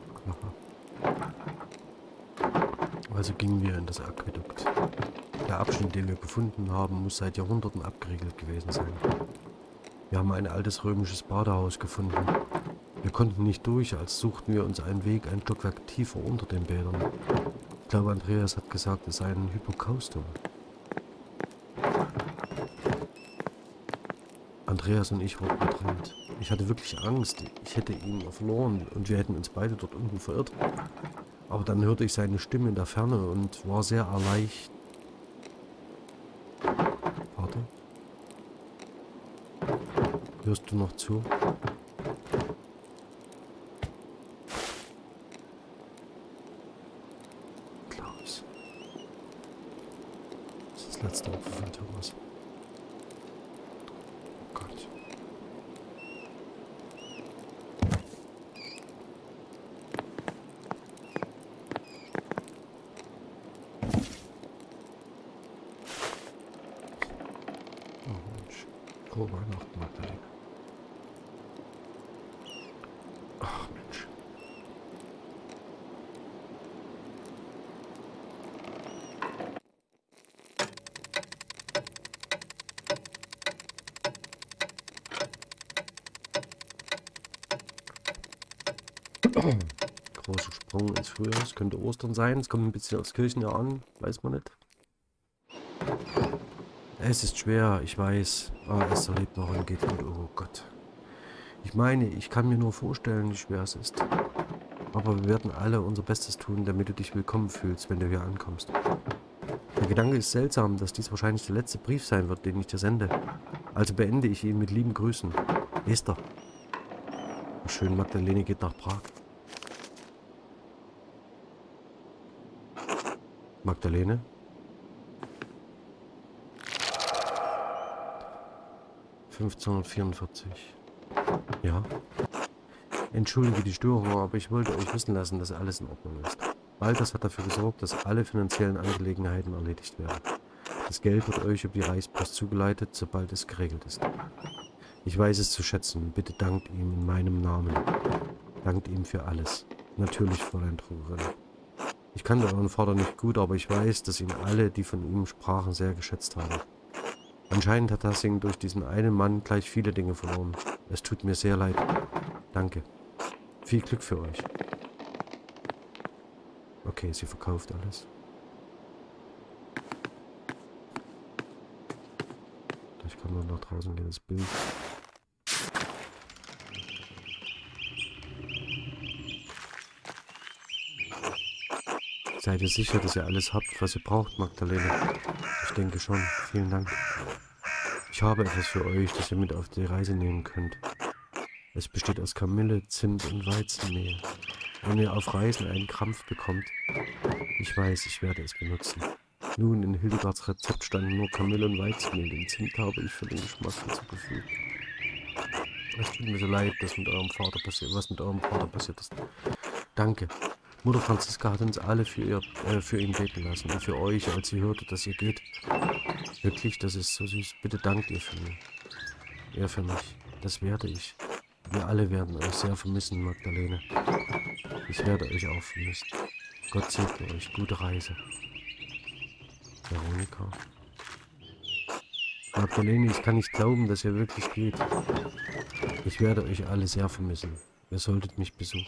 Also gingen wir in das Aquädukt. Der Abschnitt, den wir gefunden haben, muss seit Jahrhunderten abgeriegelt gewesen sein. Wir haben ein altes römisches Badehaus gefunden. Wir konnten nicht durch, als suchten wir uns einen Weg ein Stockwerk tiefer unter den Bädern. Ich glaube, Andreas hat gesagt, es sei ein Hypokaustum. Andreas und ich wurden getrennt. Ich hatte wirklich Angst. Ich hätte ihn verloren und wir hätten uns beide dort unten verirrt. Aber dann hörte ich seine Stimme in der Ferne und war sehr erleichtert. Warte. Hörst du noch zu? Klaus. Das ist das letzte Opfer von Thomas. Oh Gott. Oh Mensch. Frohe Weihnachten, Magdalene. Ach Mensch. Großer Sprung ins Frühjahr. Es könnte Ostern sein. Es kommt ein bisschen aufs Kirchenjahr an. Weiß man nicht. Es ist schwer, ich weiß. Aber Esther lebt noch und geht gut. Oh Gott. Ich meine, ich kann mir nur vorstellen, wie schwer es ist. Aber wir werden alle unser Bestes tun, damit du dich willkommen fühlst, wenn du hier ankommst. Der Gedanke ist seltsam, dass dies wahrscheinlich der letzte Brief sein wird, den ich dir sende. Also beende ich ihn mit lieben Grüßen. Esther. Schön, Magdalene geht nach Prag. Magdalene? 1544. Ja. Entschuldige die Störung, aber ich wollte euch wissen lassen, dass alles in Ordnung ist. Balthas hat dafür gesorgt, dass alle finanziellen Angelegenheiten erledigt werden. Das Geld wird euch über die Reichspost zugeleitet, sobald es geregelt ist. Ich weiß es zu schätzen. Bitte dankt ihm in meinem Namen. Dankt ihm für alles. Natürlich, Fräulein Druckerin. Ich kannte euren Vater nicht gut, aber ich weiß, dass ihn alle, die von ihm sprachen, sehr geschätzt haben. Anscheinend hat Hassing durch diesen einen Mann gleich viele Dinge verloren. Es tut mir sehr leid. Danke. Viel Glück für euch. Okay, sie verkauft alles. Ich kann nur nach draußen gehen, das Bild. Seid ihr sicher, dass ihr alles habt, was ihr braucht, Magdalena? Ich denke schon. Vielen Dank. Ich habe etwas für euch, das ihr mit auf die Reise nehmen könnt. Es besteht aus Kamille, Zimt und Weizenmehl. Wenn ihr auf Reisen einen Krampf bekommt, ich weiß, ich werde es benutzen. Nun, in Hildegards Rezept standen nur Kamille und Weizenmehl. Den Zimt habe ich für den Geschmack hinzugefügt. Es tut mir so leid, dass mit eurem Vater was mit eurem Vater passiert ist. Danke. Mutter Franziska hat uns alle für ihn beten lassen und für euch, als sie hörte, dass ihr geht. Wirklich, das ist so süß. Bitte dankt ihr für mich. Er für mich. Das werde ich. Wir alle werden euch sehr vermissen, Magdalene. Ich werde euch auch vermissen. Gott segne euch. Gute Reise. Veronika. Magdalene, ich kann nicht glauben, dass ihr wirklich geht. Ich werde euch alle sehr vermissen. Ihr solltet mich besuchen.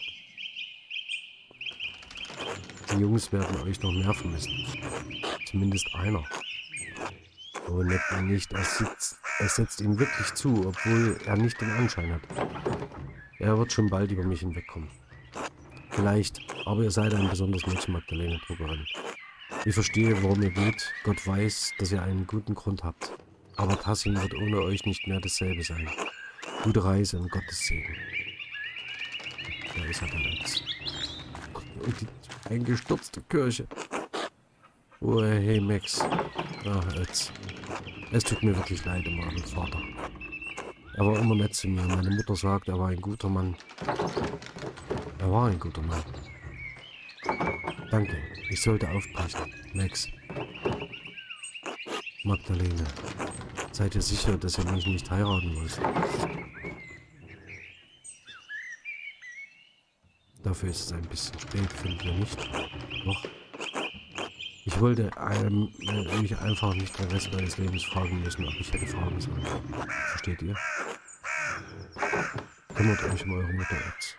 Die Jungs werden euch noch mehr vermissen. Zumindest einer. Oh, nicht. Er setzt ihm wirklich zu, obwohl er nicht den Anschein hat. Er wird schon bald über mich hinwegkommen. Vielleicht, aber ihr seid ein besonderes Mädchen, Magdalena Druckerin. Ich verstehe, worum ihr geht. Gott weiß, dass ihr einen guten Grund habt. Aber Tassin wird ohne euch nicht mehr dasselbe sein. Gute Reise und Gottes Segen. Da ist er dann jetzt. Und die eingestürzte Kirche. Oh, hey Max. Ach, jetzt. Es tut mir wirklich leid um meinen Vater. Er war immer nett zu mir. Meine Mutter sagt, er war ein guter Mann. Er war ein guter Mann. Danke. Ich sollte aufpassen. Max. Magdalene. Seid ihr sicher, dass ihr mich nicht heiraten wollt? Dafür ist es ein bisschen spät, findet ihr nicht? Doch. Ich wollte mich einfach nicht den Rest meines Lebens fragen müssen, ob ich hätte fragen sollen. Versteht ihr? Kümmert euch um eure Mutter jetzt.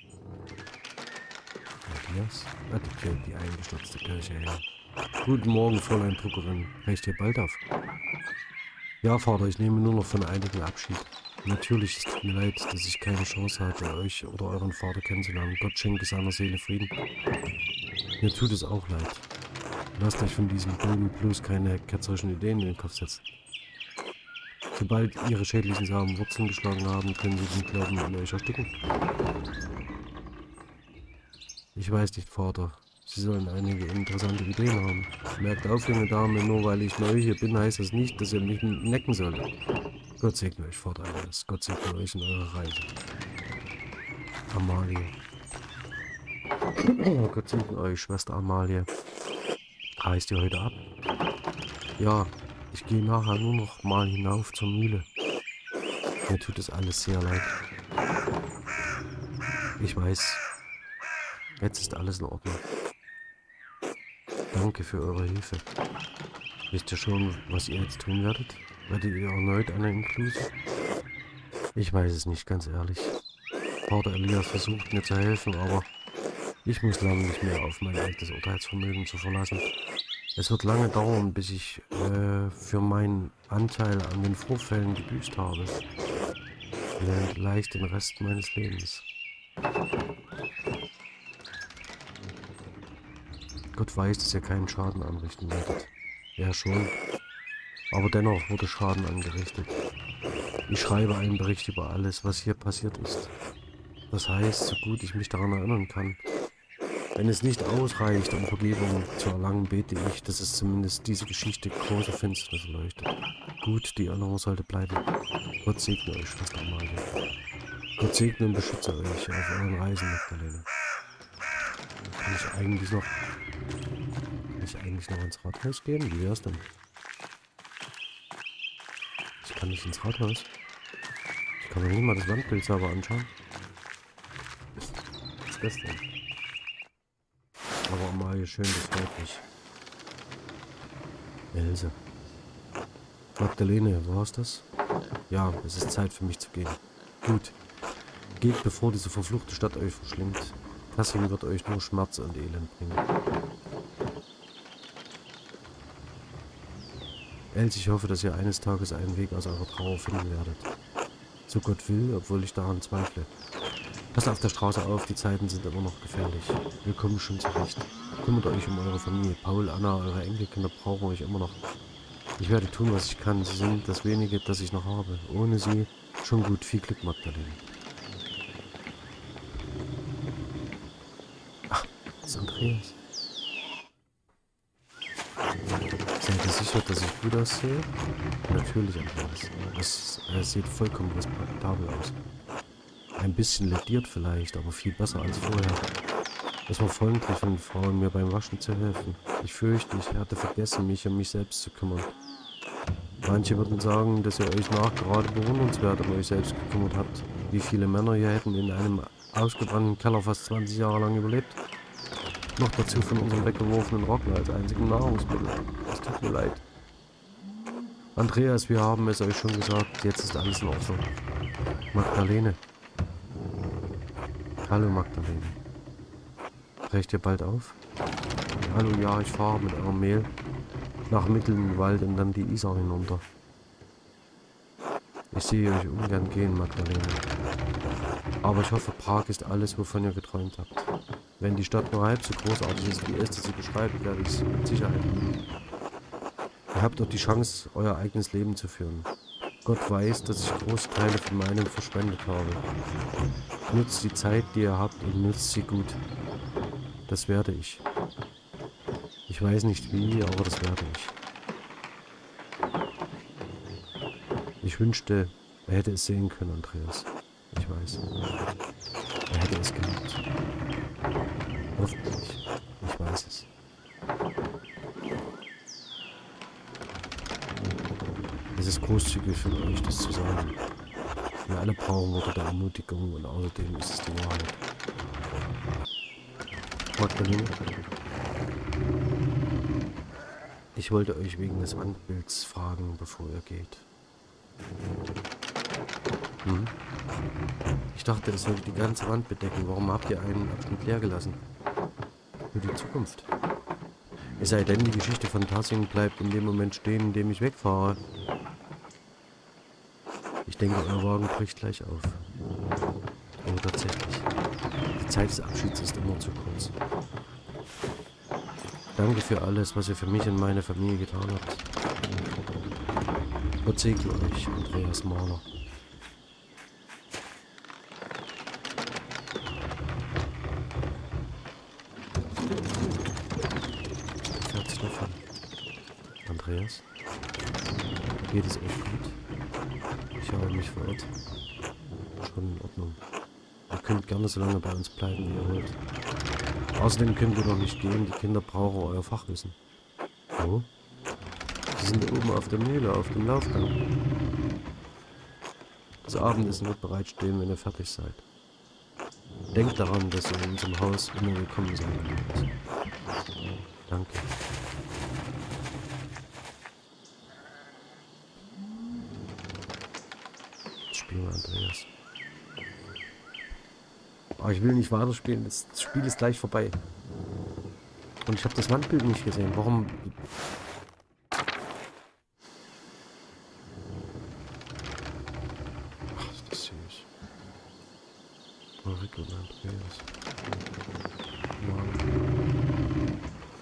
Matthias? Die eingestürzte Kirche, ja. Guten Morgen, Fräulein Druckerin. Recht ihr bald auf? Ja, Vater, ich nehme nur noch von einigen Abschied. Natürlich, es tut mir leid, dass ich keine Chance hatte, euch oder euren Vater kennenzulernen. Gott schenke seiner Seele Frieden. Mir tut es auch leid. Lasst euch von diesem Bogen bloß keine ketzerischen Ideen in den Kopf setzen. Sobald ihre schädlichen Samen Wurzeln geschlagen haben, können sie den Glauben an euch ersticken. Ich weiß nicht, Vater. Sie sollen einige interessante Ideen haben. Merkt auf, junge Dame, nur weil ich neu hier bin, heißt das nicht, dass ihr mich necken solltet. Gott segne euch, Vater alles. Gott segne euch in eurer Reise. Amalie. Oh, Gott segne euch, Schwester Amalie. Reist ihr heute ab? Ja, ich gehe nachher nur noch mal hinauf zur Mühle. Mir tut es alles sehr leid. Ich weiß, jetzt ist alles in Ordnung. Danke für eure Hilfe. Wisst ihr schon, was ihr jetzt tun werdet? Werdet ihr erneut eine Inklusion? Ich weiß es nicht, ganz ehrlich. Vater Elias versucht mir zu helfen, aber ich muss lernen, mich mehr auf mein eigenes Urteilsvermögen zu verlassen. Es wird lange dauern, bis ich für meinen Anteil an den Vorfällen gebüßt habe. Vielleicht den Rest meines Lebens. Gott weiß, dass ihr keinen Schaden anrichten werdet. Ja schon. Aber dennoch wurde Schaden angerichtet. Ich schreibe einen Bericht über alles, was hier passiert ist. Das heißt, so gut ich mich daran erinnern kann. Wenn es nicht ausreicht, um Vergebung zu erlangen, bete ich, dass es zumindest diese Geschichte große Finsternis leuchtet. gut, die Erinnerung sollte bleiben. Gott segne euch, Schwester Amalie. Gott segne und beschütze euch auf euren Reisen, Magdalena. Kann ich eigentlich noch ins Rathaus gehen? Wie wär's denn? Ich kann nicht ins Rathaus. Ich kann mir nicht mal das Wandbild sauber anschauen. Was ist das denn? Aber Amalie, schön, das freut mich. Else. Magdalene, wo hast du das? Ja, es ist Zeit für mich zu gehen. Gut. Geht, bevor diese verfluchte Stadt euch verschlingt. Tassing wird euch nur Schmerz und Elend bringen. Else, ich hoffe, dass ihr eines Tages einen Weg aus eurer Trauer finden werdet. So Gott will, obwohl ich daran zweifle. Passt auf der Straße auf, die Zeiten sind immer noch gefährlich. Wir kommen schon zurecht. Kümmert euch um eure Familie. Paul, Anna, eure Enkelkinder brauchen euch immer noch. Ich werde tun, was ich kann. Sie sind das Wenige, das ich noch habe. Ohne sie schon gut. Viel Glück, Magdalene. Ach, das ist Andreas. Seid ihr sicher, dass ich gut aussehe? Natürlich, Andreas. Es sieht vollkommen respektabel aus. Ein bisschen lediert vielleicht, aber viel besser als vorher. Es war freundlich von Frauen, mir beim Waschen zu helfen. Ich fürchte, ich hatte vergessen, mich um mich selbst zu kümmern. Manche würden sagen, dass ihr euch nachgerade bewundernswert um euch selbst gekümmert habt. Wie viele Männer hier hätten in einem ausgebrannten Keller fast 20 Jahre lang überlebt? Noch dazu von unserem weggeworfenen Rocken als einzigem Nahrungsmittel. Es tut mir leid. Andreas, wir haben es euch schon gesagt, jetzt ist alles in Ordnung. Magdalene. Hallo Magdalene. Brecht ihr bald auf? Hallo, ja, ich fahre mit eurem Mehl nach Mittelwald und dann die Isar hinunter. Ich sehe euch ungern gehen, Magdalene. Aber ich hoffe, Prag ist alles, wovon ihr geträumt habt. Wenn die Stadt nur halb so großartig ist, wie Esther sie beschreibt, werde ich sie mit Sicherheit lieben. Ihr habt dort die Chance, euer eigenes Leben zu führen. Gott weiß, dass ich große Teile von meinem verschwendet habe. Nutzt die Zeit, die ihr habt, und nutzt sie gut. Das werde ich. Ich weiß nicht wie, aber das werde ich. Ich wünschte, er hätte es sehen können, Andreas. Ich weiß. Er hätte es geliebt. Hoffentlich. Ich weiß es. Es ist großzügig von euch, das zu sagen. Wir alle brauchen Worte der Ermutigung und außerdem ist es die Wahrheit. Magdalene? Ich wollte euch wegen des Wandbilds fragen, bevor ihr geht. Ich dachte, es sollte die ganze Wand bedecken. Warum habt ihr einen Abschnitt leer gelassen? Für die Zukunft. Es sei denn, die Geschichte von Tassing bleibt in dem Moment stehen, in dem ich wegfahre. Ich denke, euer Wagen bricht gleich auf. Oh, tatsächlich. Die Zeit des Abschieds ist immer zu kurz. Danke für alles, was ihr für mich und meine Familie getan habt. Gott segne euch, Andreas Mahler. Fährt sich davon. Andreas? Geht es euch gut? Ich habe mich verirrt. Schon in Ordnung. Ihr könnt gerne so lange bei uns bleiben, wie ihr wollt. Außerdem könnt ihr noch nicht gehen, die Kinder brauchen euer Fachwissen. Wo? Sie sind oben auf der Mühle, auf dem Laufgang. Das Abendessen wird bereitstehen, wenn ihr fertig seid. Denkt daran, dass ihr in unserem Haus immer willkommen sein könnt. Danke. Jetzt spielen wir, Andreas. Aber ich will nicht weiterspielen, das Spiel ist gleich vorbei. Und ich habe das Wandbild nicht gesehen. Warum? Ach, ist das süß. Ulrike und Andreas. Mann.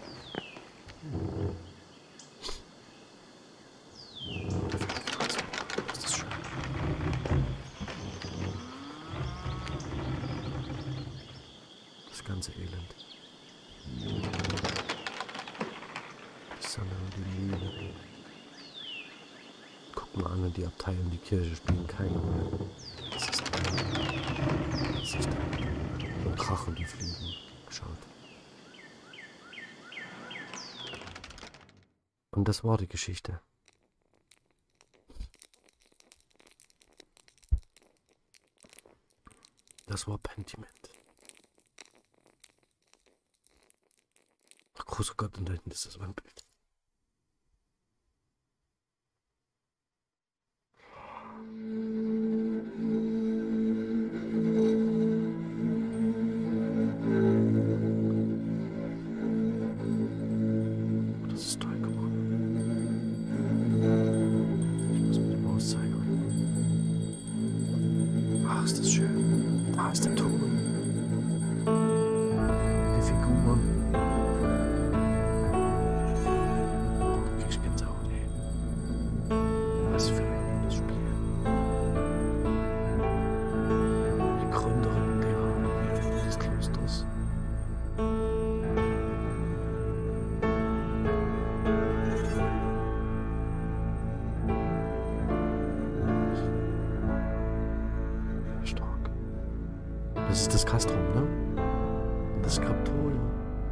Ist das schön. Das ganze Elend. Die Sonne und die Liebe. Guckt mal an, die Abtei und die Kirche spielen keine Rolle. Das ist ein. Das ist ein. Und Krachen, die fliegen. Schaut. Und das war die Geschichte. Das war Pentiment. Ach, großer Gott, und da hinten ist das Wandbild. Das ist toll geworden. Ich muss mit dem Maus zeigen. Ach, ist das schön. Da ist der Ton. Die Figuren. Was für ein gutes Spiel. Die Gründerin des Klosters. Stark. Das ist das Castrum, ne? Das Skriptorium.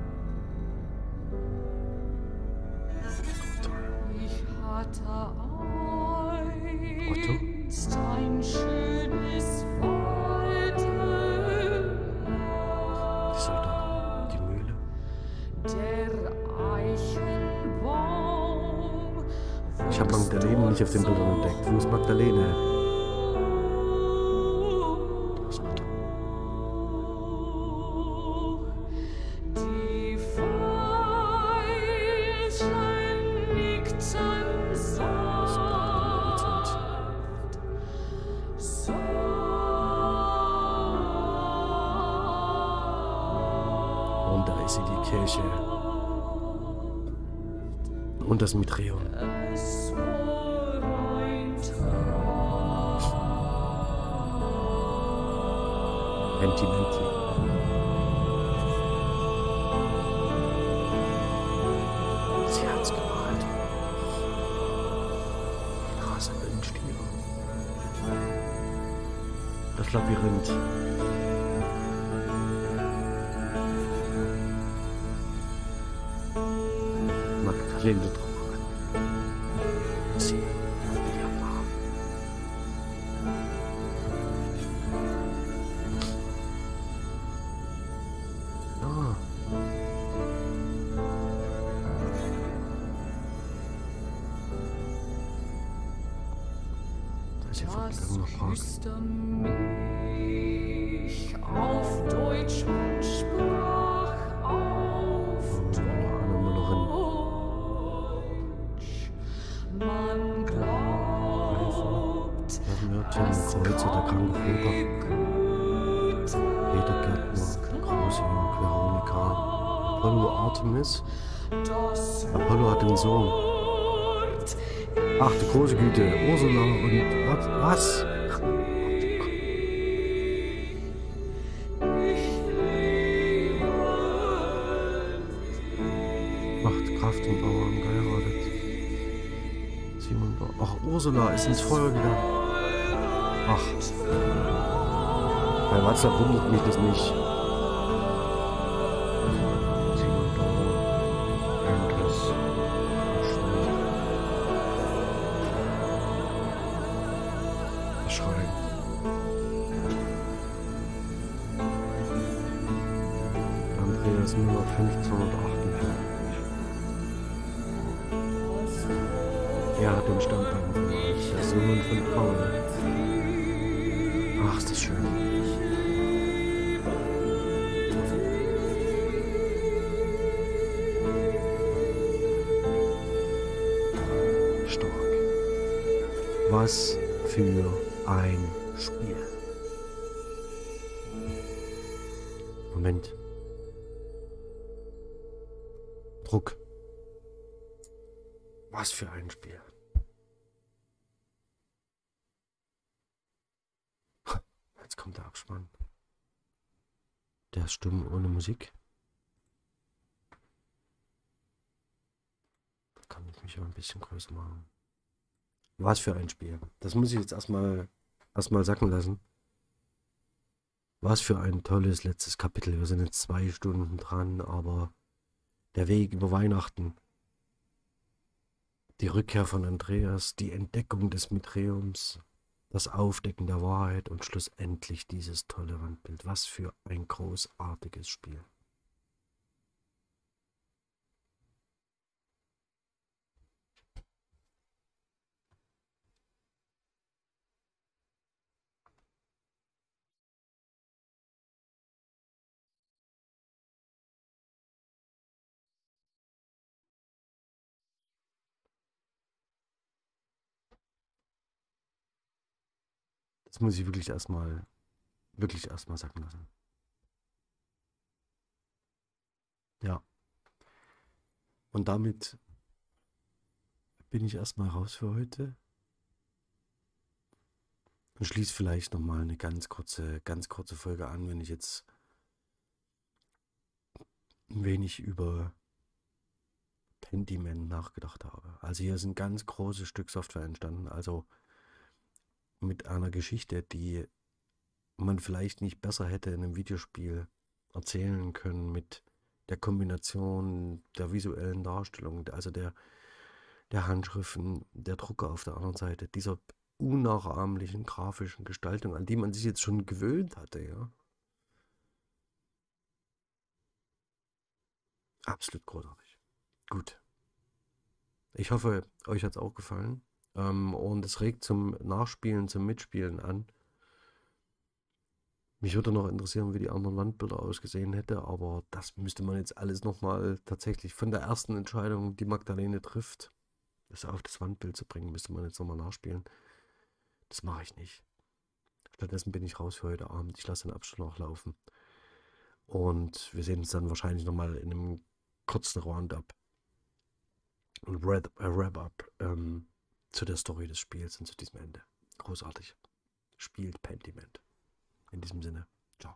Ich hatte Otto? einst ein schönes Walde, Die Soldaten, die Mühle. der Eichenbaum. Ich habe Magdalene nicht auf den Bildern entdeckt. Wo ist Magdalene? Das ist Otto. Die Veilchen nickten sanft, Und da ist sie, die Kirche. Und das Mitreon. es war ein Traum. Pentimenti. Sie hat's gemalt. Die Rasse Windstiere. Das Labyrinth. Magdalene drauf. Sie. Ja. Ah. Da ist sie Das vorgegangen nach Prag. küsste mich auf Deutsch und sprach auf Eine Müllerin. Deutsch. Man glaubt, Märchen, Kreuzer, der kranke Vögel, Peter Gärtner, Große Veronika, Apollo Artemis. das Apollo hat den Sohn. Wort Ach, die große Güte, Ursula und was? Macht Kraft und Bauer haben geheiratet. Simon Bauer. Ach, Ursula ist ins Feuer gegangen. Ach. Bei Watzlaw wundert mich das nicht. Simon Bauer. Endres. Schreien. Andreas Müller 1548. Er hat den Stammbaum gemalt, der Sohn von Paul. Ach, ist das schön. Stark. Was für ein Spiel. Moment. Druck. Was für ein Spiel. Jetzt kommt der Abspann. Der ist Stimmen ohne Musik. Da kann ich mich aber ein bisschen größer machen. Was für ein Spiel. Das muss ich jetzt erstmal sacken lassen. Was für ein tolles letztes Kapitel. Wir sind jetzt 2 Stunden dran, aber der Weg über Weihnachten, die Rückkehr von Andreas, die Entdeckung des Mithräums, das Aufdecken der Wahrheit und schlussendlich dieses tolle Wandbild. Was für ein großartiges Spiel. Das muss ich wirklich erstmal sacken lassen. Ja, und damit bin ich erstmal raus für heute und schließe vielleicht nochmal eine ganz kurze Folge an, wenn ich jetzt ein wenig über Pentiment nachgedacht habe. Also hier ist ein ganz großes Stück Software entstanden, also mit einer Geschichte, die man vielleicht nicht besser hätte in einem Videospiel erzählen können, mit der Kombination der visuellen Darstellung, also der Handschriften, der Drucker auf der anderen Seite, dieser unnachahmlichen grafischen Gestaltung, an die man sich jetzt schon gewöhnt hatte, ja. Absolut großartig. Gut. Ich hoffe, euch hat es auch gefallen. Und es regt zum Nachspielen, zum Mitspielen an. Mich würde noch interessieren, wie die anderen Wandbilder ausgesehen hätte, aber das müsste man jetzt alles nochmal tatsächlich von der ersten Entscheidung, die Magdalene trifft, das auf das Wandbild zu bringen, müsste man jetzt nochmal nachspielen. Das mache ich nicht. Stattdessen bin ich raus für heute Abend. Ich lasse den Abstand noch laufen. Und wir sehen uns dann wahrscheinlich nochmal in einem kurzen Roundup und Wrap-up zu der Story des Spiels und zu diesem Ende. Großartig. Spielt Pentiment. In diesem Sinne. Ciao.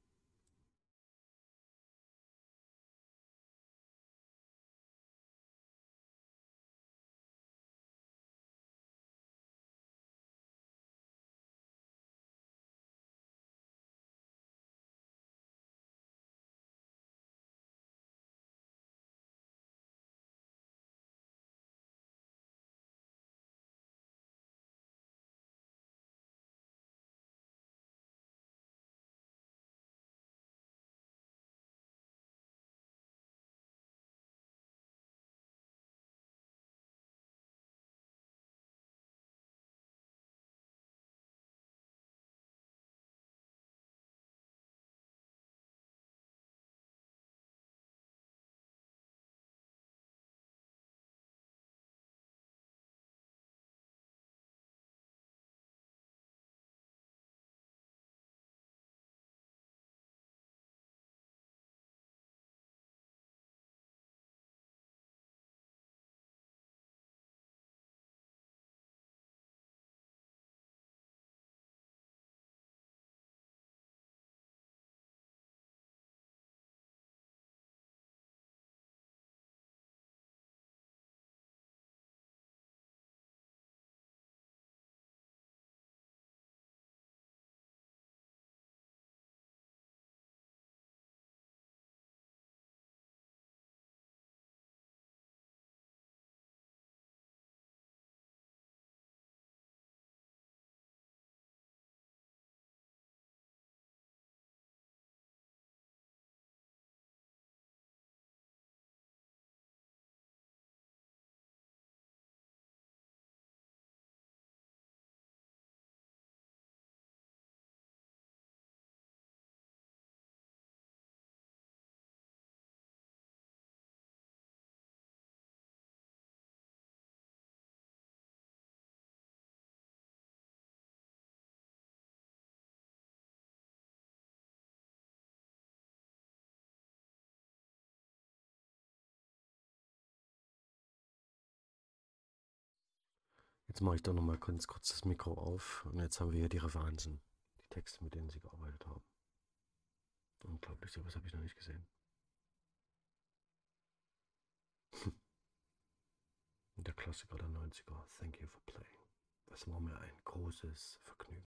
Jetzt mache ich doch nochmal ganz kurz das Mikro auf und jetzt haben wir hier die Referenzen, die Texte, mit denen sie gearbeitet haben. Unglaublich, sowas habe ich noch nicht gesehen. Der Klassiker der 90er. Thank you for playing. Es war mir ein großes Vergnügen.